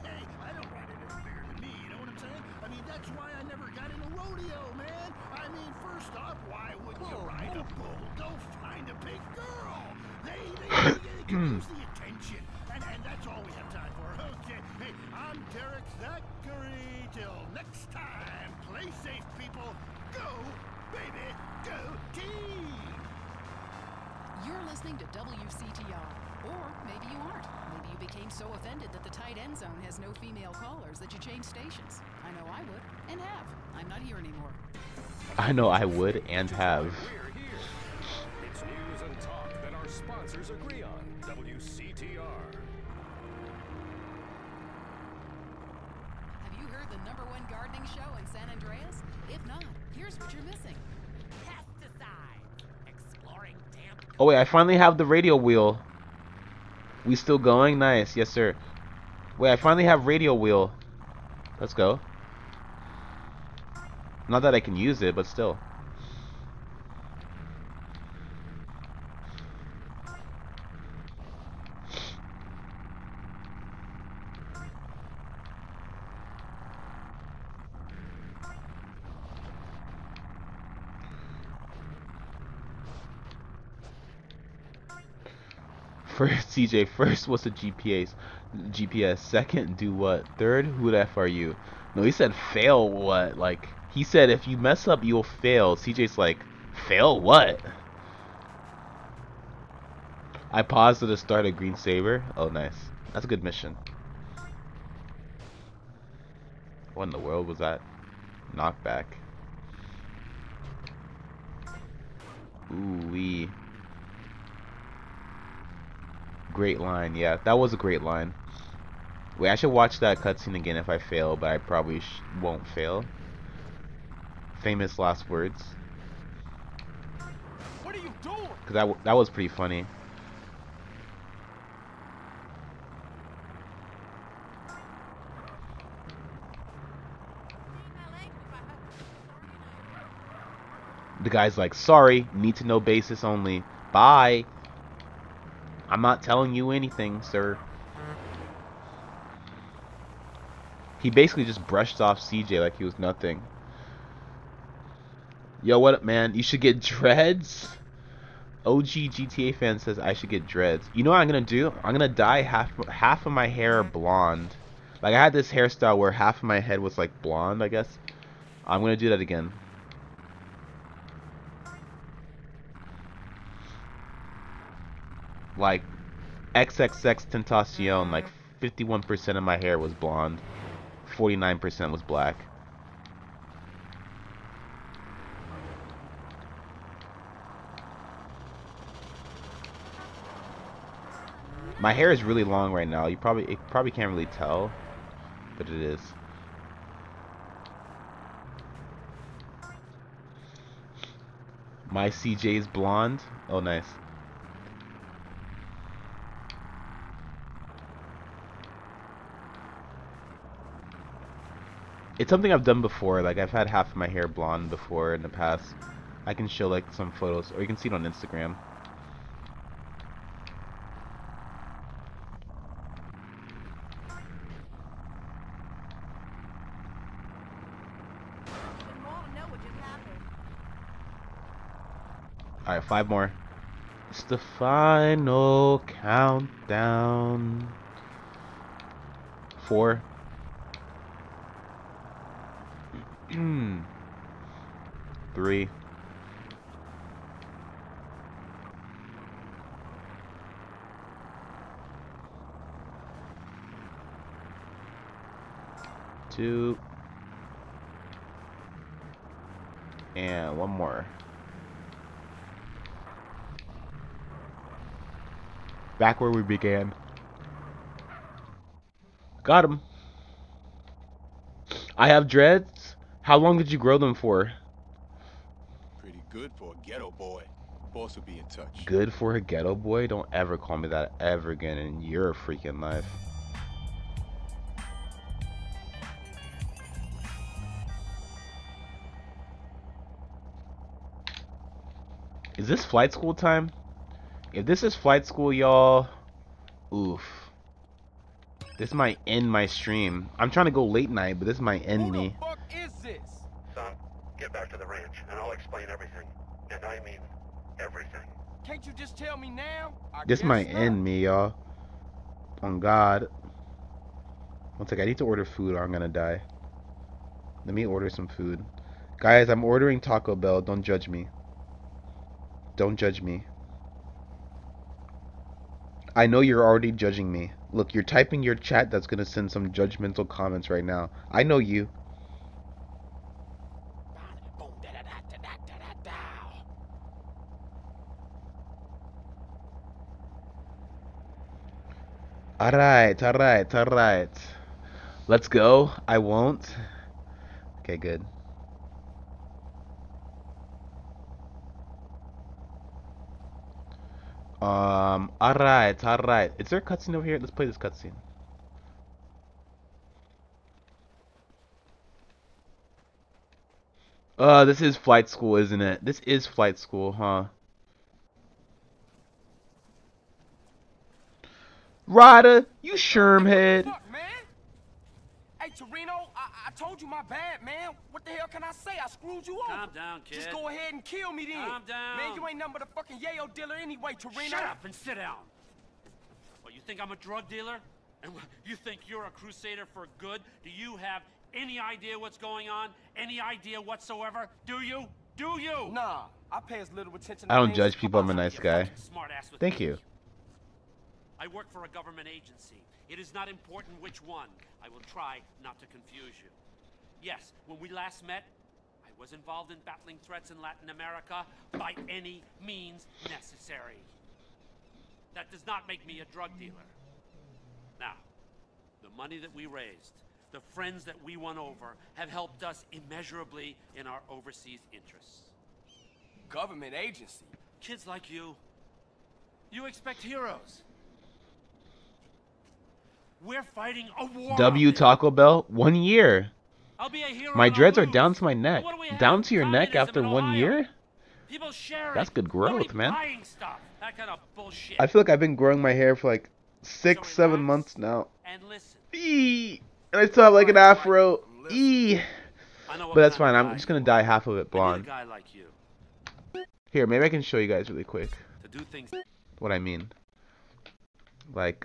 Use the attention, and that's all we have time for. Okay, hey, I'm Derek Zachary. Till next time, play safe, people. Go, baby, go team! You're listening to WCTR. Or maybe you aren't. Maybe you became so offended that the tight end zone has no female callers that you changed stations. I know I would, and have. I'm not here anymore. I know I would, and have. It's news and talk that our sponsors agree on. WCTR. Have you heard the #1 gardening show in San Andreas? If not, here's what you're missing. Pesticides. Exploring damp. Oh wait, I finally have the radio wheel. We still going? Nice. Yes, sir. Wait, I finally have radio wheel. Let's go. Not that I can use it, but still. First, CJ, first, what's the GPS? Second, do what? Third, who the F are you? No, he said fail what? Like, he said if you mess up, you'll fail. CJ's like, fail what? I paused to start a green saber. Oh, nice. That's a good mission. What in the world was that? Knockback. Ooh-wee. Great line, yeah, that was a great line. Wait, I should watch that cutscene again if I fail, but I probably won't fail. Famous last words. What are you doing? Cause that was pretty funny. The guy's like, sorry, need to know basis only. Bye. I'm not telling you anything, sir. He basically just brushed off CJ like he was nothing. Yo, what up, man? You should get dreads? OG GTA fan says I should get dreads. You know what I'm gonna do? I'm gonna dye half of my hair blonde. Like, I had this hairstyle where half of my head was like blonde, I guess. I'm gonna do that again. Like, XXX Tentacion, like 51% of my hair was blonde, 49% was black. My hair is really long right now. It probably can't really tell, but it is. My CJ is blonde. Oh, nice. It's something I've done before. Like I've had half of my hair blonde before in the past. I can show like some photos, or you can see it on Instagram. Alright, 5 more. It's the final countdown. 4. 3. 2. And 1 more. Back where we began. Got him. I have dreads. How long did you grow them for? Pretty good for a ghetto boy. Boss will be in touch. Good for a ghetto boy? Don't ever call me that ever again in your freaking life. Is this flight school time? If this is flight school, y'all, oof. This might end my stream. I'm trying to go late night, but this might end me. What is this? Son, get back to the ranch, and I'll explain everything. And I mean everything. Can't you just tell me now? This might end me, y'all. On God. One sec, I need to order food or I'm gonna die. Let me order some food. Guys, I'm ordering Taco Bell. Don't judge me. Don't judge me. I know you're already judging me. Look, you're typing your chat that's gonna send some judgmental comments right now. I know you. Alright, alright, alright. Let's go. I won't. Okay, good. Alright, alright. Is there a cutscene over here? Let's play this cutscene. This is flight school, isn't it? This is flight school, huh? Ryder, you shermhead. Fuck, man. Hey, Torino, I told you my bad, man. What the hell can I say? I screwed you over. Calm down, kid. Just go ahead and kill me then. Calm down. Man, you ain't nothing but a fucking yayo dealer anyway, Torino. Shut up and sit down. What, you think I'm a drug dealer? And you think you're a crusader for good? Do you have any idea what's going on? Any idea whatsoever? Do you? Do you? Nah, I pay as little attention to I don't things judge as people. I'm a nice possible. guy. Smart-ass with Thank me. you. I work for a government agency. It is not important which one. I will try not to confuse you. Yes, when we last met, I was involved in battling threats in Latin America by any means necessary. That does not make me a drug dealer. Now, the money that we raised, the friends that we won over, have helped us immeasurably in our overseas interests. Government agency? Kids like you expect heroes. We're fighting a war. W Taco Bell, 1 year. I'll be a hero. My dreads are down to my neck. Down to your neck after 1 year? People sharing. That's good growth, man. Buying stuff. That kind of bullshit. I feel like I've been growing my hair for like 6, 7 months now. And listen. Eee. And I still have like an afro. Eee. But that's fine. I'm just gonna dye half of it blonde. I need a guy like you. Here, maybe I can show you guys really quick To do things. what I mean. Like,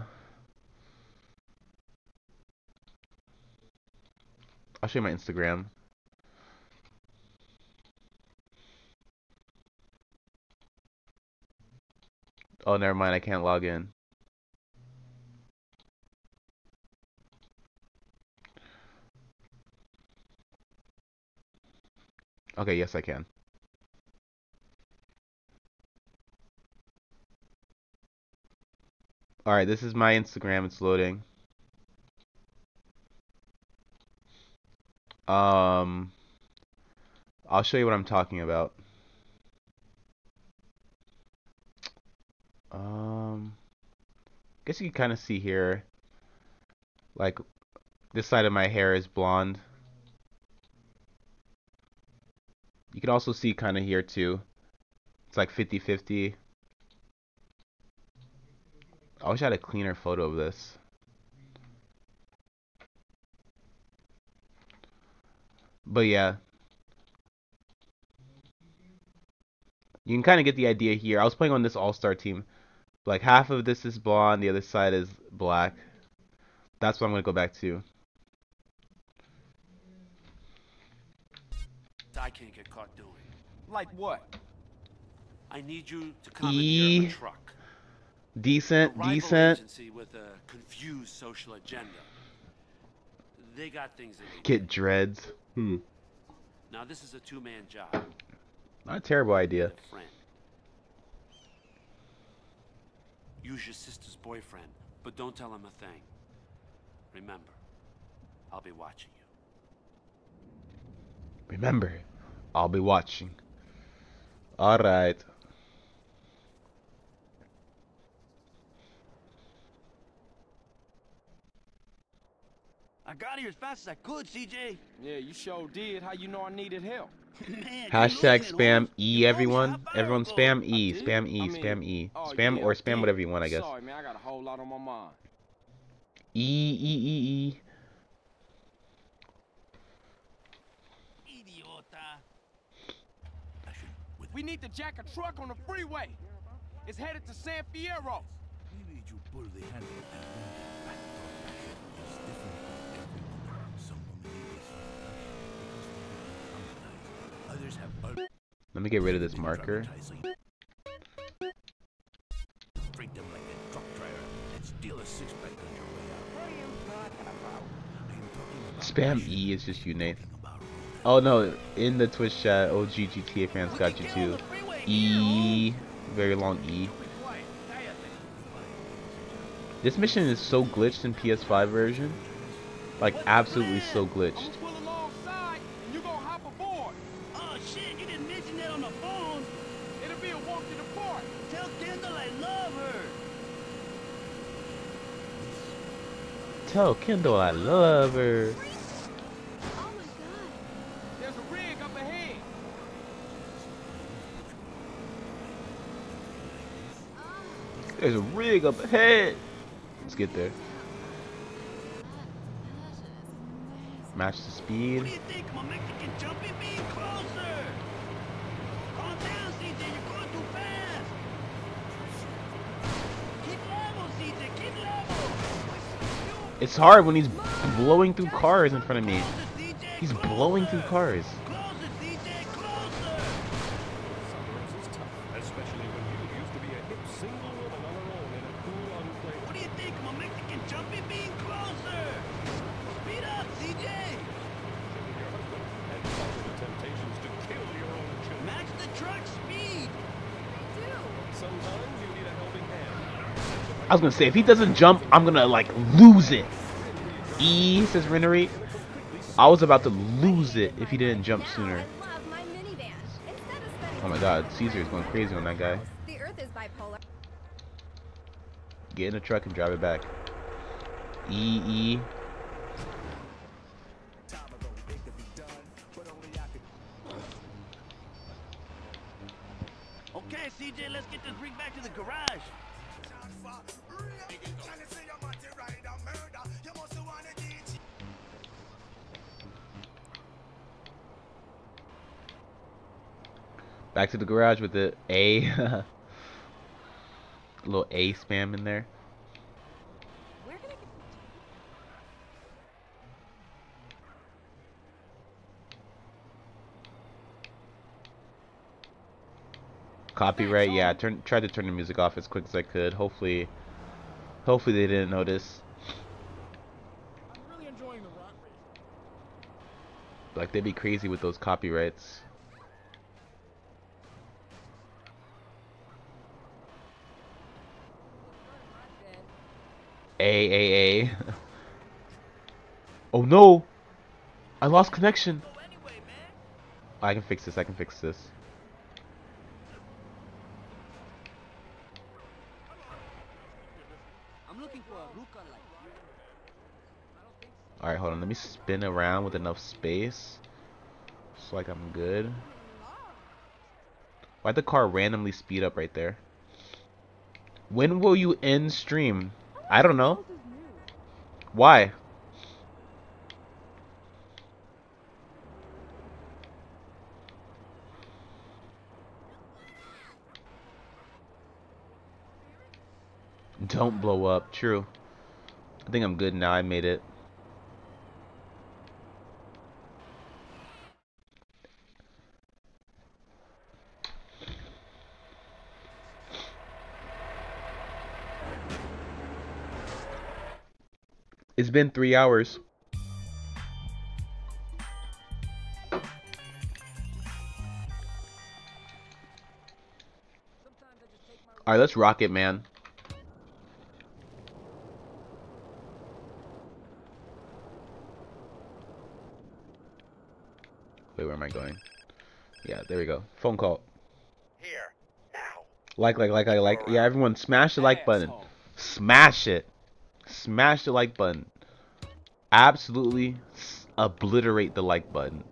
I'll show you my Instagram. Oh, never mind. I can't log in. Okay, yes, I can. Alright, this is my Instagram. It's loading. I'll show you what I'm talking about. Guess you can kind of see here, like, this side of my hair is blonde. You can also see kind of here too. It's like 50-50. I wish I had a cleaner photo of this. But yeah. You can kind of get the idea here. I was playing on this all-star team. Like half of this is blonde, the other side is black. That's what I'm going to go back to. I can't get caught doing. Like what? I need you to commandeer a truck. Decent, a rival decent. Agency with a confused social agenda. They got things that they Get dreads. Now this is a two-man job. Not a terrible idea. Friend. Use your sister's boyfriend, but don't tell him a thing. Remember, I'll be watching you. Remember, I'll be watching. Alright. I got here as fast as I could, CJ. Yeah, you sure did. How you know I needed help? Man, Hashtag spam E, everyone. Everyone spam E. Spam E. Spam E. Spam or spam whatever you want, I guess. Sorry, man. I got a whole lot on my mind. E. We need to jack a truck on the freeway. It's headed to San Fierro. Maybe you pull the handle and back is different for everyone. Some women need this because others have. Let me get rid of this marker. Treat them like a truck driver and steal a six-pack on your way out. What are you talking about? I am talking about Spam E is just you, Nate. Oh no, in the Twitch chat, OG GTA fans got you too. E, very long E. This mission is so glitched in PS5 version. Like absolutely so glitched. Oh shit, you didn't mention that on the phone. It'll be a walk to the park. Tell Kendall I love her. Tell Kendall I love her. There's a rig up ahead. There's a rig up ahead. Let's get there. Match the speed. What do you think? My Mexican jumpy being closer. Calm down, CJ. You're going too fast. Keep level, CJ. Keep level. It's hard when he's blowing through cars in front of me. He's blowing through cars. Especially when you used to be a hip single woman on her own in a cool enclave. What do you think? My Mexican jumpy being closer. Speed up, CJ. And follow the temptations to kill your own children. Match the truck speed. Sometimes you need a helping hand. I was gonna say, if he doesn't jump, I'm gonna like lose it. E says Renerate. I was about to lose it if he didn't jump sooner. Oh my god, Caesar is going crazy on that guy. The Earth is bipolar. Get in the truck and drive it back. E. Okay, CJ, let's get this rig back to the garage. Back to the garage with the A. A little A spam in there. Copyright, yeah. Tried to turn the music off as quick as I could. Hopefully they didn't notice. I'm really enjoying the rock race. Like they'd be crazy with those copyrights. A. Oh no! I lost connection. I can fix this. I can fix this. I'm looking for a Ruka like you. Alright, hold on. Let me spin around with enough space. So like I'm good. Why'd the car randomly speed up right there? When will you end stream? I don't know. Why? Don't blow up. True. I think I'm good now. I made it. It's been 3 hours. Alright, let's rock it, man. Wait, where am I going? Yeah, there we go. Phone call. Here, now. Like. Yeah, everyone smash the like button. Smash it. Smash the like button. Absolutely obliterate the like button.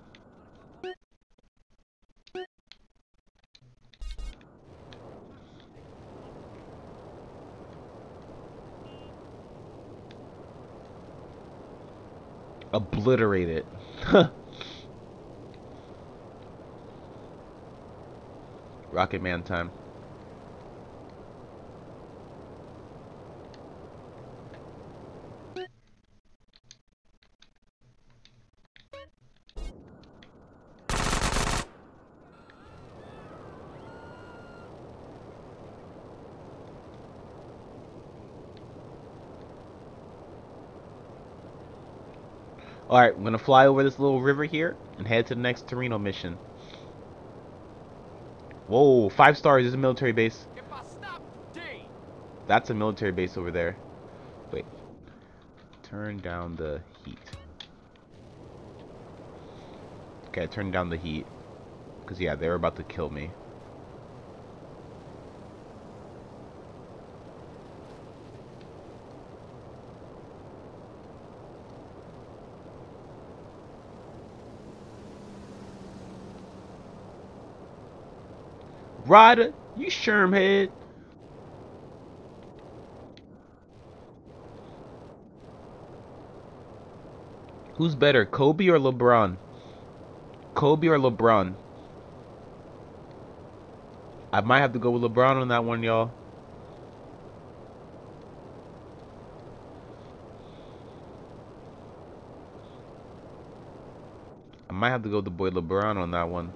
Obliterate it. Rocket Man time. Alright, I'm gonna fly over this little river here and head to the next Torino mission. Whoa, 5 stars is a military base. That's a military base over there. Wait. Turn down the heat. Okay, turn down the heat. Because, yeah, they're about to kill me. Ryder, you shermhead. Who's better, Kobe or LeBron? Kobe or LeBron? I might have to go with LeBron on that one, y'all. I might have to go with the boy LeBron on that one.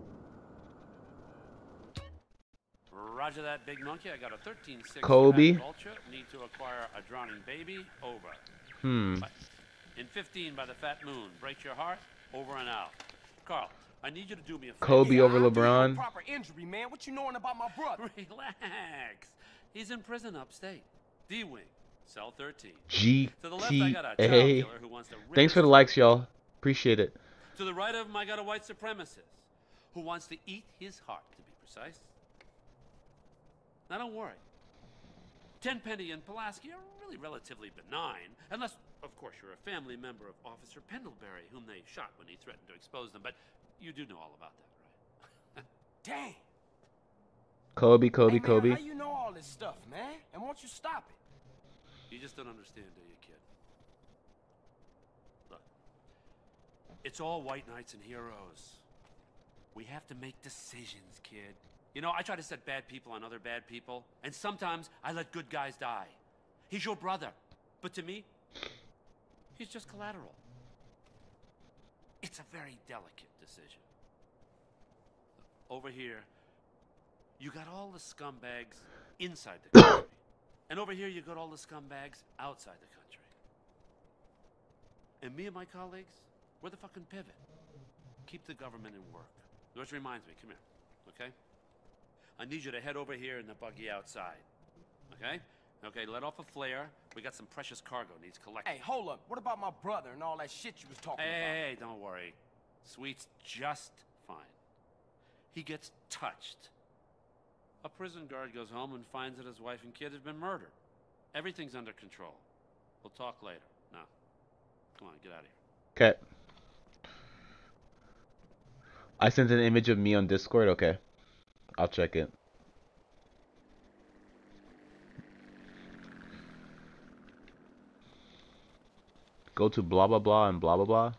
Roger that, big monkey. I got a 13-6 Kobe. vulture. Need to acquire a drowning baby. Over. But in 15 by the fat moon. Break your heart. Over and out. Carl, I need you to do me a favor. Kobe over LeBron. Proper injury, man. What you knowing about my brother? Relax. He's in prison upstate. D-wing. Cell 13. GTA. To the left, I got a child killer who wants to rip Thanks for the likes, y'all. Appreciate it. To the right of him, I got a white supremacist who wants to eat his heart, to be precise. Now, don't worry. Tenpenny and Pulaski are really relatively benign, unless, of course, you're a family member of Officer Pendlebury, whom they shot when he threatened to expose them. But you do know all about that, right? Damn. Kobe. Hey, man, how you know all this stuff, man? And won't you stop it? You just don't understand, do you, kid? Look, it's all white knights and heroes. We have to make decisions, kid. You know, I try to set bad people on other bad people, and sometimes I let good guys die. He's your brother, but to me, he's just collateral. It's a very delicate decision. Over here, you got all the scumbags inside the country. And over here, you got all the scumbags outside the country. And me and my colleagues, we're the fucking pivot. Keep the government in work. Which reminds me, come here, okay? I need you to head over here in the buggy outside, okay? Okay, let off a flare. We got some precious cargo needs collecting. Hey, hold up. What about my brother and all that shit you was talking about? Hey, don't worry. Sweet's just fine. He gets touched. A prison guard goes home and finds that his wife and kid have been murdered. Everything's under control. We'll talk later. Now, come on, get out of here. Okay. I sent an image of me on Discord. Okay. I'll check it. Go to blah blah blah and blah blah blah.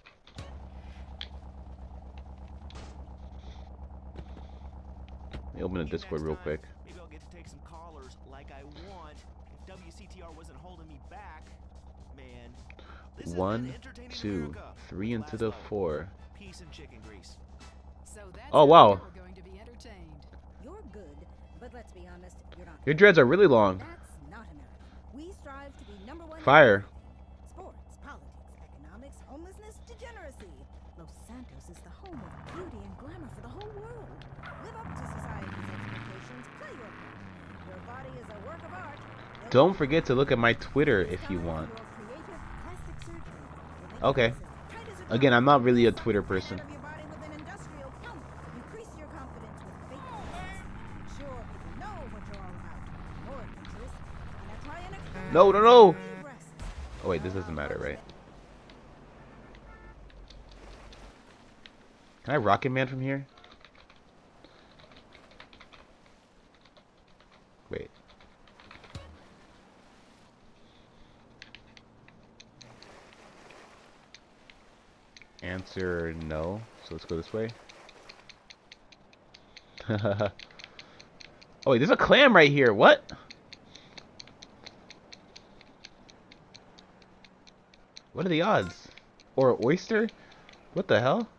Let me open the Discord real quick. Maybe I'll get to take some callers like I want. If WCTR wasn't holding me back, man. This 1, 2, 3 into the 4. Peace and chicken grease. So that's Oh wow. We're going to be entertained. You're good, but let's be honest, you're not. Your dreads are really long. That's not America. We strive to be #1. Fire. Sports, politics, economics, homelessness, degeneracy. Los Santos is the home of beauty and glamour for the whole world. Live up to society's expectations. Play your part. Your body is a work of art. Don't forget to look at my Twitter if you want. Okay. Again, I'm not really a Twitter person. No, no, no! Oh wait, this doesn't matter, right? Can I Rocket Man from here? Wait. Answer no. So let's go this way. Oh wait, there's a clam right here. What? What are the odds? Or an oyster? What the hell?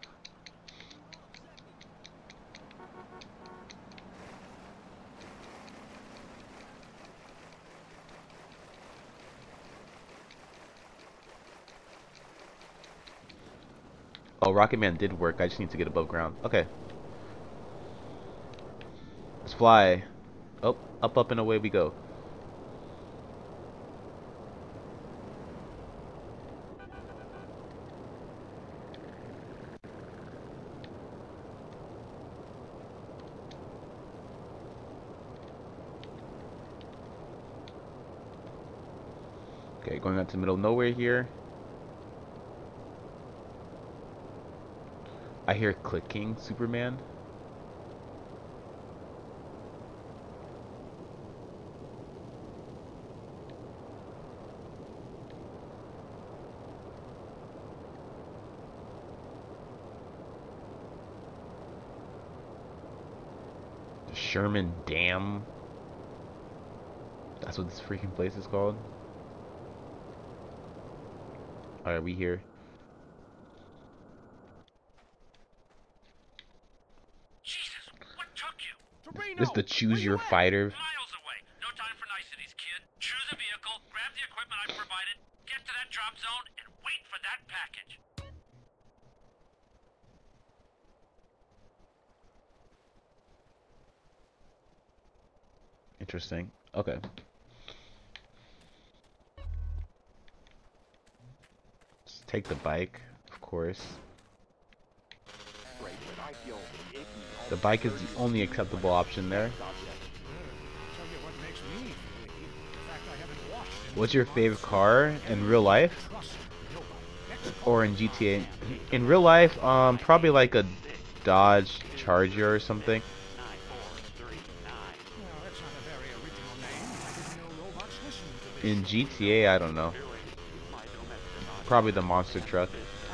Oh, Rocket Man did work. I just need to get above ground. Okay. Let's fly. Oh, up, up, and away we go. Okay, going out to the middle of nowhere here. I hear clicking, Superman. The Sherman Dam. That's what this freaking place is called. Alright, we here. This is the choose your fighter. Miles away. No time for niceties, kid. Choose a vehicle, grab the equipment I've provided, get to that drop zone, and wait for that package. Interesting. Okay. Let's take the bike, of course. The bike is the only acceptable option there. What's your favorite car in real life? Or in GTA? In real life, probably like a Dodge Charger or something. In GTA, I don't know. Probably the monster truck.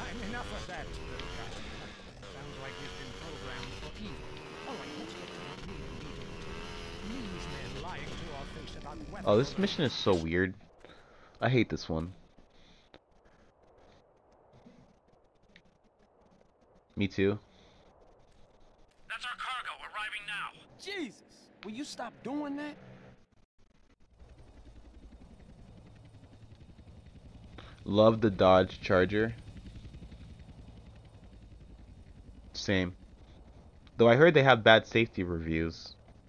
Oh, this mission is so weird. I hate this one. Me too. That's our cargo arriving now. Jesus, will you stop doing that? Love the Dodge Charger. Same. Though I heard they have bad safety reviews.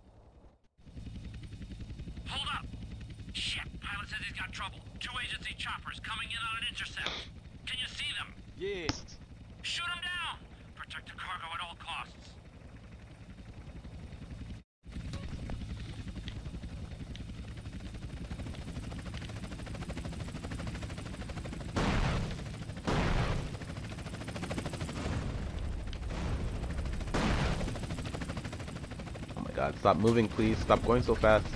Hold up! Shit, pilot says he's got trouble. 2 agency choppers coming in on an intercept. Can you see them? Yeah. Shoot them down! Protect the cargo at all costs. god, stop moving, please. Stop going so fast.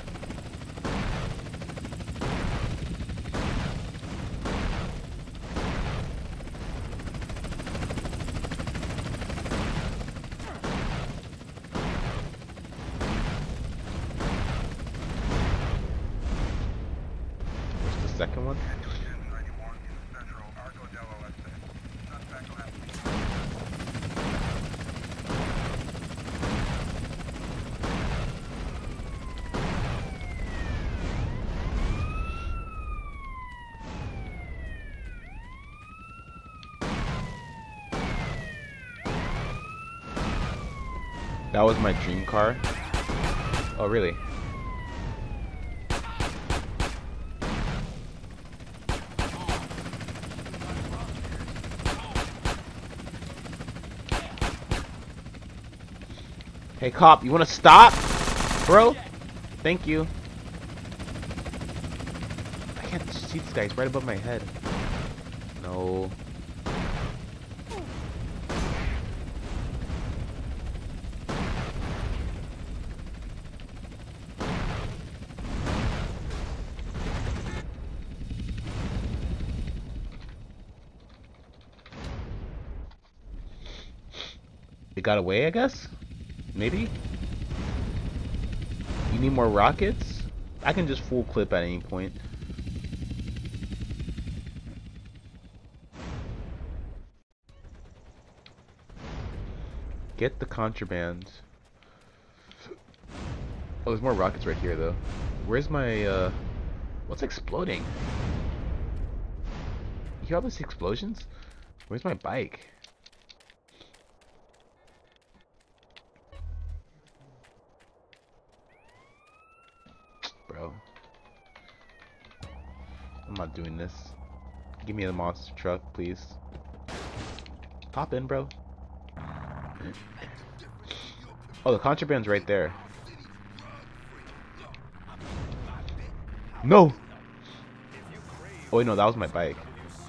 Where's the second one? That was my dream car. Oh, really? Hey, cop, you wanna stop? Bro? Thank you. I can't see this guy, he's right above my head. No. It got away, I guess? Maybe? You need more rockets? I can just full clip at any point. Get the contraband. Oh, there's more rockets right here, though. Where's my, what's exploding? You hear all these explosions? Where's my bike? Bro. I'm not doing this. Give me the monster truck, please. Hop in, bro. Oh, the contraband's right there. No! Oh, wait, no, that was my bike.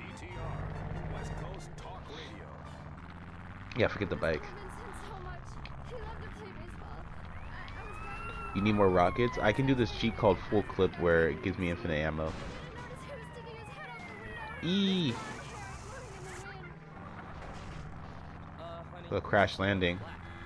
Yeah, forget the bike. You need more rockets? I can do this cheat called full clip where it gives me infinite ammo. Eee! The crash landing.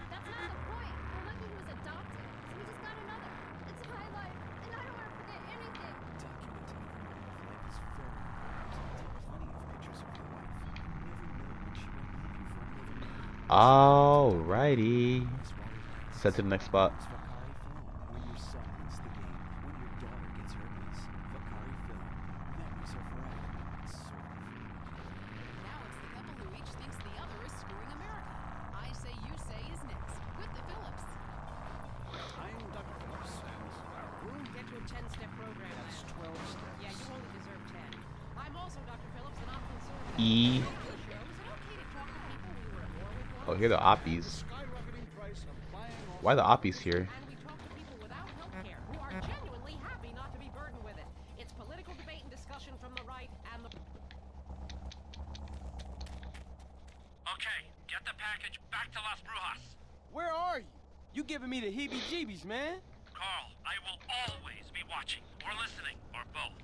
Alrighty. Set to the next spot. E. Oh, here are the oppies. Why the oppies here? Okay, get the package back to Las Brujas. Where are you? You giving me the heebie-jeebies, man. Carl, I will always be watching, or listening, or both.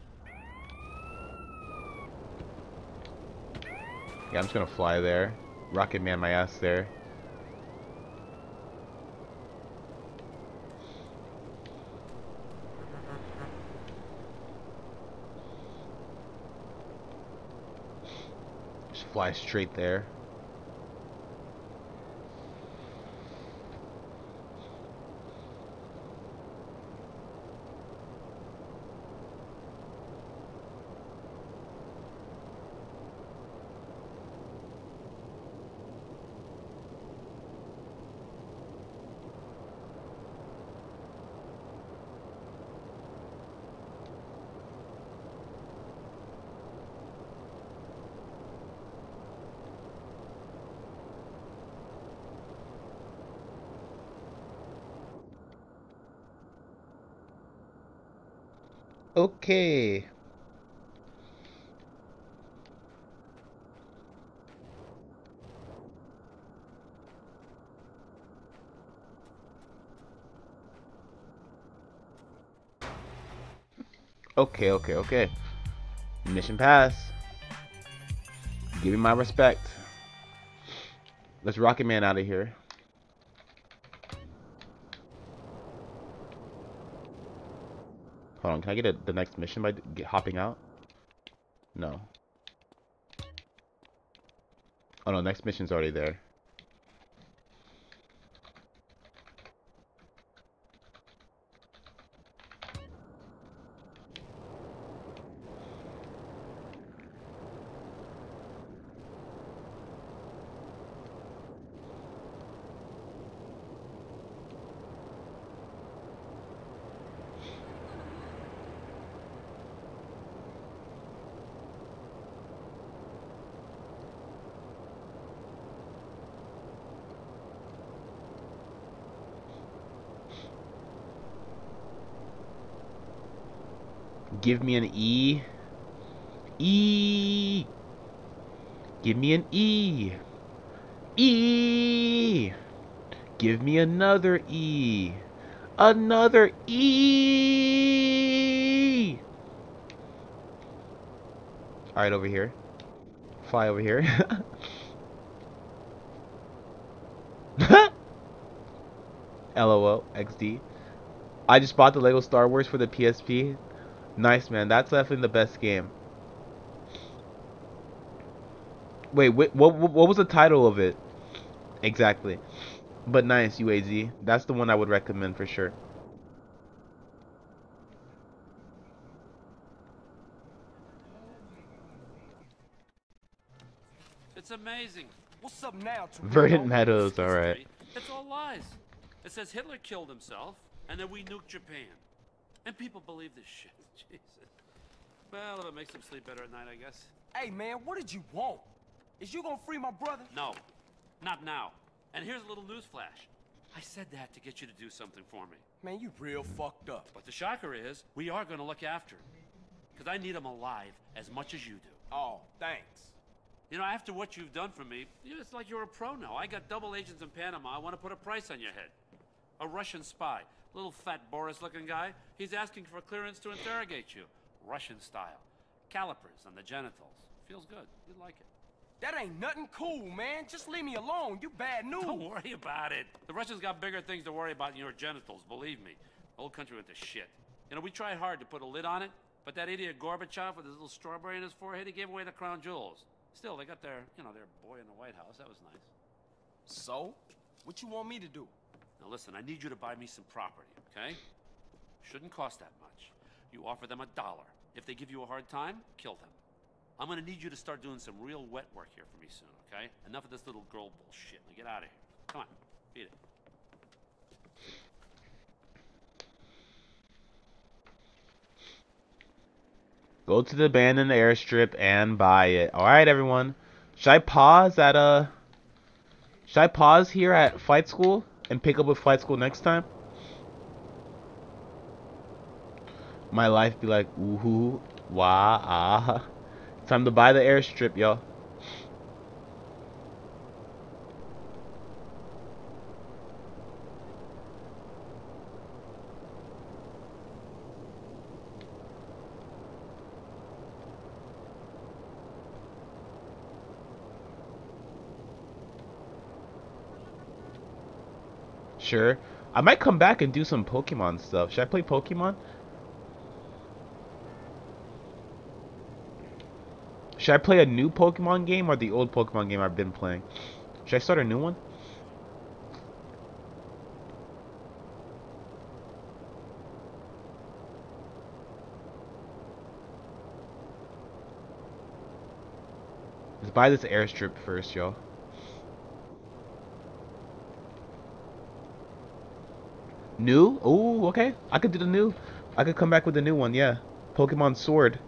Yeah, I'm just gonna fly there. Rocket man my ass there. Just fly straight there. Okay. Okay, okay, okay. Mission pass. Give me my respect. Let's Rocket Man out of here. Hold on, can I get the next mission by hopping out? No. Oh no, next mission's already there. Give me an E. E. Give me an E. E. Give me another E. Another E. Alright, over here. Fly over here. LOL. XD. I just bought the Lego Star Wars for the PSP. Nice, man. That's definitely the best game. Wait, what was the title of it? Exactly. But nice, UAZ. That's the one I would recommend for sure. It's amazing. What's up now, Verdant Torino? Meadows, Excuse alright. me. It's all lies. It says Hitler killed himself, and that we nuked Japan. And people believe this shit. Jesus. Well, if it makes them sleep better at night, I guess. Hey, man, what did you want? Is you gonna free my brother? No, not now. And here's a little news flash. I said that to get you to do something for me. Man, you real fucked up. But the shocker is, we are gonna look after him. Because I need him alive as much as you do. Oh, thanks. You know, after what you've done for me, it's like you're a pro now. I got double agents in Panama. I want to put a price on your head. A Russian spy. Little fat Boris-looking guy. He's asking for clearance to interrogate you. Russian style. Calipers on the genitals. Feels good. You'd like it. That ain't nothing cool, man. Just leave me alone. You bad news. Don't worry about it. The Russians got bigger things to worry about than your genitals, believe me. The whole country went to shit. You know, we tried hard to put a lid on it, but that idiot Gorbachev with his little strawberry in his forehead, he gave away the crown jewels. Still, they got their boy in the White House. That was nice. So? What you want me to do? Now listen, I need you to buy me some property, okay? Shouldn't cost that much. You offer them $1. If they give you a hard time, kill them. I'm gonna need you to start doing some real wet work here for me soon, okay? Enough of this little girl bullshit. Now get out of here. Come on, beat it. Go to the abandoned airstrip and buy it. Alright, everyone. Should I pause at, Should I pause here at flight school and pick up with flight school next time? My life be like, ooh, wah, ah. Time to buy the airstrip, y'all. Sure. I might come back and do some Pokemon stuff. Should I play Pokemon? Should I play a new Pokemon game or the old Pokemon game I've been playing? Should I start a new one? Let's buy this airstrip first, y'all. New? Oh, okay. I could do the new. I could come back with the new one, yeah. Pokemon Sword.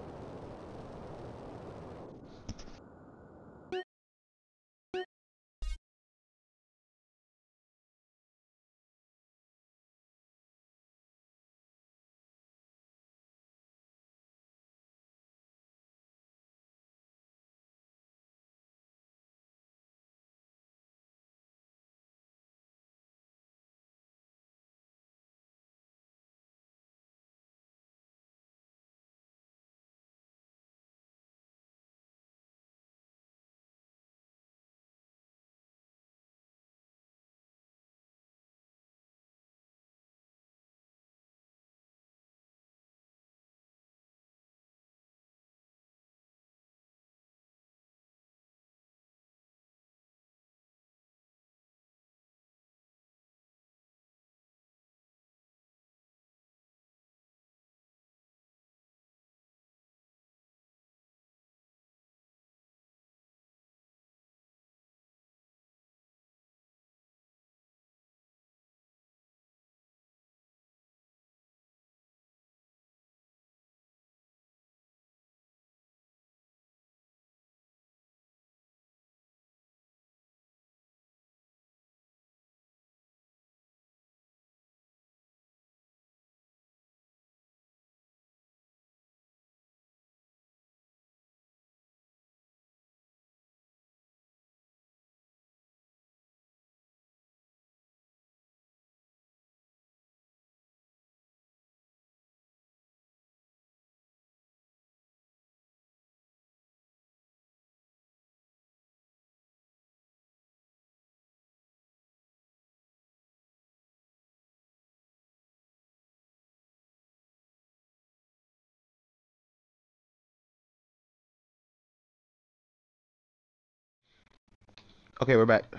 Okay, we're back.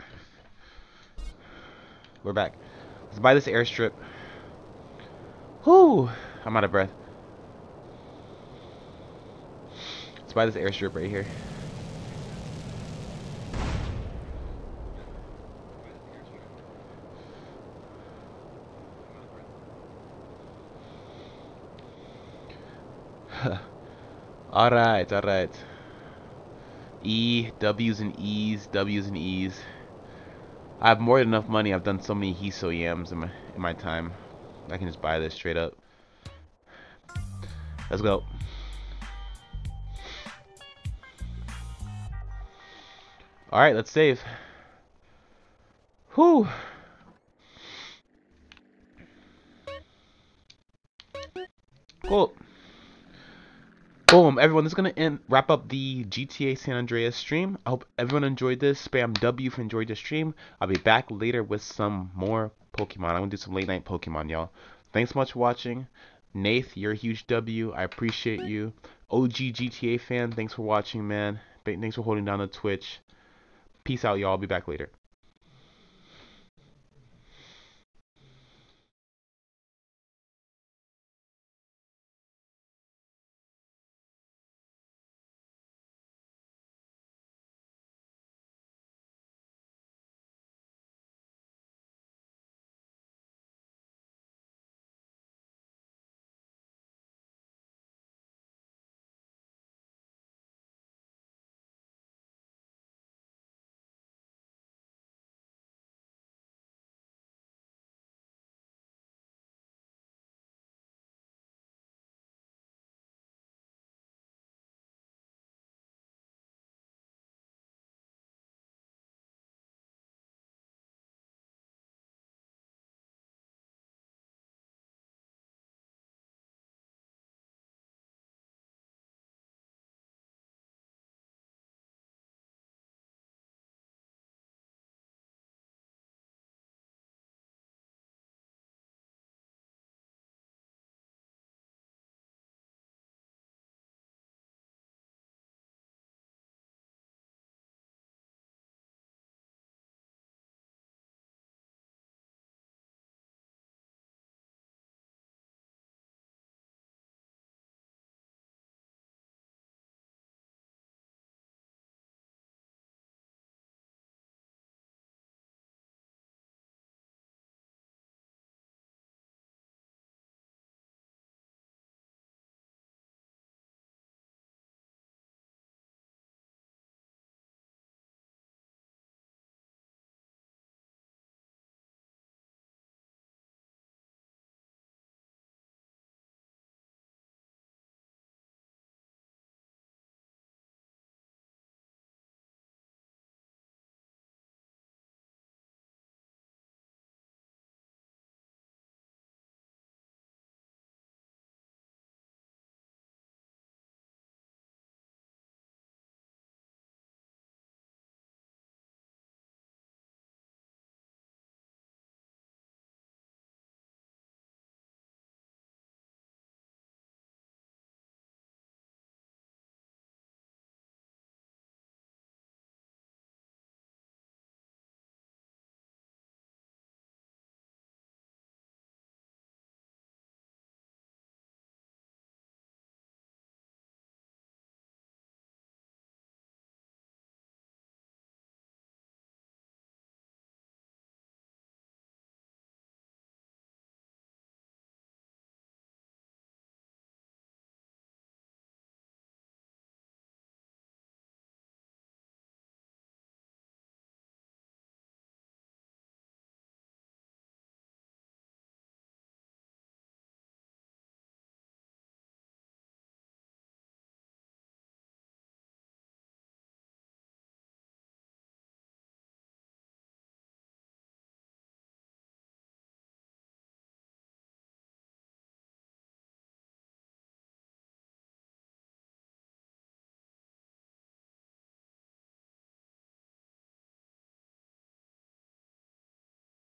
We're back. Let's buy this airstrip. Whoo! I'm out of breath. Let's buy this airstrip right here. Alright, alright. E, W's and E's, W's and E's. I have more than enough money. I've done so many Hiso yams in my time. I can just buy this straight up. Let's go. Alright, let's save. Whew. Cool. Boom, everyone, this is going to wrap up the GTA San Andreas stream. I hope everyone enjoyed this. Spam W if you enjoyed the stream. I'll be back later with some more Pokemon. I'm going to do some late night Pokemon, y'all. Thanks so much for watching. Nath, you're a huge W. I appreciate you. OG GTA fan, thanks for watching, man. Thanks for holding down the Twitch. Peace out, y'all. I'll be back later.